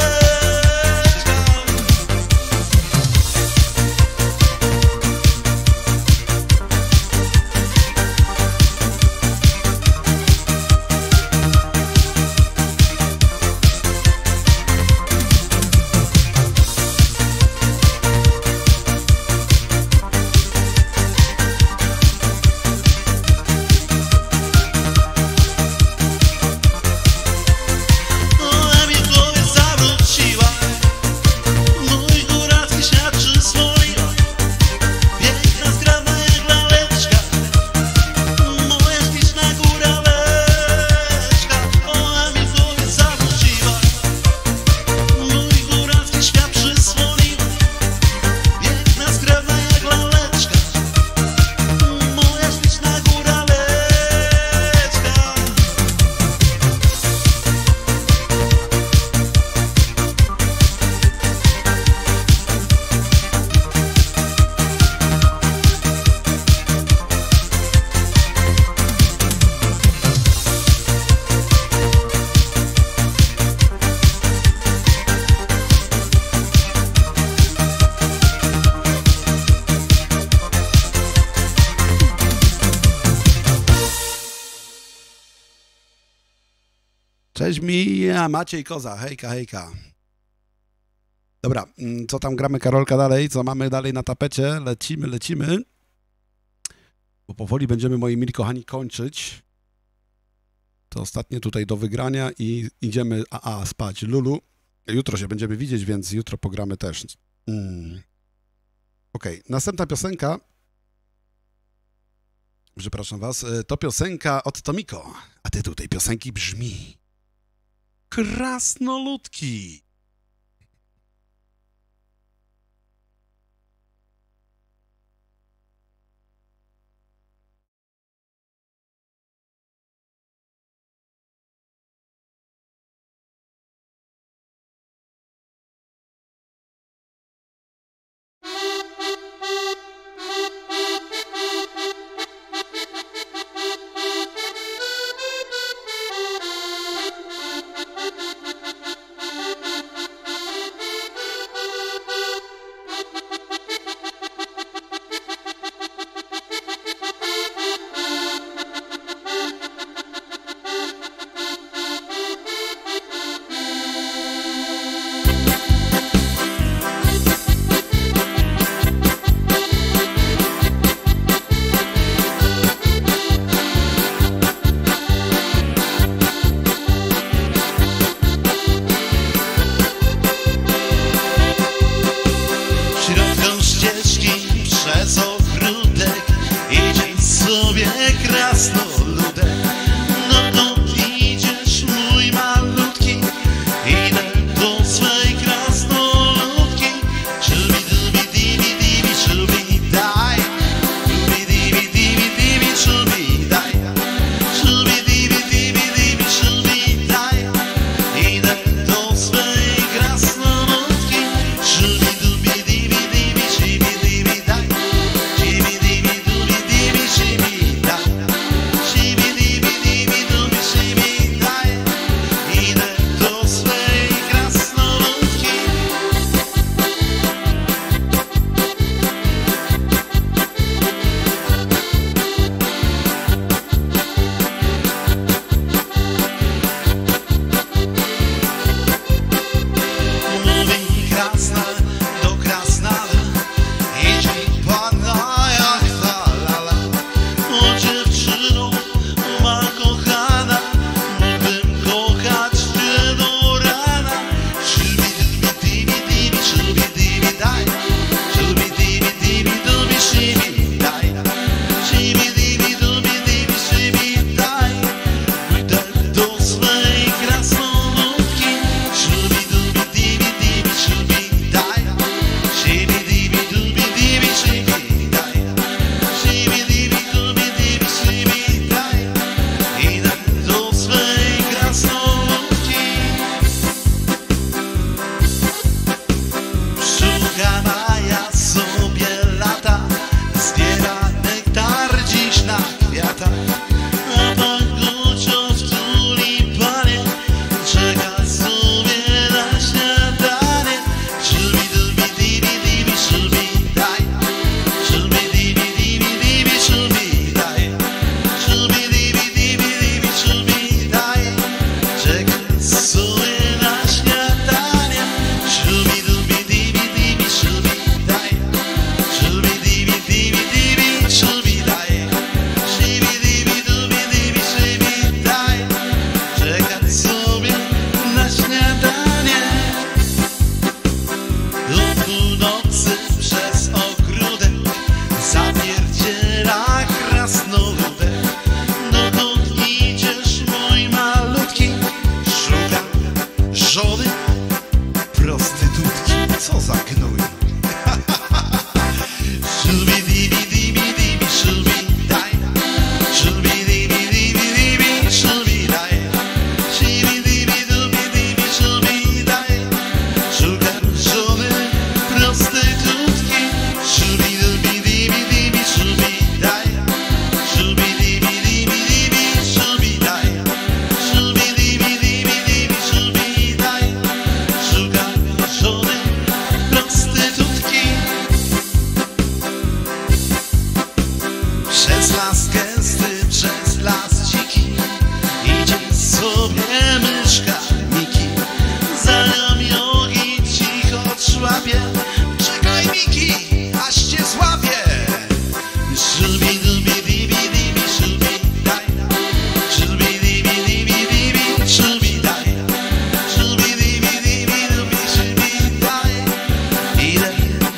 S2: Ona mi w głowie zawróciła, mój góralski świat przysłoniła. Piękna, zgrabna jak laleczka, moja śliczna góraleczka. Ona mi w głowie zawróciła, mój góralski świat przysłoniła. Piękna, zgrabna jak laleczka, moja śliczna góraleczka.
S1: Cześć Mija, Maciej Koza, hejka, hejka. Dobra, co tam gramy, Karolka, dalej? Co mamy dalej na tapecie? Lecimy. Bo powoli będziemy, moi mili kochani, kończyć. To ostatnie tutaj do wygrania i idziemy spać. Lulu. Jutro się będziemy widzieć, więc jutro pogramy też. Okej, następna piosenka. Przepraszam was. To piosenka od Tomiko. A tytuł tej piosenki brzmi: Krasnoludki.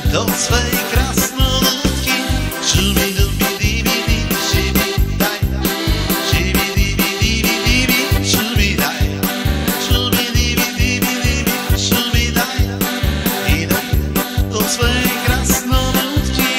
S2: do swej krasnoludki. Szubi-dubi-dibi-dibi, szubi-daj. Szubi-dibi-dibi-dibi, szubi-daj. Szubi-dibi-dibi-dibi, szubi-daj. Idę do swej krasnoludki.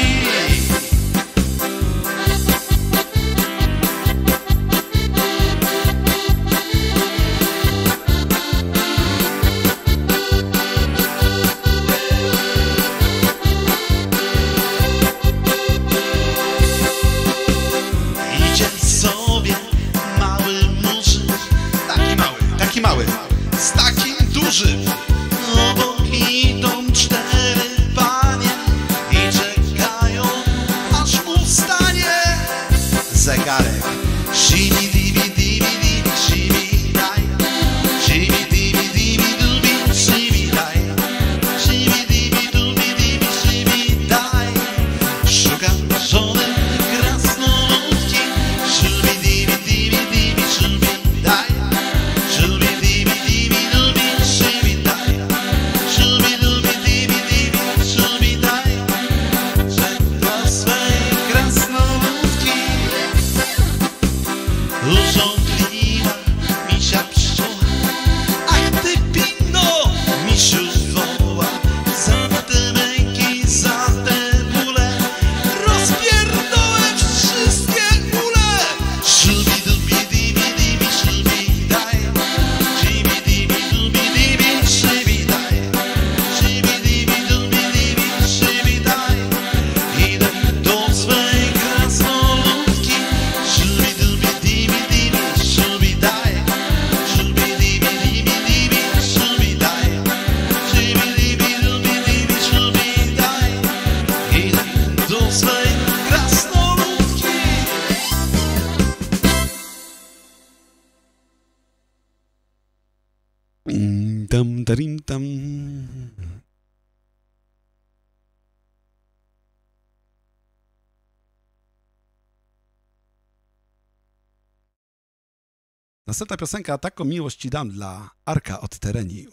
S2: Idzie sobie mały murzyn, taki mały, z takim dużym. Obok idą 4 panie i czekają, aż mu wstanie zegarek. Shibi-dibi-dibi-dibi, shibi-daj. Shibi-dibi-dibi-dubi, shibi-daj. Shibi-dibi-dubi-dibi, shibi-daj. Szukam żony krasnoludki. Szubi-dibi-dibi-dibi, szubi-daj. Szubi-dibi-dibi-dubi, szubi-daj. Szubi-dubi-dibi-dibi, szubi-daj. Do swej krasnoludki. Urządliwa misia pszczoła. Ach ty pinno, misiu woła. Za te męki, za te bóle rozpierdolę wszystkie ule. Szubi-dubi-dibi-dibi, szubi-daj. Shibi-dibi-dubi-dibi, szubi-daj. Shibi-dibi-dubi-dibi, szubi-daj. Idę do swej krasnoludki. Szubi-dubi-dibi-dibi, szubi-daj. Szubi-dibi-dibi-dibi, szubi-daj. Szubi-dibi-dubi-dibi, szubi-daj. Idę do swej krasnoludki.
S1: Tam, tarim, tam. Następna piosenka Taką miłość ci dam dla Arka od Tereni.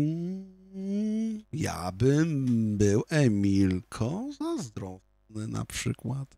S1: Ja bym był Emilko zazdrosny na przykład.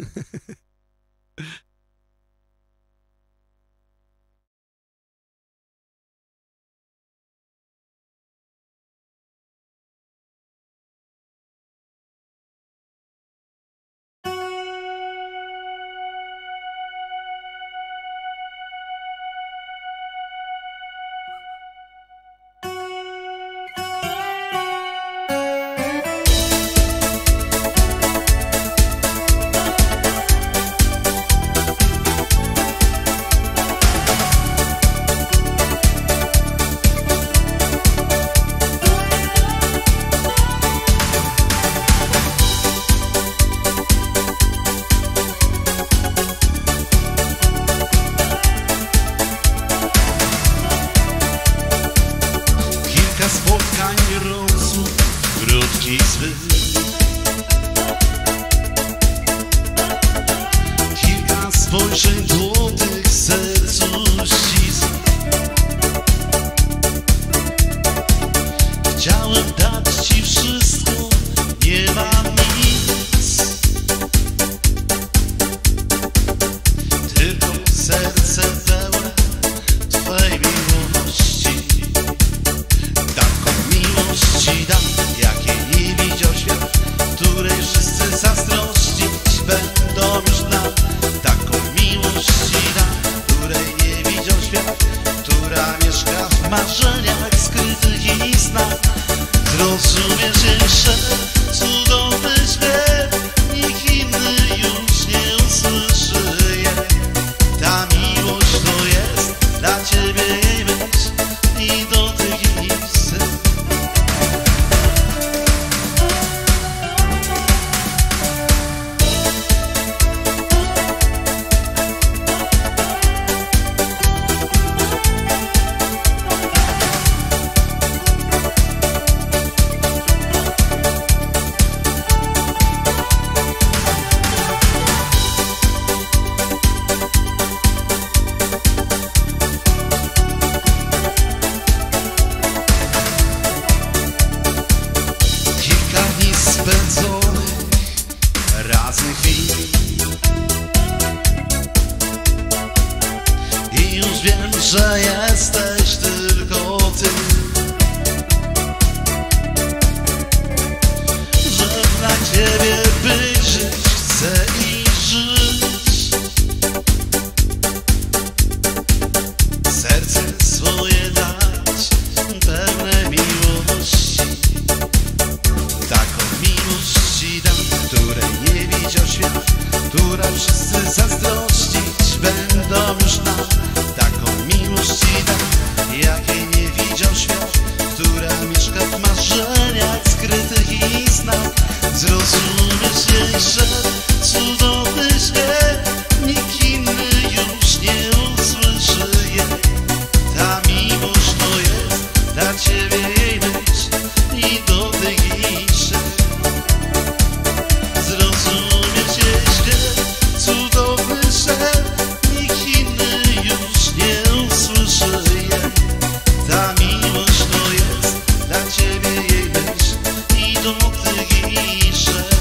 S2: Kilka spotkań rosół, krótki zbyt. Kilka spojrzeń złotych sercu ścisk. Chciałem dać ci wszystko, nie mam nic. Tylko serce pełne twej miłości. Taką miłość ci dam, jakiej nie widział świat, której wszyscy zazdrościć będą już nam. Taką miłość ci dam. spędzonych razem chwil. I już wiem, że jesteś tylko ty, że dla ciebie być, żyć chcę i żyć. Serce swoje dać, pełne miłości. Taką miłość ci dam, której nie widział świat, która wszyscy zazdrościć będą już nam. Taką miłość ci dam, jakiej nie widział świat, która mieszka w marzeniach skrytych i snach. Zrozumiesz jej szep, cudowny śpiew, nikt inny już nie usłyszy jej. Ta miłość to jest dla ciebie jej myśl i dotyk i szep. Zrozumiesz jej śpiew, cudowny szep, nikt inny już nie usłyszy jej. Ta miłość to jest dla ciebie jej myśl i dotyk i szep.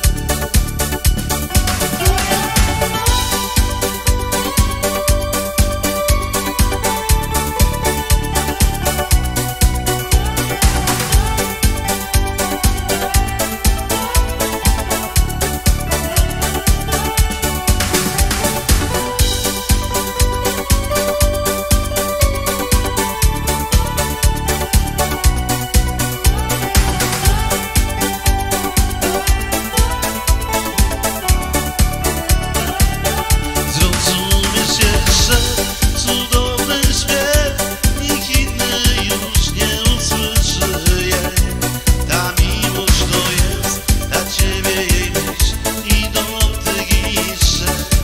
S2: Zrozumiesz jeszcze cudowny śpiew, nikt inny już nie usłyszy jej. Ta miłość to jest dla ciebie jej myśl i dotyk i szep.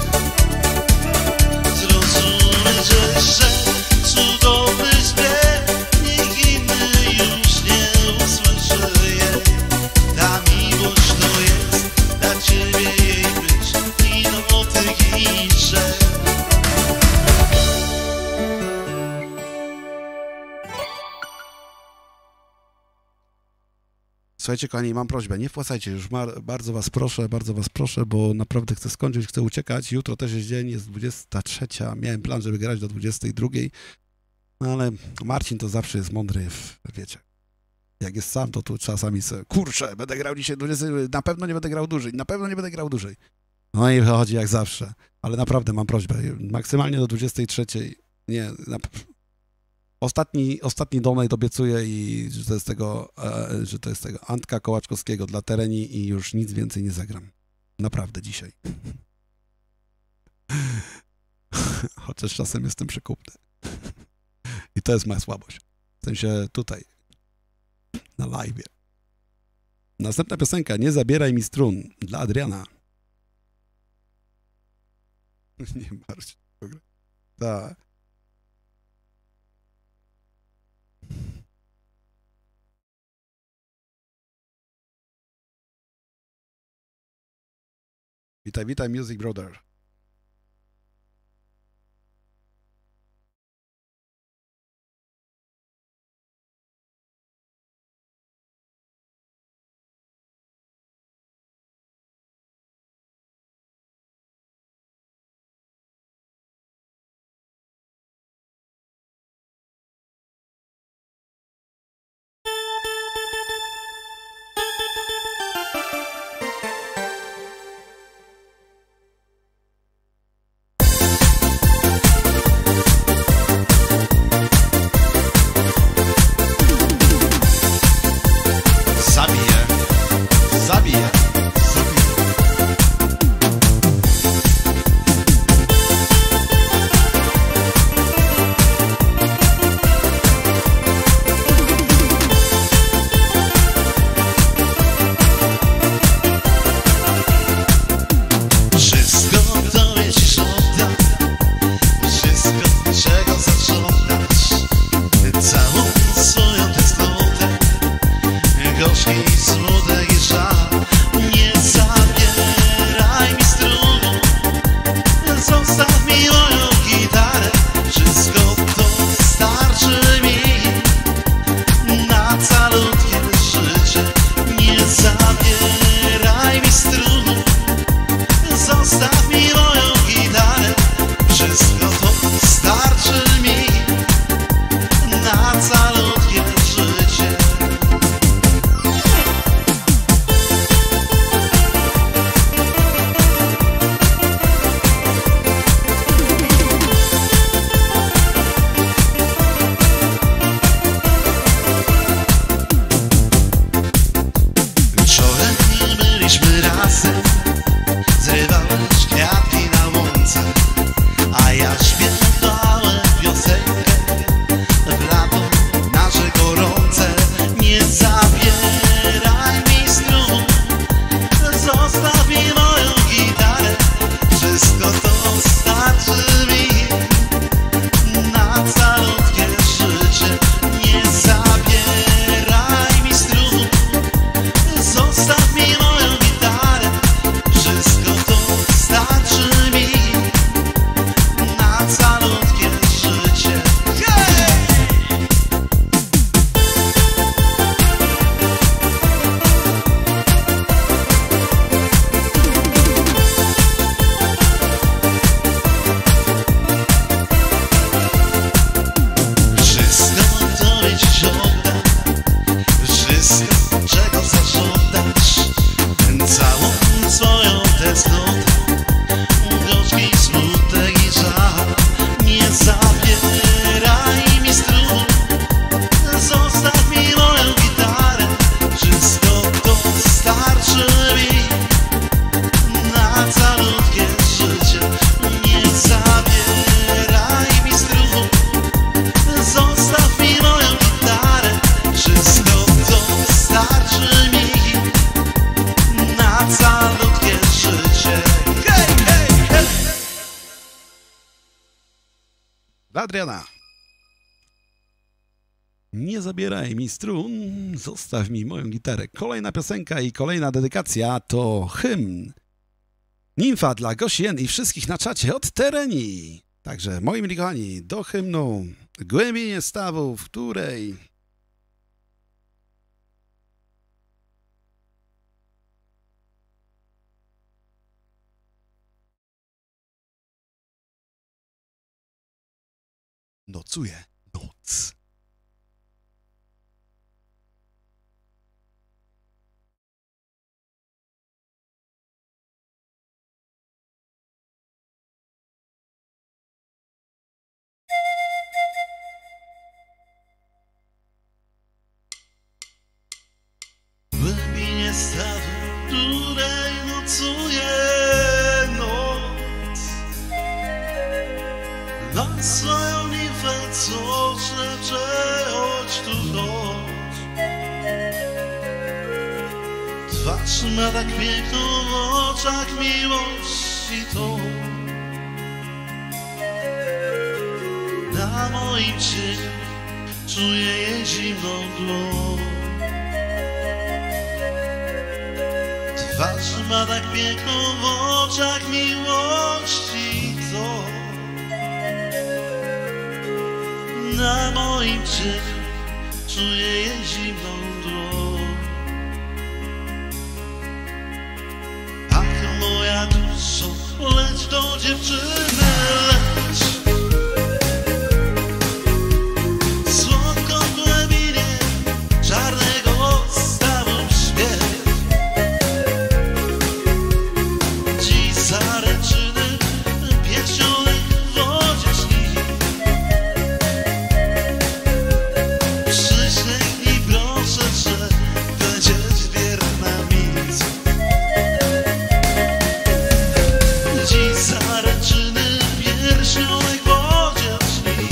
S2: Zrozumiesz jeszcze cudowny śpiew, nikt inny już nie usłyszy jej. Ta miłość to jest dla ciebie jej myśl i dotyk i szep.
S1: Słuchajcie, kochani, mam prośbę, nie wpłacajcie już, bardzo was proszę, bo naprawdę chcę skończyć, chcę uciekać. Jutro też jest dzień, jest 23, miałem plan, żeby grać do 22, no ale Marcin to zawsze jest mądry, wiecie. Jak jest sam, to tu czasami sobie, kurczę, będę grał dzisiaj 20, na pewno nie będę grał dłużej, No i wychodzi jak zawsze, ale naprawdę mam prośbę, maksymalnie do 23, nie, Ostatni donate obiecuję i że to jest tego Antka Kołaczkowskiego dla Tereni i już nic więcej nie zagram. Naprawdę dzisiaj. Chociaż czasem jestem przekupny. I to jest moja słabość. W sensie tutaj, na live'ie. Następna piosenka, Nie zabieraj mi strun, dla Adriana. Nie martw się. Tak. Witaj, Music Brother.
S2: byliśmy razem, zrywałeś kwiatki na łące, a ja śpiewałem piosenkę w lato nasze gorące. Nie zabieraj mi strun, zostaw mi moją gitarę, wszystko to starczy mi na calutkie życie. Nie zabieraj mi strun, zostaw mi moją gitarę, wszystko to starczy mi na calutkie życie. Hej! Wszystko tobie dziś oddam, wszystko czego zażądasz, całą swoją tęsknotę, gorzki smutek i żal. Nie zabieraj mi strun, zostaw mi moją gitarę, wszystko to starczy mi na calutkie życie. Nie zabieraj mi strun, zostaw mi moją gitarę, wszystko to starczy mi na calutkie życie. Hej, hej, hej!
S1: Dla Adriana. Nie zabieraj mi strun, zostaw mi moją gitarę. Kolejna piosenka i kolejna dedykacja to hymn Nimfa dla Gosien i wszystkich na czacie od Tereni. Także moi mili kochani, do hymnu Głębienie stawu, w której nocuje noc.
S2: Głębinie stawu, w której nocuje noc, na swoją nimfę, co szepcze, chodź tu chodź. Twarz ma tak piękną w oczach miłości to, na moim cieniu czuję jej zimną dłoń. Twarz ma tak piękną w oczach miłości to, na moim cieniu czuję jej zimną dłoń. Ach, moja duszo, leć do dziewczyny, leć. Słodko w głębinie czarnego stawu śpiew. Dziś zaręczyny, pierścionek w wodzie śni. Przysięgnij proszę, że będziesz wierna mi. Dziś zaręczyny, pierścionek w wodzie śni.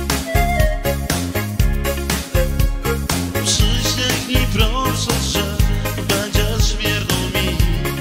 S2: Przysięgnij proszę, że będziesz wierną mi.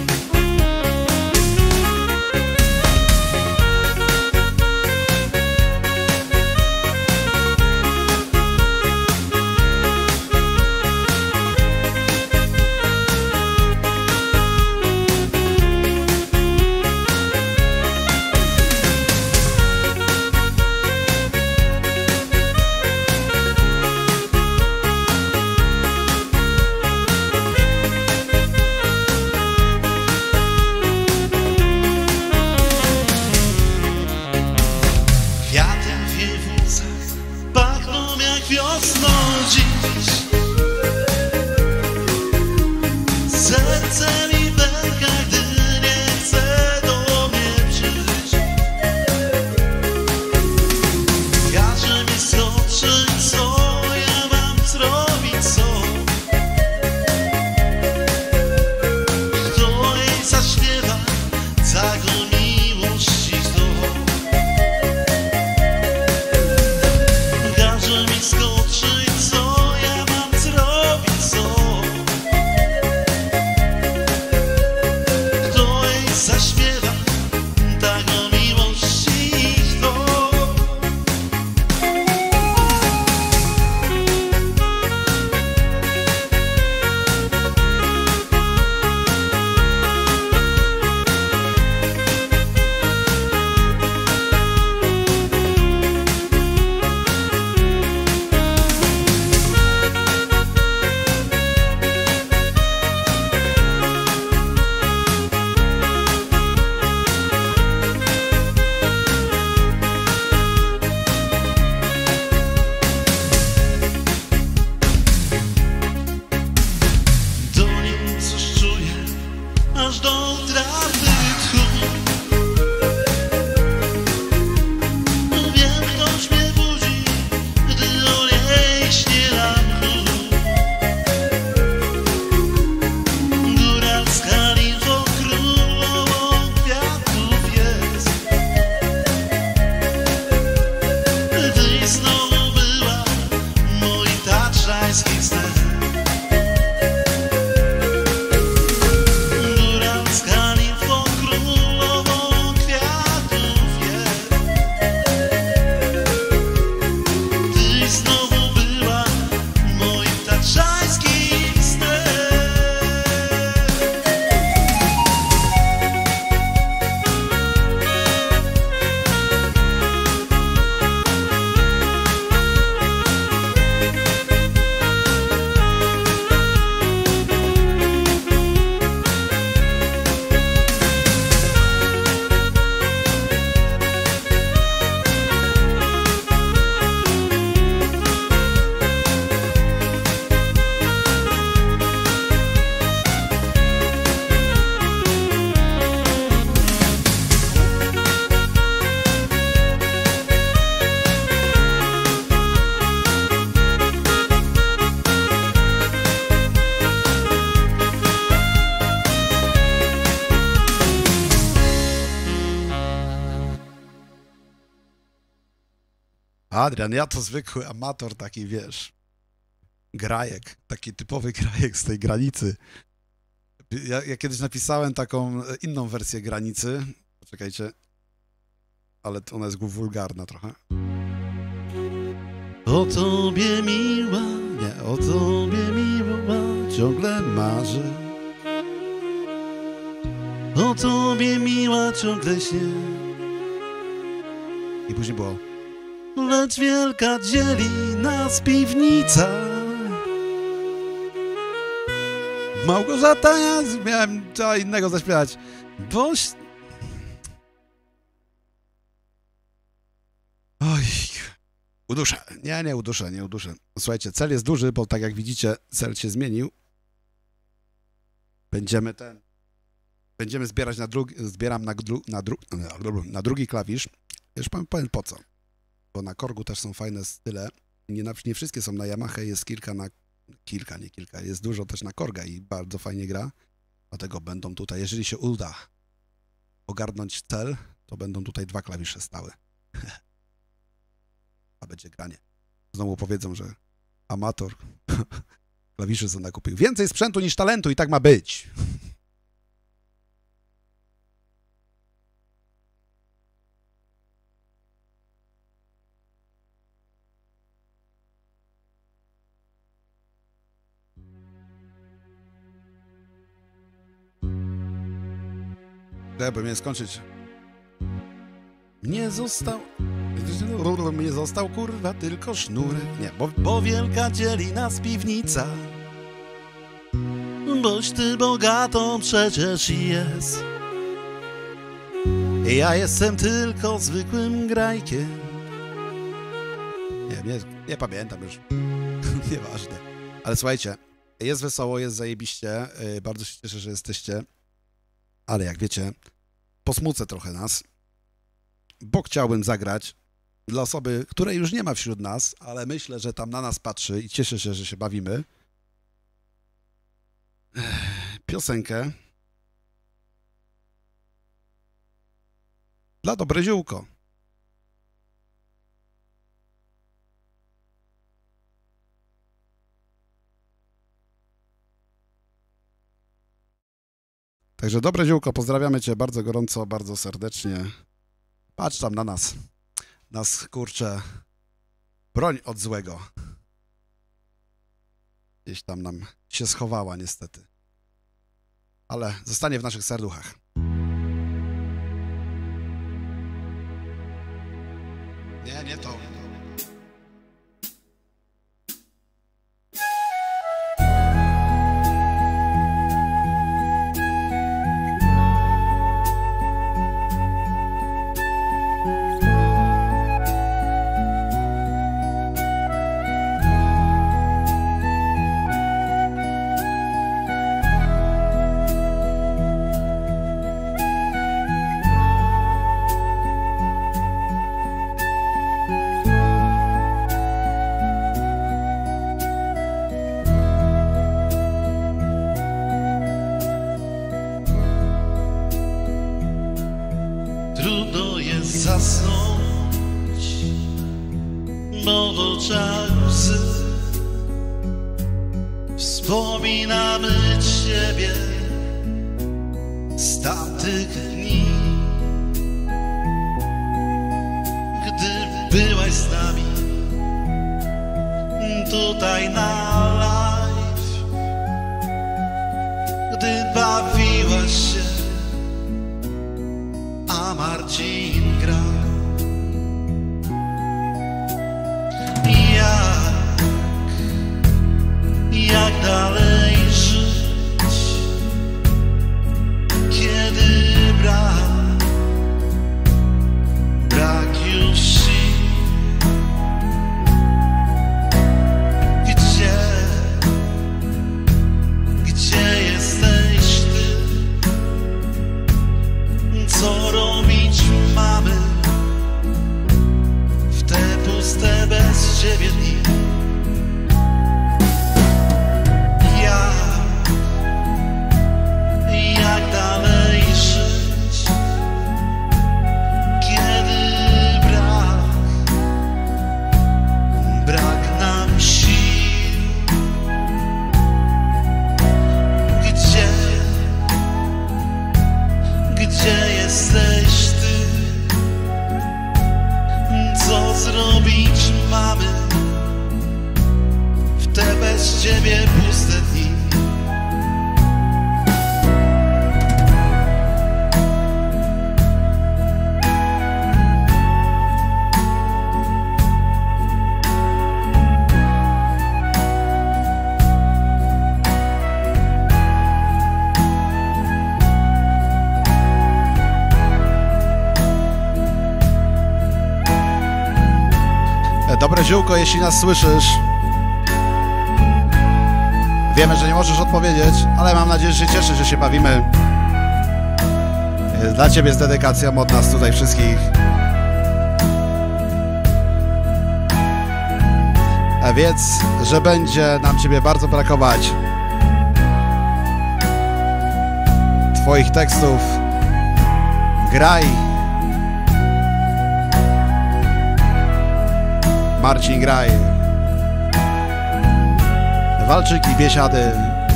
S2: Kwiatem w jej włosach pachną jak wiosną dziś. Serce mi pęka, gdy nie chce do mnie przyjść. Każe mi skoczyć, co ja mam zrobić, co? Kto zaśpiewa tak o miłości kto. Aż do utraty tchu. Wiem, ktoś mnie budzi, gdy o niej śnie na mchu. Góralska limfo królową kwiatów jest. Tyś znowu była moim tatrzańskim snem.
S1: Adrian, ja to zwykły amator, taki wiesz, grajek, taki typowy grajek z tej granicy. Ja kiedyś napisałem taką inną wersję granicy, poczekajcie, ale ona jest wulgarna trochę. O tobie miła, nie, o tobie miła, ciągle marzę. O tobie miła, ciągle śnię. I później było: lecz wielka dzieli nas piwnica. Małgorzata, ja miałem co innego zaśpiewać. Boś... Oj, uduszę. Nie uduszę, nie uduszę. Słuchajcie, cel jest duży, bo tak jak widzicie, cel się zmienił. Będziemy zbierać na drugi... Zbieram na drugi klawisz. Już powiem po co. Bo na Korgu też są fajne style. Nie wszystkie są na Yamaha, jest kilka, jest dużo też na Korga i bardzo fajnie gra. Dlatego będą tutaj, jeżeli się uda ogarnąć cel, to będą tutaj 2 klawisze stały. A będzie granie. Znowu powiedzą, że amator klawiszy co nakupił. Więcej sprzętu niż talentu i tak ma być. Żeby mnie skończyć. Nie został, kurwa, tylko sznurek. Nie, bo wielka dzieli nas piwnica. Boś ty bogatą przecież jest. Ja jestem tylko zwykłym grajkiem. Nie pamiętam już. Nieważne. Ale słuchajcie, jest wesoło, jest zajebiście. Bardzo się cieszę, że jesteście. Ale jak wiecie, posmucę trochę nas, bo chciałbym zagrać dla osoby, której już nie ma wśród nas, ale myślę, że tam na nas patrzy i cieszę się, że się bawimy. Piosenkę dla dobre ziółko. Także dobre ziółko, pozdrawiamy Cię bardzo gorąco, bardzo serdecznie. Patrz tam na nas. Nas, kurczę, broń od złego. Gdzieś tam nam się schowała niestety. Ale zostanie w naszych serduchach. Nie to.
S2: Trudno jest zasnąć, bo w oczach łzy. Wspominamy Ciebie z tamtych dni, gdy byłaś z nami tutaj na live, gdy bawiłaś się, a Marcin grał. Jak dalej żyć, kiedy brak już sił? Gdzie jesteś Ty? Co robić mamy w te puste bez Ciebie dni? Jak dalej żyć, kiedy brak nam sił? Gdzie jesteś Ty? Co zrobić mamy w te bez Ciebie puste dni?
S1: Dobre ziółko, jeśli nas słyszysz. Wiemy, że nie możesz odpowiedzieć, ale mam nadzieję, że się cieszysz, że się bawimy. Dla Ciebie z dedykacją od nas tutaj wszystkich. A wiedz, że będzie nam Ciebie bardzo brakować. Twoich tekstów. Graj. Marcin, graj. Walczyki, biesiady.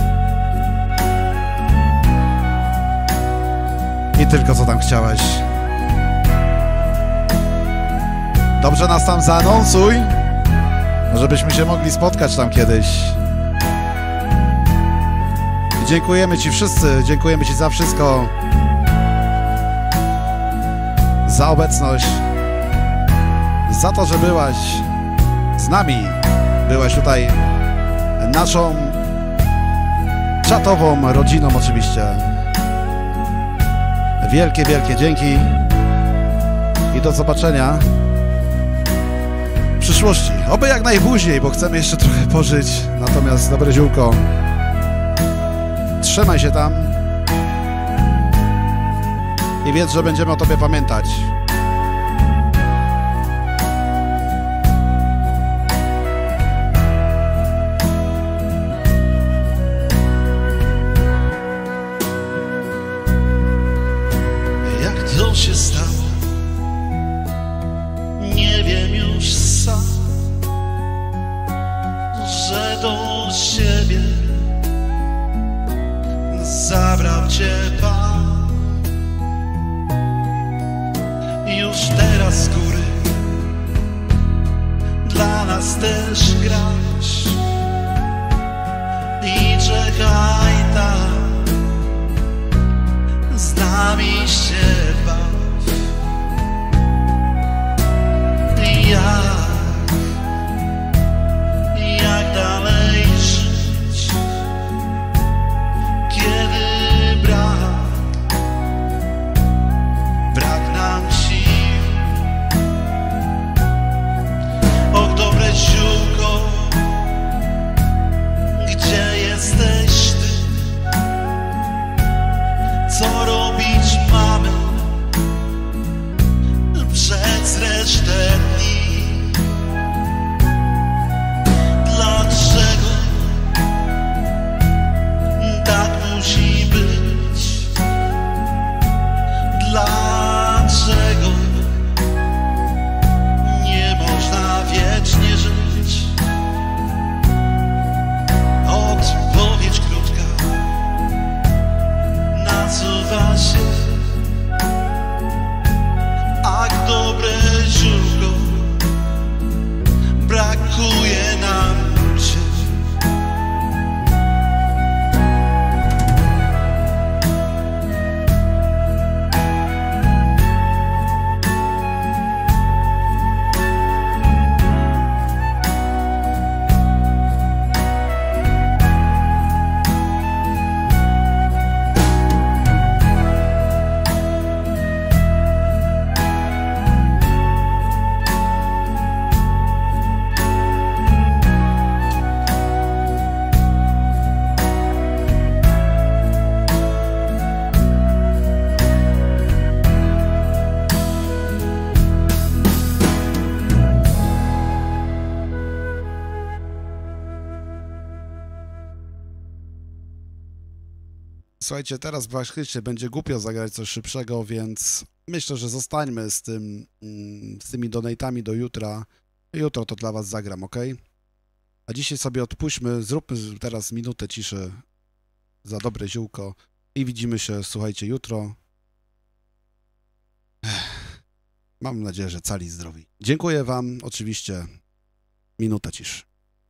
S1: I tylko co tam chciałeś. Dobrze nas tam zaanonsuj, żebyśmy się mogli spotkać tam kiedyś. I dziękujemy Ci wszyscy, dziękujemy Ci za wszystko. Za obecność. Za to, że byłaś z nami. Byłaś tutaj naszą czatową rodziną oczywiście. Wielkie, wielkie dzięki i do zobaczenia w przyszłości. Oby jak najpóźniej, bo chcemy jeszcze trochę pożyć. Natomiast dobre ziółko, trzymaj się tam i wiedz, że będziemy o Tobie pamiętać.
S2: Co się stało? Nie wiem już sam, że do siebie zabrał Cię Pan. teraz z góry dla nas też grać. I czekaj tam, z nami się baw. Jak dalej żyć, kiedy brak nam sił. Och, dobre ziółko, gdzie jesteś ty? Co robić mamy przez resztę dni? Dlaczego tak musi być? Dlaczego nie można wiecznie żyć? Odpowiedź krótka nasuwa się, jak dobre ziółko, brakuje nam cię.
S1: Słuchajcie, teraz faktycznie będzie głupio zagrać coś szybszego, więc myślę, że zostańmy z tymi donatami do jutra. Jutro to dla was zagram, ok? A dzisiaj sobie odpuśćmy, zróbmy teraz minutę ciszy za dobre ziółko i widzimy się, słuchajcie, jutro. Mam nadzieję, że cali zdrowi. Dziękuję wam, oczywiście. Minuta ciszy.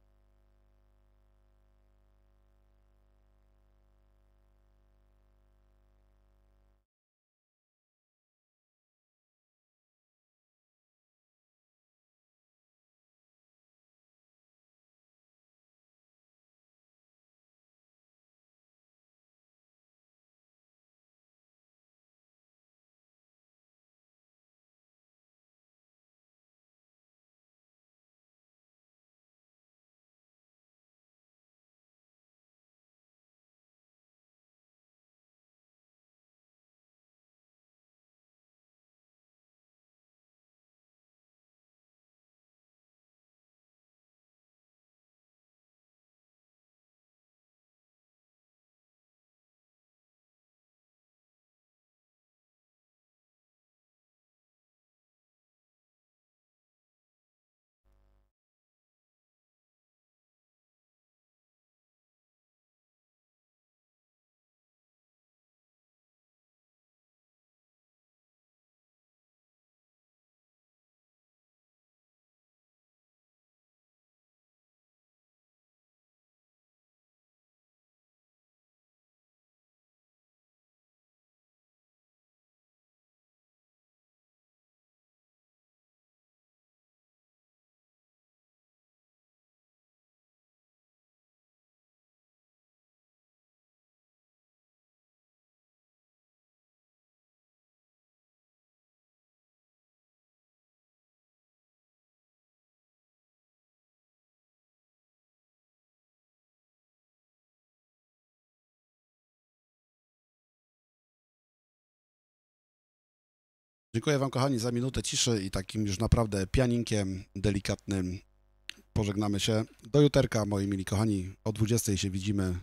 S1: Dziękuję wam, kochani, za minutę ciszy i takim już naprawdę pianinkiem delikatnym pożegnamy się. Do juterka, moi mili kochani, o 20 się widzimy.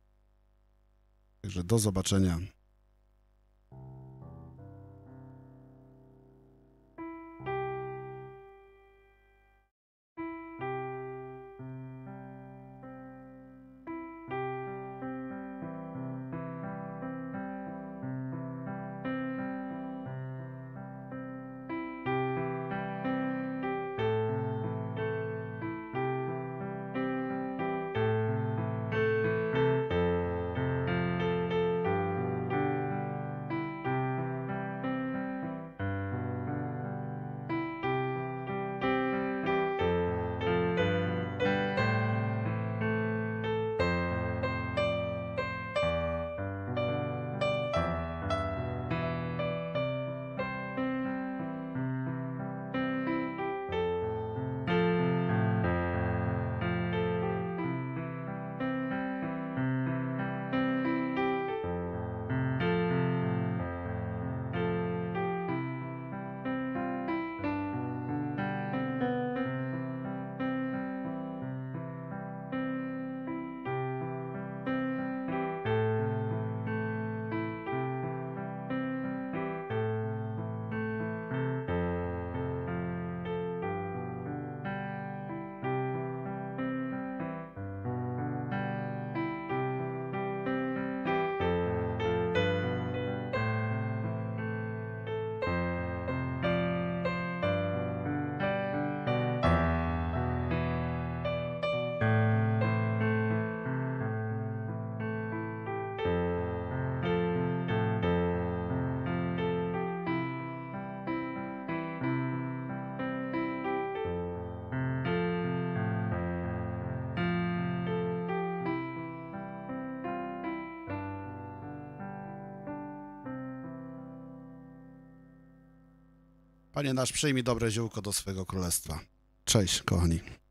S1: Także do zobaczenia. Panie nasz, przyjmij dobre ziółko do swojego królestwa. Cześć, kochani.